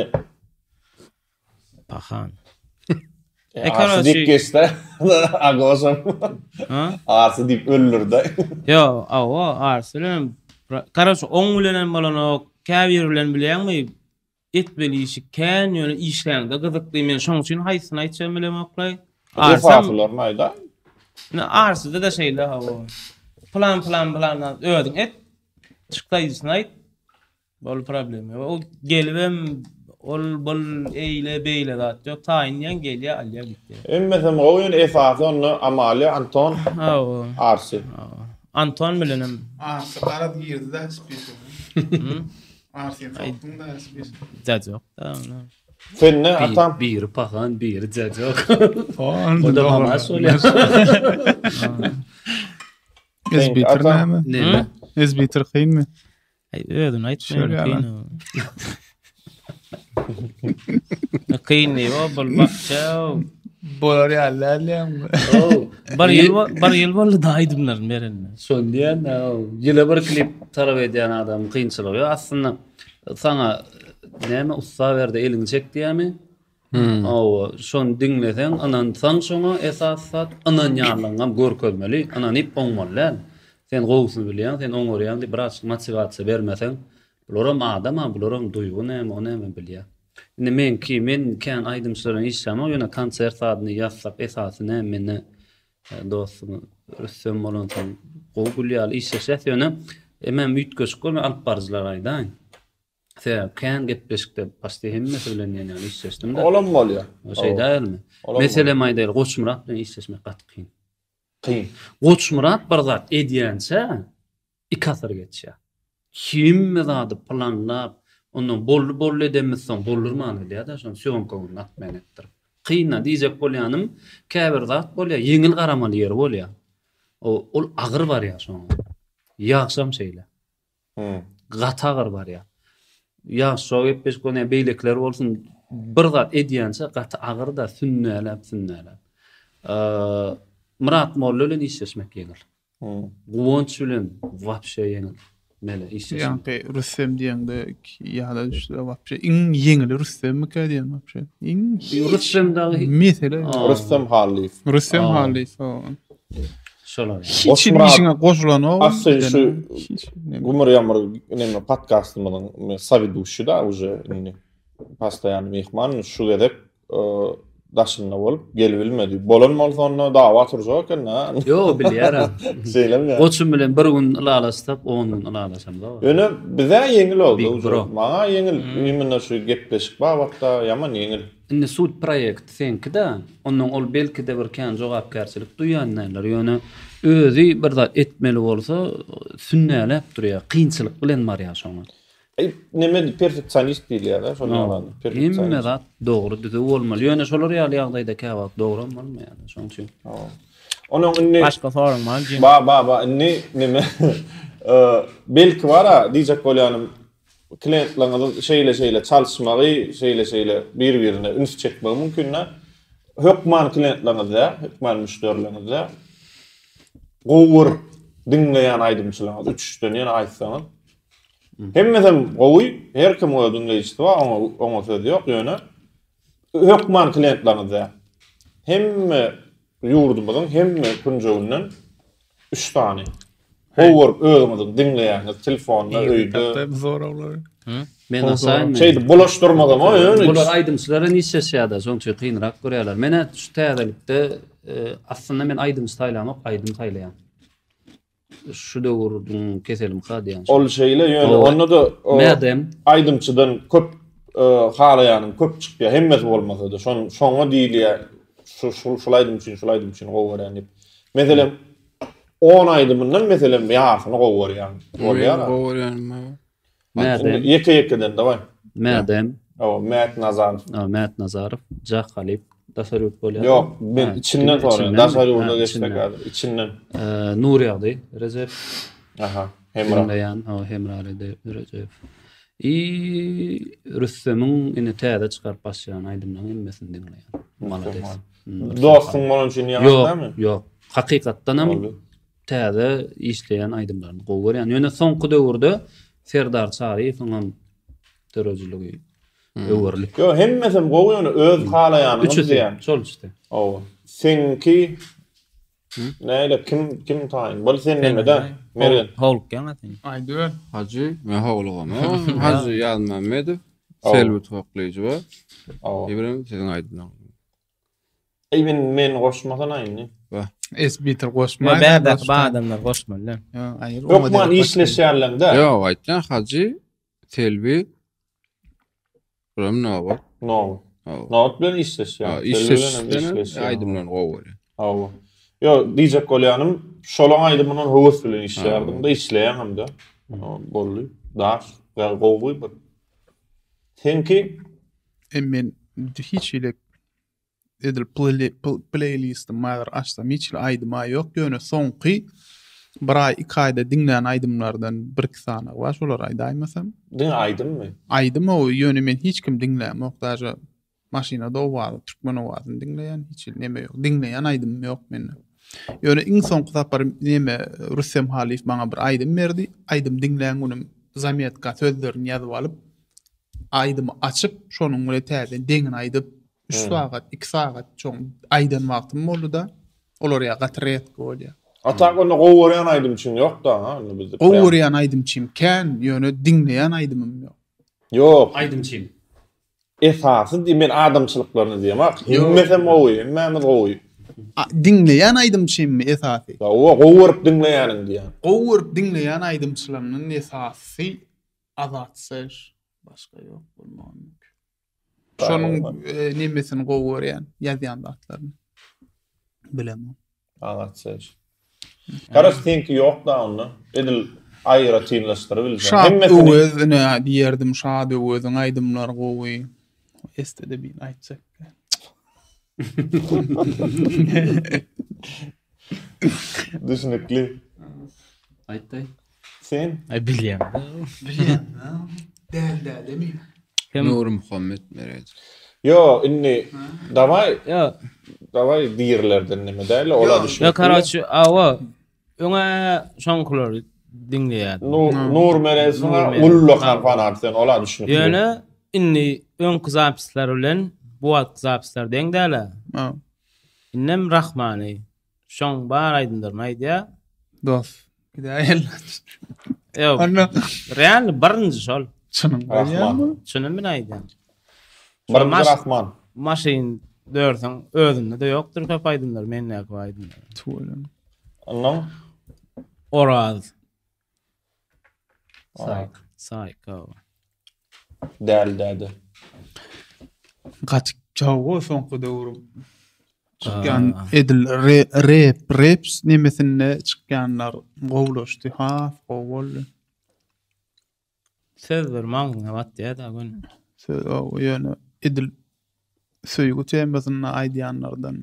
Pahan. Arsy dip geçdi. Agosam. Arsy dip öldürdi. Yo, awa arsylym. Karaşy oň bilen bolany käbir bilen bilýärmi? Etbeli işi kän ýöne işlerinde gyzykly men şoň üçin haýsyny aýtjam bilen oklay. Arsy maýda. Arsyda da şeýle hawa. Plan öýdüň et. Çıktaýdysyny aýt. Bol problemi. O gelibem ol bol eýle beýle zat ýok. Taýynýan gelýär, alýar gitdi. Emmesem goýun esasy onu Amaly, Anton, Arsy. Anton bilenem. Arsy garad girdi da spesi. Arsy falkyň da spesi. Zat ýok. Sen ne atam? Bir pahan, bir jajok. O da mama söylüyor. Ezbiter näme? Ne? Ezbiter kyn mı? Öýdün aýtmaýyn. Kyn ne bol bakça. Bolar ýallaýam. Bar ýyl boldy da aýdymlar meren. Şon diýen, ýyla bir klip tarap edýän adam kynçylygy aslında sana näme usta berdi elini çek diýämi? Şon dinlesen anan san şoňa esasat anan ýarlaňam görkezmeli, anan ip oňmaly. Sen gowusyny bilýän, sen oňorýan diýip biraz motivasiýa bermesen, bular adam, bular duýgu näme, o näme bilýär. Indi men kan aydymçylaryň işlemi ýöne konsert adyny ýazsak esasyny meni dostum Rüssem bolansyň gowgulýaly işleşet ýöne men üýtgeşik alyp barjylar aýdan. Kan gepleşikde başda hemme bilen ýani işleşdim de. Olam bolýar. O şey dälmi? Meselem aýdaýar Goçmurat bilen işleşmek gatqyn. Kyn. Goçmurat bir zat edýänse iki asır geçýär. Kim zady planlap onu bollu edemezsen bollurman diýär da şon söňkowun atman etdir. Kıyna diýjek bolýanym käbir zat bolýar, ýeňil garamaly ýer bolýar. Ol agyr bar ýa şoň. Ýaşam şeýle. Gata agyr bar ýa. Ya şo gepes gone beýlekler bolsun bir zat edýänse gata agyr da sünnälep. Murat Molla bilen işleşmek ýeňil. Guwonç bilen wapşe ýeňil. Mele işleşmek. Yani Rüssem diýende ýa-da düşdi wapşe iň ýeňil Rüssem mi diýen wapşe? Rüssem dagy mesele Rüssem Halif. Rüssem Halif. şolar. Hiç işine goşulan o. Asy şu Gumur Yamur neme podcastymyň savедущий da уже pastaýan mehman şu gedek daşynda bolup gelip bilmedi. Bolanmalsyna dawa turjak eken. Yo bilýäram. Seýlem ya. Goçum bilen bir gün ılalasap, 10 gün ılalasam da. Ýöne bize ýeňil boldy. Bro. Maňa ýeňil ýemine şu gepleşik ba wagtda ýaman ýeňil. Indi sud proýekt senkide, onuň ol belki de bir kan jogapkärçilik duýanlar. Ýöne özü bir zat etmeli bolsa sünnälep durýar, kynçylyk bilen barýar şoňa. Neme perfeksionist diýilýär da, şonu ýalan. Hemme zat dogry düze bolmaly. Ýöne şolar ýaly ýagdaýda käwagt dogry bolmaly ýa-da şoň üçin. Onuň inni Başka sorun var. Ba inni neme belki wara diýjek bolýanym klientlaryň şeýle çalşmagy şeýle bir-birine üns çekmegi mümkinna. Hökman klientlaryňyzda, hökman müşterilerimizde gowur dinleýän aýdymçylaryň 3-den ýene aýtsaňyz hemmeden gowy her kim o dinleýişdi wa oňa söz ýok ýöne hökman klientlaryňyzda hemme ýurdumyzyň hemme künjegünden 3 tane gowur özüňizi dinleýän telefonda öýde Zor olar. Men asaýyn. şeydi bolaşdyrmadan o ýöne Bular aýdymçylary işleşýärdi, şoňça kynrak görýärler. Mene şu täzelikde aslında men aýdym staýlanyp aýdym taýlaýan. Şu döwürden keselim hadiýan. ol şeýle ýöne onu da Madem aýdymçydan köp halaýanyň köp çykýar hemmesi bolmasa da şoňa diýilýär şulaýdym üçin gowurýan dip. Meselem 10 aýdymyndan meselem ýasyny gowurýan. Bolýar. Madem Ýeke-ýekeden da var. Madem Mehmet Nazarov. Mehmet Nazarov, Jah Halip, tasarruf bolýar. Ýok, ben içinden soraýan. Dasarywda geçmek gadyr. İçinden. Nuriýady, Recep. Aha, Hemra. Hemra'da Recep. Rüstem'in ine täze çykaryp başlayan aýdymlaryň hemmesini dinleýän. Malades. Dostum bolan üçin ýaňyldamy? Ýok. Hakykatdan hem täze işleýän aýdymlaryny gowurýan. Ýöne soňky döwürde Serdar Sarıýewiň terörçüligi öwürlik. Yo hemmesim gowuny öz halaýanyny diýen. Şol işte. Senki näle kim taýyn? Bol sen nemeden? Meren. Howluk ýa-da. Aýdyr. Hacı, men howlugam. Hacı Ýalmamedow, Selbit hoklyjy we. İbrahim siziň aýdyňyz. Men goşmadan aýny. Esbiter goşmaýar. Bäde adamlar goşmaly. Aýyr. Hökman işleşýärlerinde. Yo, aýtjan Hacı, Selbit Ramnawa. No. Not bilen işleşýär. İşleşýär. Aýdymlaryň gowurýar. Yo, diýjek bolýanym, şolan aýdymynyň höwes bilen işleýärdim da işleýän hemde. Bolly, daş, gowuy bir. Senki Men hiç ile edil playlistim maýar açsam hiç aýdyma ýok. Ýöne soňky bir ay 2 aýda dinleýän aýdymlardan bir kisany var. Şolar aýdaýmasam. din aýdymmy? Aýdym o ýöne men hiç kim dinleýän okdaja maşinada owar, türkmen owazyny dinleýän hiç neme ýok. Dinleýän aýdym ýok mende. Ýöne iň soňky tapar neme Rüssem Halif maňa bir aýdym berdi. Aýdym dinleýän günüm zamyatka sözlerini ýazyp alyp aýdymy açyp şonuň bilen täze deňin aýdyp 3 saat, 2 saat çoň aýdan wagtym boldy da olar ýa gatret bolýar. Atak onu gowurýan aýdym üçin ýok da, bizde. Gowurýan aýdym çim kän, ýöne dinleýän aýdymym ýok. Ýok. Aydımçıyım. esasy men adamçylyklaryny diýem. Himmesem owy, hemmemiz owy. Dinleýän aýdymçymy esasy? O gowurup dinleýäniň diýen. Gowurup dinleýän aýdymçylarynyň esasy azatsyz, başga ýok bolmagy mümkin. Şonuň nemesini gowurýan, ýazýan zatlaryny bilemem. Azatsyz. Karas tinki ýok da onu. Edil aýra tiňleşdirip bilýär. Hemmesini özüne diýerdim, şad özüň aýdymlar gowy. Estede bir aýtsak. Düşünükli. Aýtdy. Sen? Bilýän. Däl-däl mi? Nur Muhammed Mered. Yo, inni davay Yo, diýerlerden nime däl, ola düşünükli. yo karaçy awa öňe şoňkulary dinleýär. Nur Mered sana ullu kanfanat sen ola düşünükli. Ýöne inni öňkü zapisler bilen bu wagt zapisler deň däle. Ha. Innem Rahmany. Şoň bar aýdyndyr aýdýa. Dost. Gideýel. Yo, Anna real birinji şol. çynyň Rahman. Şunu men aýdym. Birinji Rahman. Maşyn dörtüň özünde de ýokdur köp aýdyndyr men näki aýdyndyr. tuğulan. Anlam? Oraz Sayk. Däl. Gaçyk çawgo soňky döwrüm. Çykýan edil reps nemesinde çykýanlar gowlaşdy ha, gowul. sözler maňa wat diýär gün. O ýöne edil söýgü temasyna aýdýanlardan.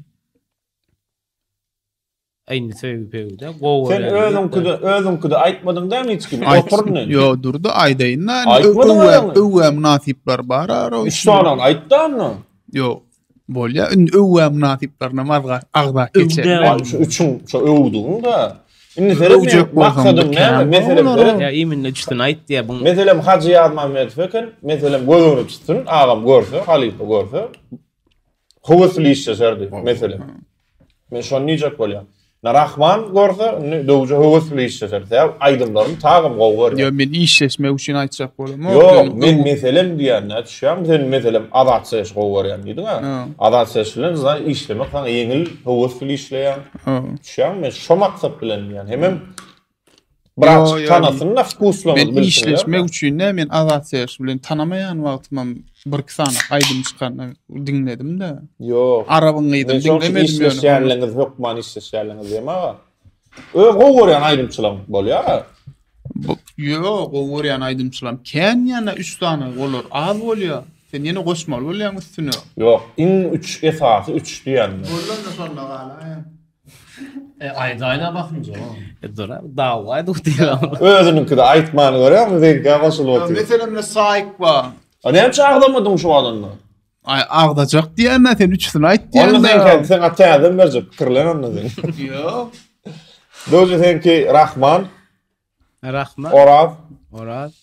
Aýny söýüpde gowy. Sen özüňküde aýtmadyň da hiç kim? Oturny. Yo durdu aýdaýyndan Aýtmadyň mı? öwä münasipler bar ara. Üstüňden aýtdammy? Yo bolýa öwä münasiplerine marga agda geçer. Şu üçün şu övdüň da. Indi serek maksadym näme? Meselem Ya iminle üçten aýt diýär bu. Meselem Hacı Ýazmamedov fekin, meselem gözüňi tutsun, agam görse, halipa görse, howasly işleşerdi meselem. Men şonu niýjek bolýar. Rahman görse, döwje howasly işleşerdi. Aýdymlarym tagym gowar. Yo men işleşmek üçin aýtjak bolam. Yo, men meselem diýän näçýär? Sen meselem azatsyz gowar diýdiň ha. Azatsyz bilen zaň işlemek han ýeňil howasly işleýän. Şoň men şo maksat bilen diýän. Hemem Bırak tanasını da fkuslamız ben işleşmek üçün ne men azatsyz bilen tanamayan wagtymam bir sana aýdym çykanny dinledim de. Yo. Arabyny ýydım dinlemedim. İşleşýänliňiz hukman işleşýänliňiz diýme. Gowurýan aýdymçylyk bolýar. Yo, gowurýan aýdymçylam. Kän ýana 3 tane bolar, az bolýar. Sen ýene goşmaly bolýan üstüne. Yok, in 3 esasy 3 diýen. Bolanda sonra gala. Aýdaýna bakınca o. Dura dawa diýär. Özüniňki de aýtmany görýärmi? Sen gawaşyl otur. Meselemle saýk bar. Näme çağlamadyň şu adamny? Ay agdajak diýenme sen 3'sini aýt diýen. Ondan sen atýadym berjek, kirlen ondan. Yo. Doje senki Rahman, Rahman. Oraz.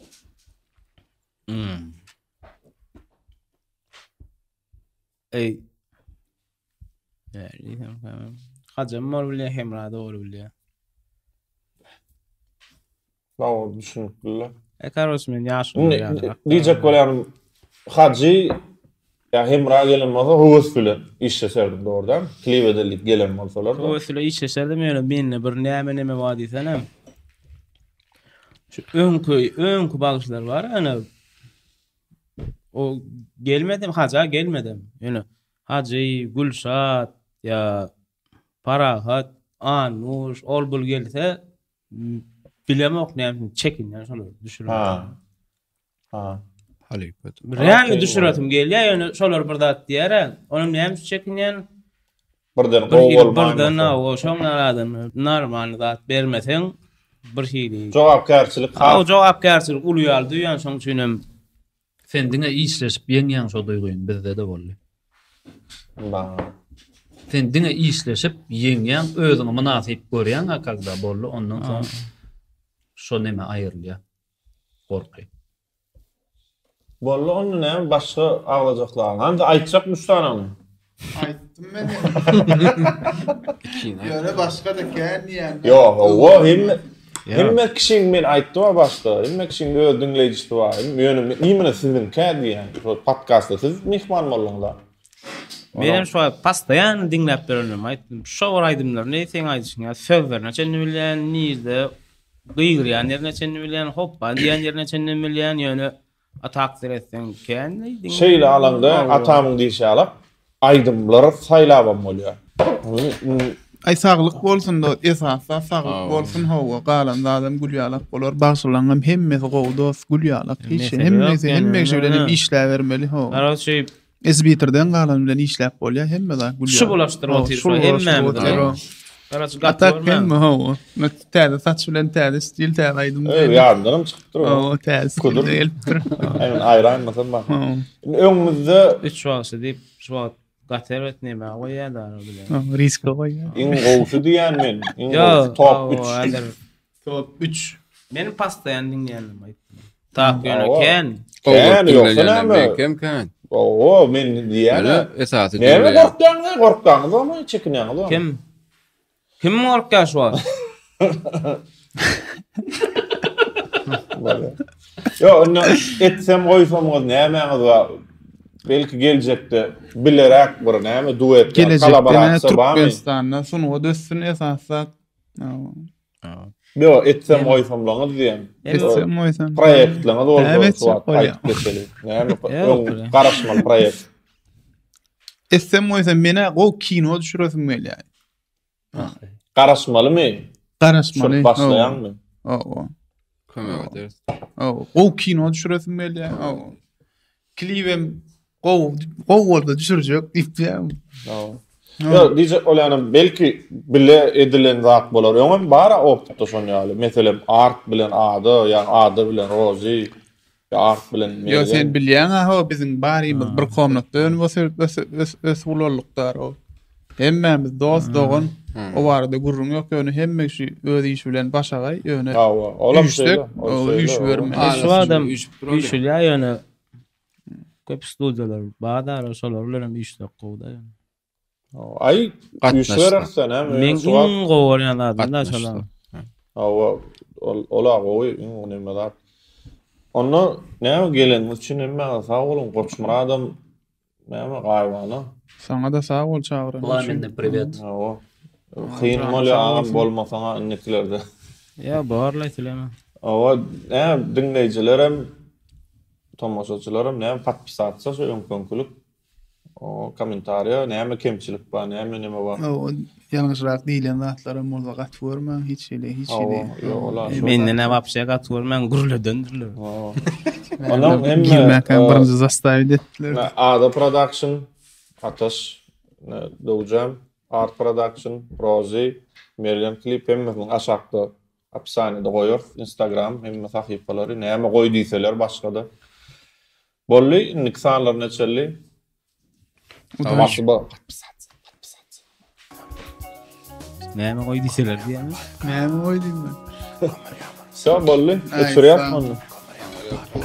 Ey. Yani tamam. Hacım mor bilýär, hemra dogry bilýär. Naw düşünükli. Karos men ýaşy. Diýjek bolýarym Hacı ya hemra gelen bolsa howus bilen işleşerdim doğrudan. Kliwedelik gelen bolsalar. O süle işleşerdim ýöne menne bir näme wadi senem. Şu öňkü bagışlar var ana. O gelmedim Hacı gelmedim. Ýöne Hacı Gülşat ya Parahat Anuş olbul gelse bilemok näme çekin ýa şolar düşürür. Ha. Halipa. Real düşüratim gelýär ýöne şolar bir zat diýär. Onuň näme çekinýän? Birden gowul birden o şoňlardan normal zat bermeseň bir şeýdi. Jogapkärçilik. O jogapkärçilik ulýar diýen şoň üçinem Sen diňe işleşip ýeňýän şo duýguň bizde de boldy. Sen diňe işleşip ýeňýän özüňe münasip görýän akagda boldy ondan soň şo näme aýrylýar. Gorky. Bolly onu näme başga aglajaklar. Handa aýtjak müstanany. Aýtdym men. Ýöne başga da kän ýa. Yo, o hem Hemme kişiň men aýtdyma başda, hemme kişiň öz dinleýijisi bar. Ýöne nimene sizin kädi ýani. Podcastda siz mihman bolýaňlar. Benim şu pastayan dinläp berenim aýtdym. Şo aýdymlar, ne sen aýdyşyň? Ya söwber näçe bilen nirde gyýgyr ýani näçe bilen hoppa diýen ýer näçe bilen ýöne atakdyr etsen kendi. Şeýle alanda atamyň diýişi alap aýdymlar saýlabam bolýar. Ay sağlık bolsun da esasda sağlık bolsun hawa galan adam gülýalak bolar başlanğam hemmesi gowdos gülýalak hiç hemmesi bilen işler vermeli ha. Ara şey Esbiterden galan bilen işler bolýar hemmede gülýar. şu bulaşdyrma otyr hemme. Karası Atak hemme hawa. Nätäde saç bilen täde stil täde aýdym. Ýardym çykdyr o. O täze Kudur. elpdir. Aynen aýran mesela bak. Öňümizde 3 wagty diýip şu gater etneme goýýar da bilen. Risk goýýar. iň gowsy diýen men. Yo, Top 3. Top 3. Benim pastayan dinleýänim aýtdym. Tak ýöne ken. Ken ýoksa näme? Kim kan? Oo, men diýene. Esasy Näme gorkdaňyz ama çekinýäňiz. Kim? Kim morka şu an? Yo, onu etsem goýsam nämeňiz bar? Belki gelecekde bilerek bir näme duet Gelecekde Türkmenistan'da sunuğa dössün esasda. Yo, etsem goýsam laňyz diýen. Etsem goýsam. Proýektlaňyz bolsa Evet, suat öyle. aýdyp geçeli. Näme garaşmaly proýekt. Etsem goýsam mene go kino düşüresim gelýär. Garaşmalymy? Garaşmaly. Şol başlaýanmy? O. Kömek ederiz. O kino düşüresim gelýär. Klibem go bolda düşürjek diýip. Yo, diýje olanam belki bile edilen zat bolar. Ýöňem bara opda şonýaly. Meselem art bilen ady, ýani ady bilen rozy, art bilen Yo sen bilýän ha bizim barymyz bir komnatda ös ululuklar o. Hemmemiz dost dogan o barada gurrun ýok ýöne hemme şu öz iş bilen başagay ýöne. Olam O iş verme. Şu adam iş bilýär ýöne. Köp studiýalar baada şolar bilen işde gowda ýöne. Ay üşwereksen hem Men iň gowurýan adam da şolar. Ola gowy ýa-ni zat. Onu näme gelen üçin emme sağ bolun gorçmar adam näme gaýbana. Sana da sağ ol çağıran. Plamenne привет. Hyn bolýan bolmasaňa inneklerde. Ya barla tileme. Dinleýijilerim, tomoşaçylarym näme patpisatsa şu öňkönkulük. O komentariýa näme kemçilik bar, näme bar. O ýalňyşrak diýilen zatlara molda gat görmä, hiç şeýle. Men ne wapşa gat görmän gurle döndürler. Onam hem girmäken birinji zastawiýet etdiler. Ada Production, Ataş, Dowjam, Art Production, Rozy, Merlin Klip hemmesiniň aşakda apsanyda goýar, Instagram hemme sahypalary näme goýdyseler başga da. Bolly niksanlar neçeli? Tamam. Näme goýdyseler diýämi? Näme goýdym ben? Sen bolly, öçürýärmi?